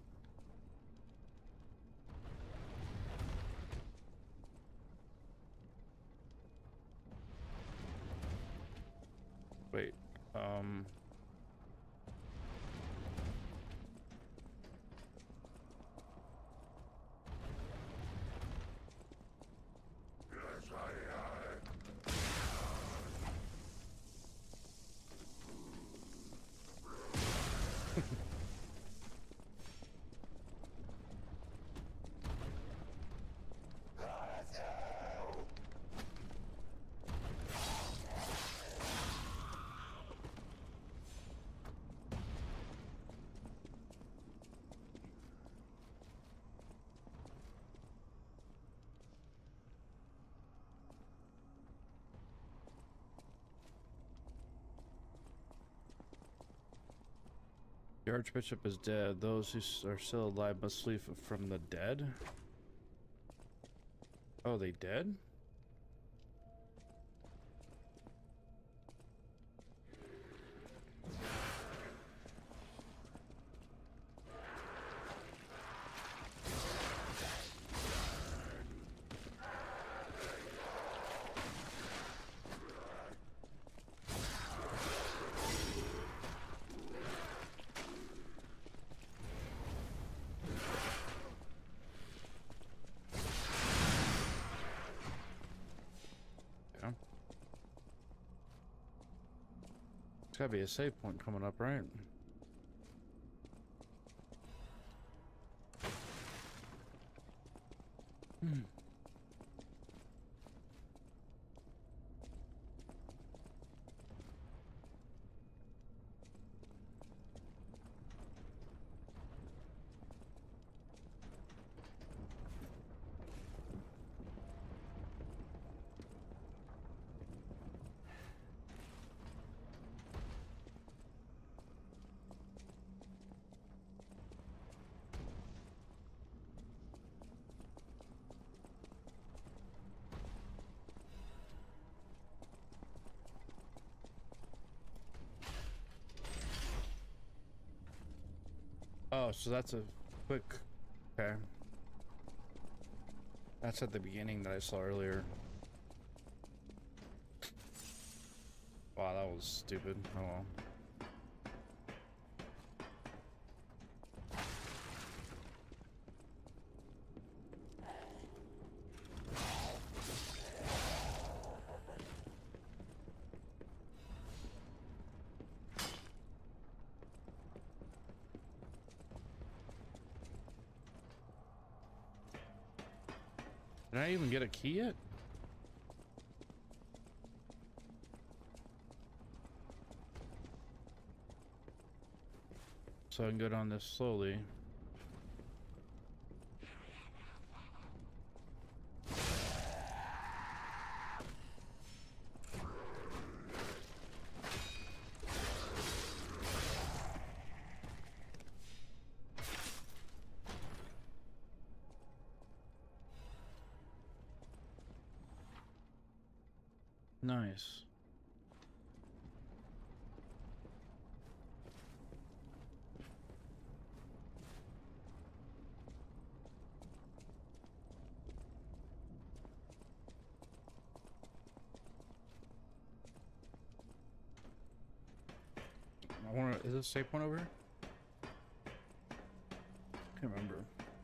Wait, um... The Archbishop is dead. Those who are still alive must flee from the dead? Oh, they dead? There's gotta be a save point coming up, right? Hmm. Oh, so that's a quick... Okay. That's at the beginning that I saw earlier. Wow, that was stupid. Oh well. Did I even get a key yet? So I can go down this slowly. Nice. I wanna, is this a safe one over here? Can't remember.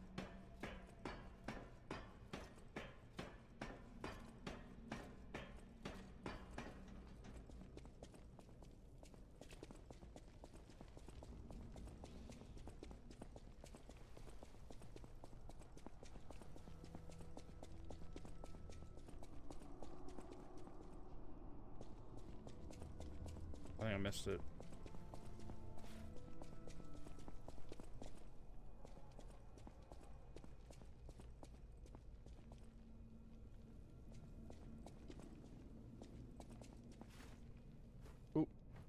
I think I missed it. Oop.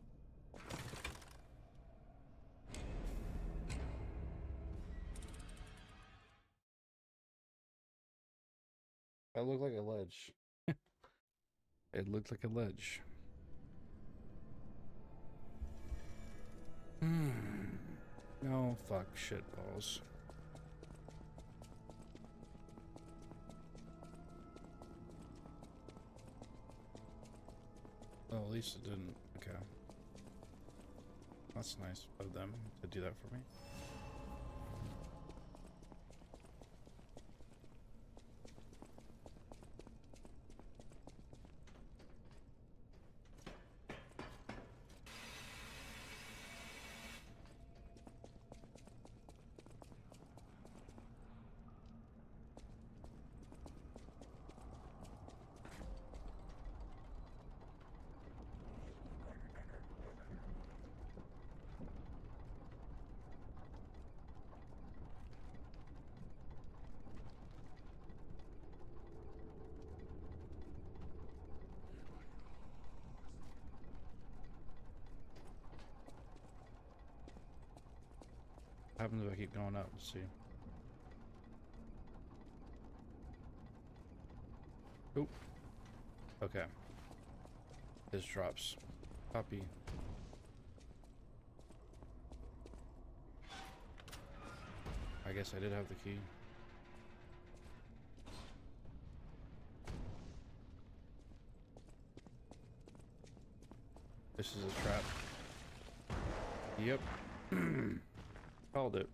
That looked like a ledge. It looked like a ledge. Hmm. No, fuck, shit balls. Well, at least it didn't. Okay. That's nice of them to do that for me. What happens if I keep going up? Let's see. Oop. Okay. This drops. Copy. I guess I did have the key. This is a trap. Yep. Called it.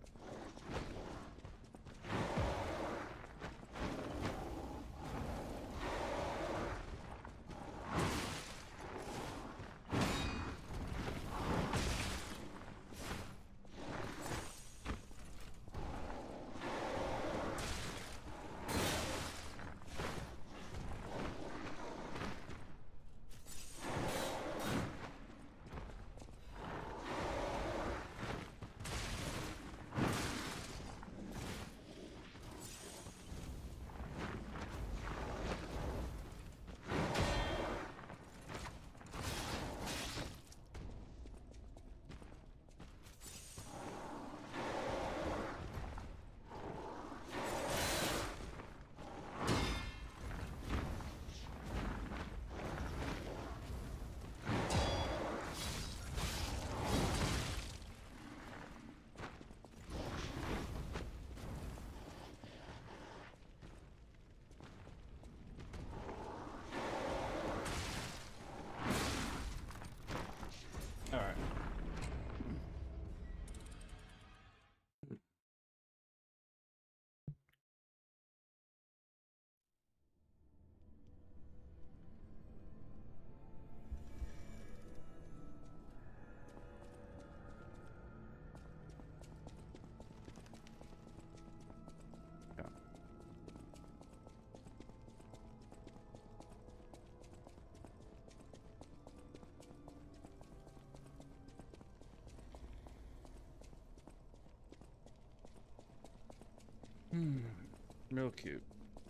Hmm, real cute.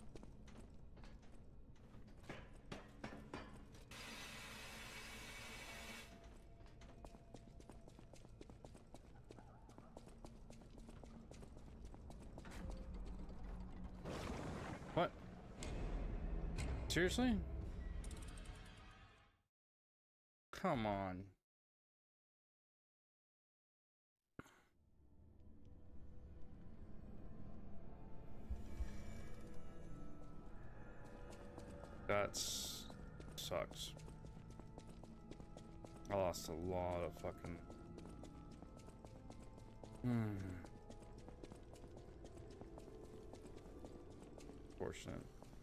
What? Seriously? Come on. That's sucks. I lost a lot of fucking Hmm. Fortunate.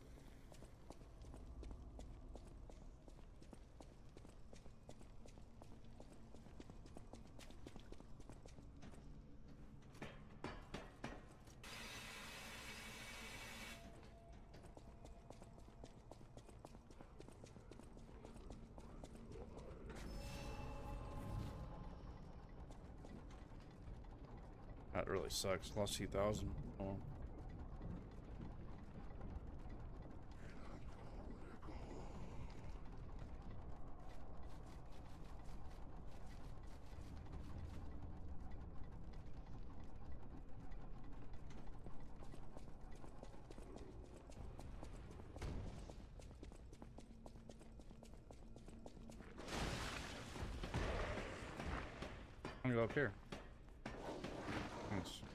That really sucks. Lost two thousand. Oh. I'm gonna go up here. Nice.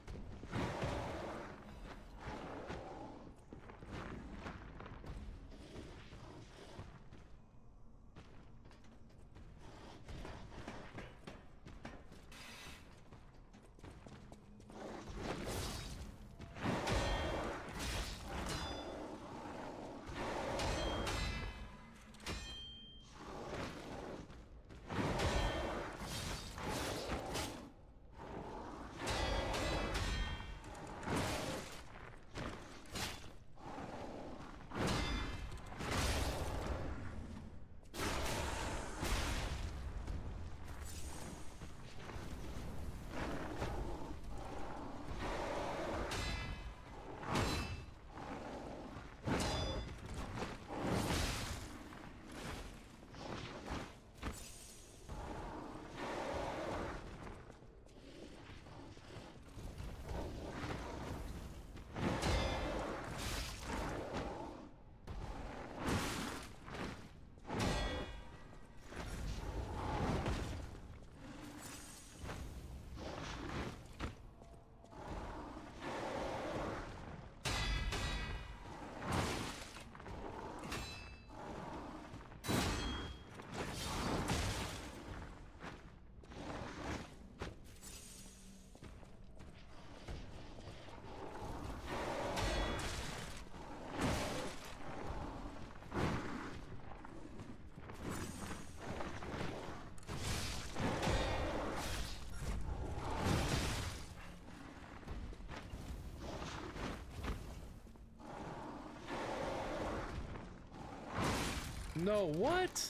No, what?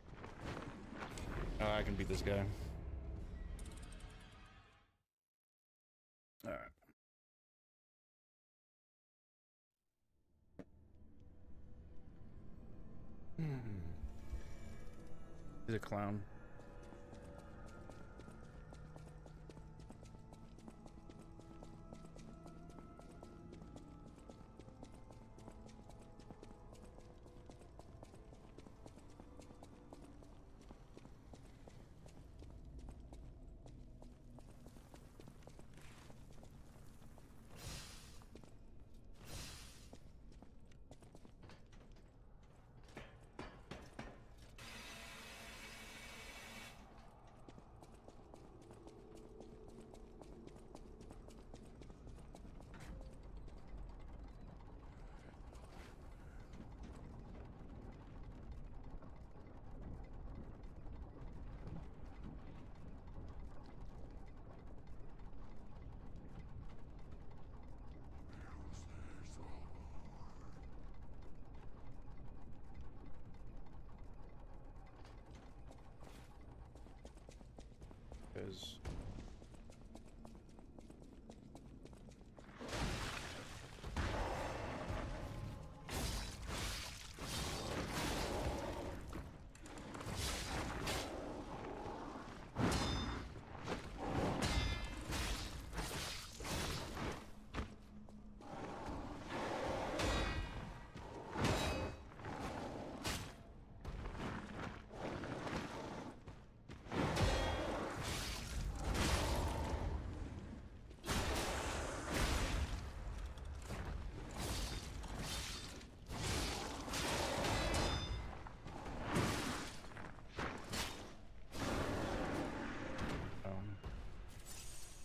Oh, I can beat this guy. Alright. Hmm. He's a clown. Because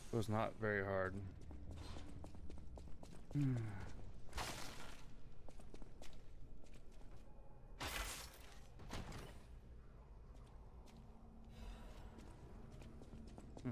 It was not very hard. Hmm. Hmm.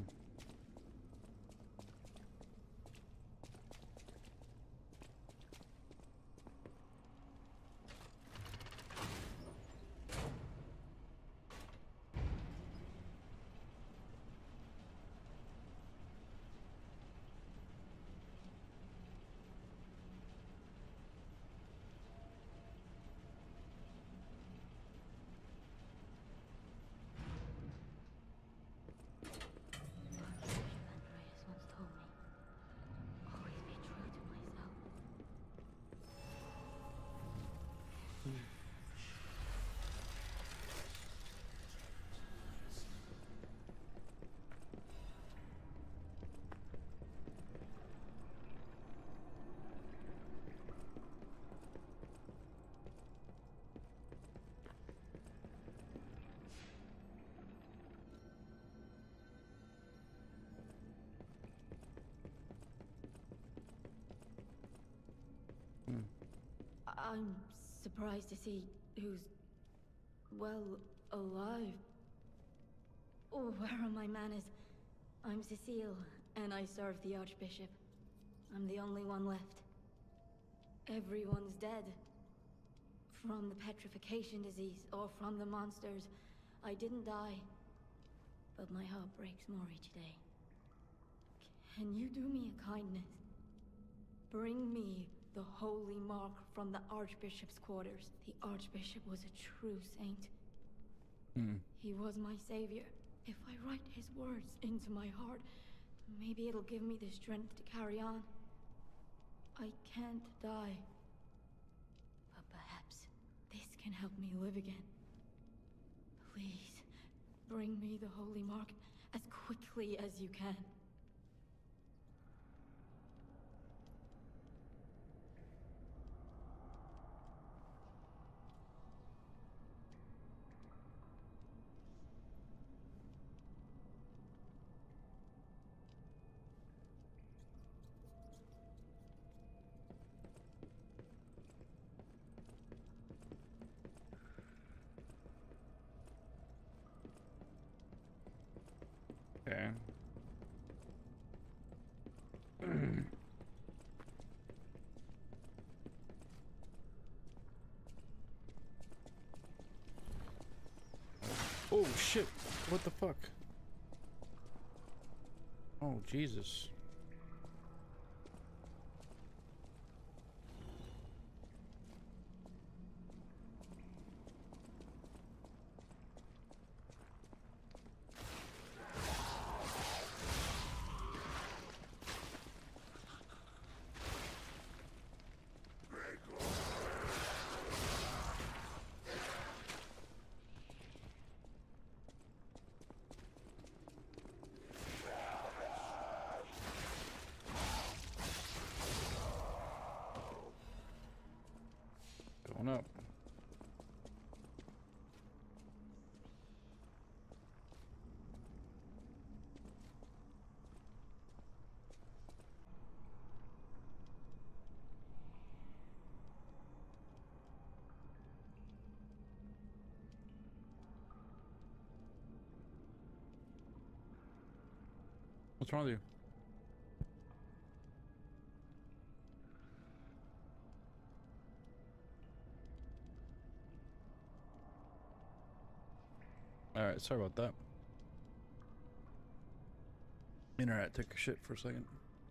I'm surprised to see who's, well, alive. Oh, where are my manners? I'm Cecile, and I serve the Archbishop. I'm the only one left. Everyone's dead. From the petrification disease, or from the monsters. I didn't die. But my heart breaks more each day. Can you do me a kindness? Bring me the holy mark from the Archbishop's quarters. The Archbishop was a true saint. Hmm. He was my savior. If I write his words into my heart, maybe it'll give me the strength to carry on. I can't die. But perhaps this can help me live again. Please, bring me the holy mark as quickly as you can. Okay. Oh shit! What the fuck? Oh Jesus. Going up. What's wrong with you? Alright, sorry about that. Internet took a shit for a second.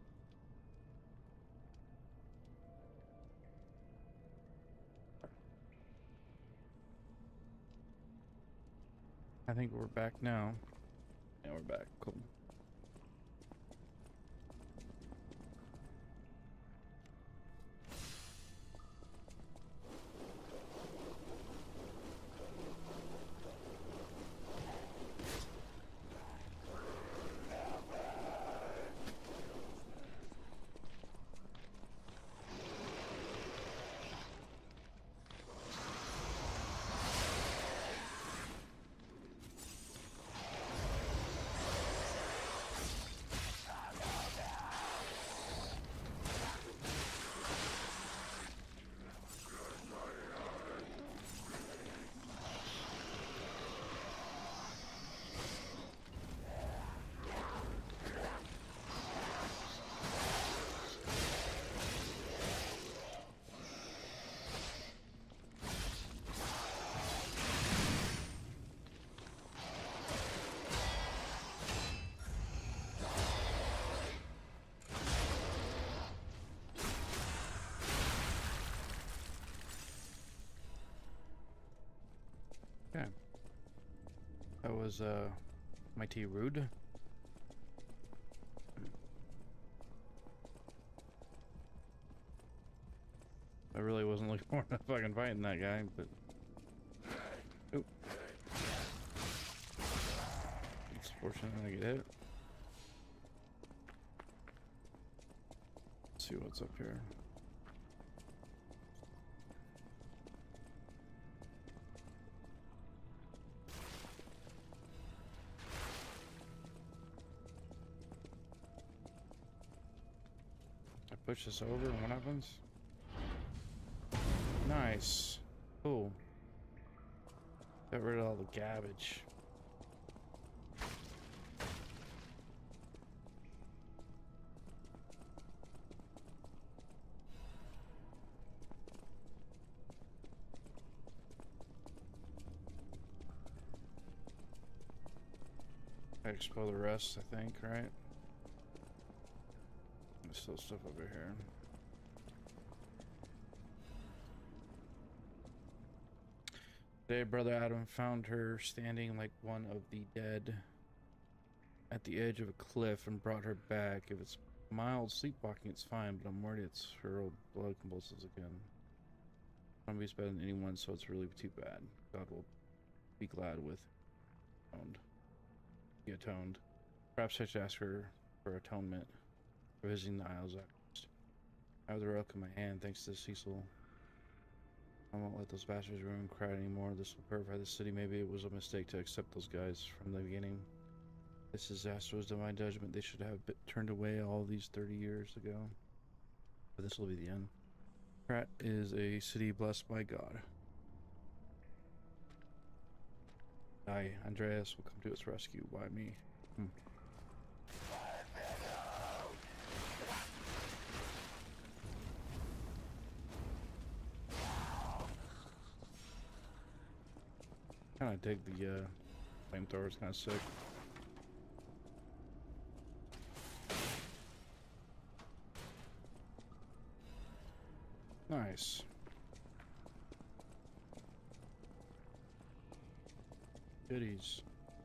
I think we're back now. Yeah, we're back. Cool. That was uh mighty rude. I really wasn't looking forward to fucking fighting that guy, but oop. It's fortunate I get hit. Let's see what's up here. I push this over and what happens? Nice. Cool. Got rid of all the garbage. I explode the rest, I think, right? There's still stuff over here. Today, Brother Adam found her standing like one of the dead at the edge of a cliff and brought her back. If it's mild sleepwalking, it's fine, but I'm worried it's her old blood convulsions again. Somebody's better than anyone, so it's really too bad. God will be glad with atoned. Be atoned. Perhaps I should ask her for atonement for visiting the Isles afterwards. I have the relic in my hand, thanks to Cecil. I won't let those bastards ruin crowd anymore. This will purify the city. Maybe it was a mistake to accept those guys from the beginning. This disaster was divine judgment. They should have been turned away all these thirty years ago. But this will be the end. Krat is a city blessed by God. I, Andreas, will come to its rescue. Why me? Hmm. Kind of dig the uh, flamethrower. It's kind of sick. Nice. Goodies.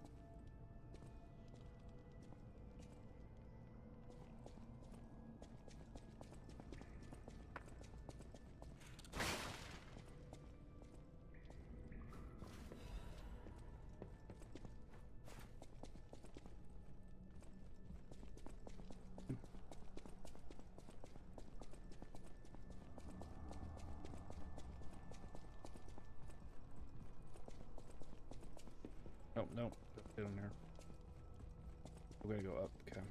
Oh, no. Get in there. We're gonna go up. Okay.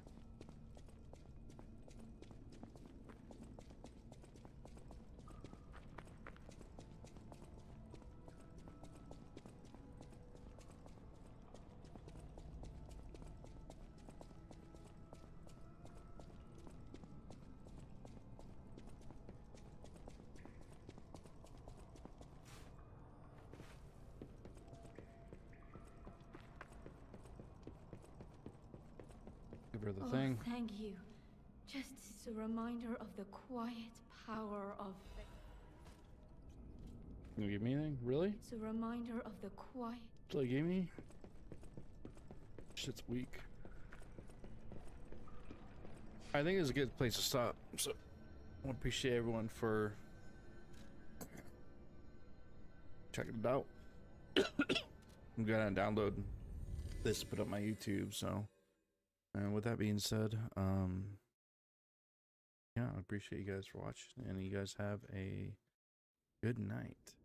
The oh, thing. Thank you. Just as a reminder of the quiet power of faith. You give me anything? Really? It's a reminder of the quiet. What you gave me? Shit's weak. I think it's a good place to stop. So, I appreciate everyone for checking it out. I'm gonna download this, put up my YouTube. So. And with that being said, um, yeah, I appreciate you guys for watching, and you guys have a good night.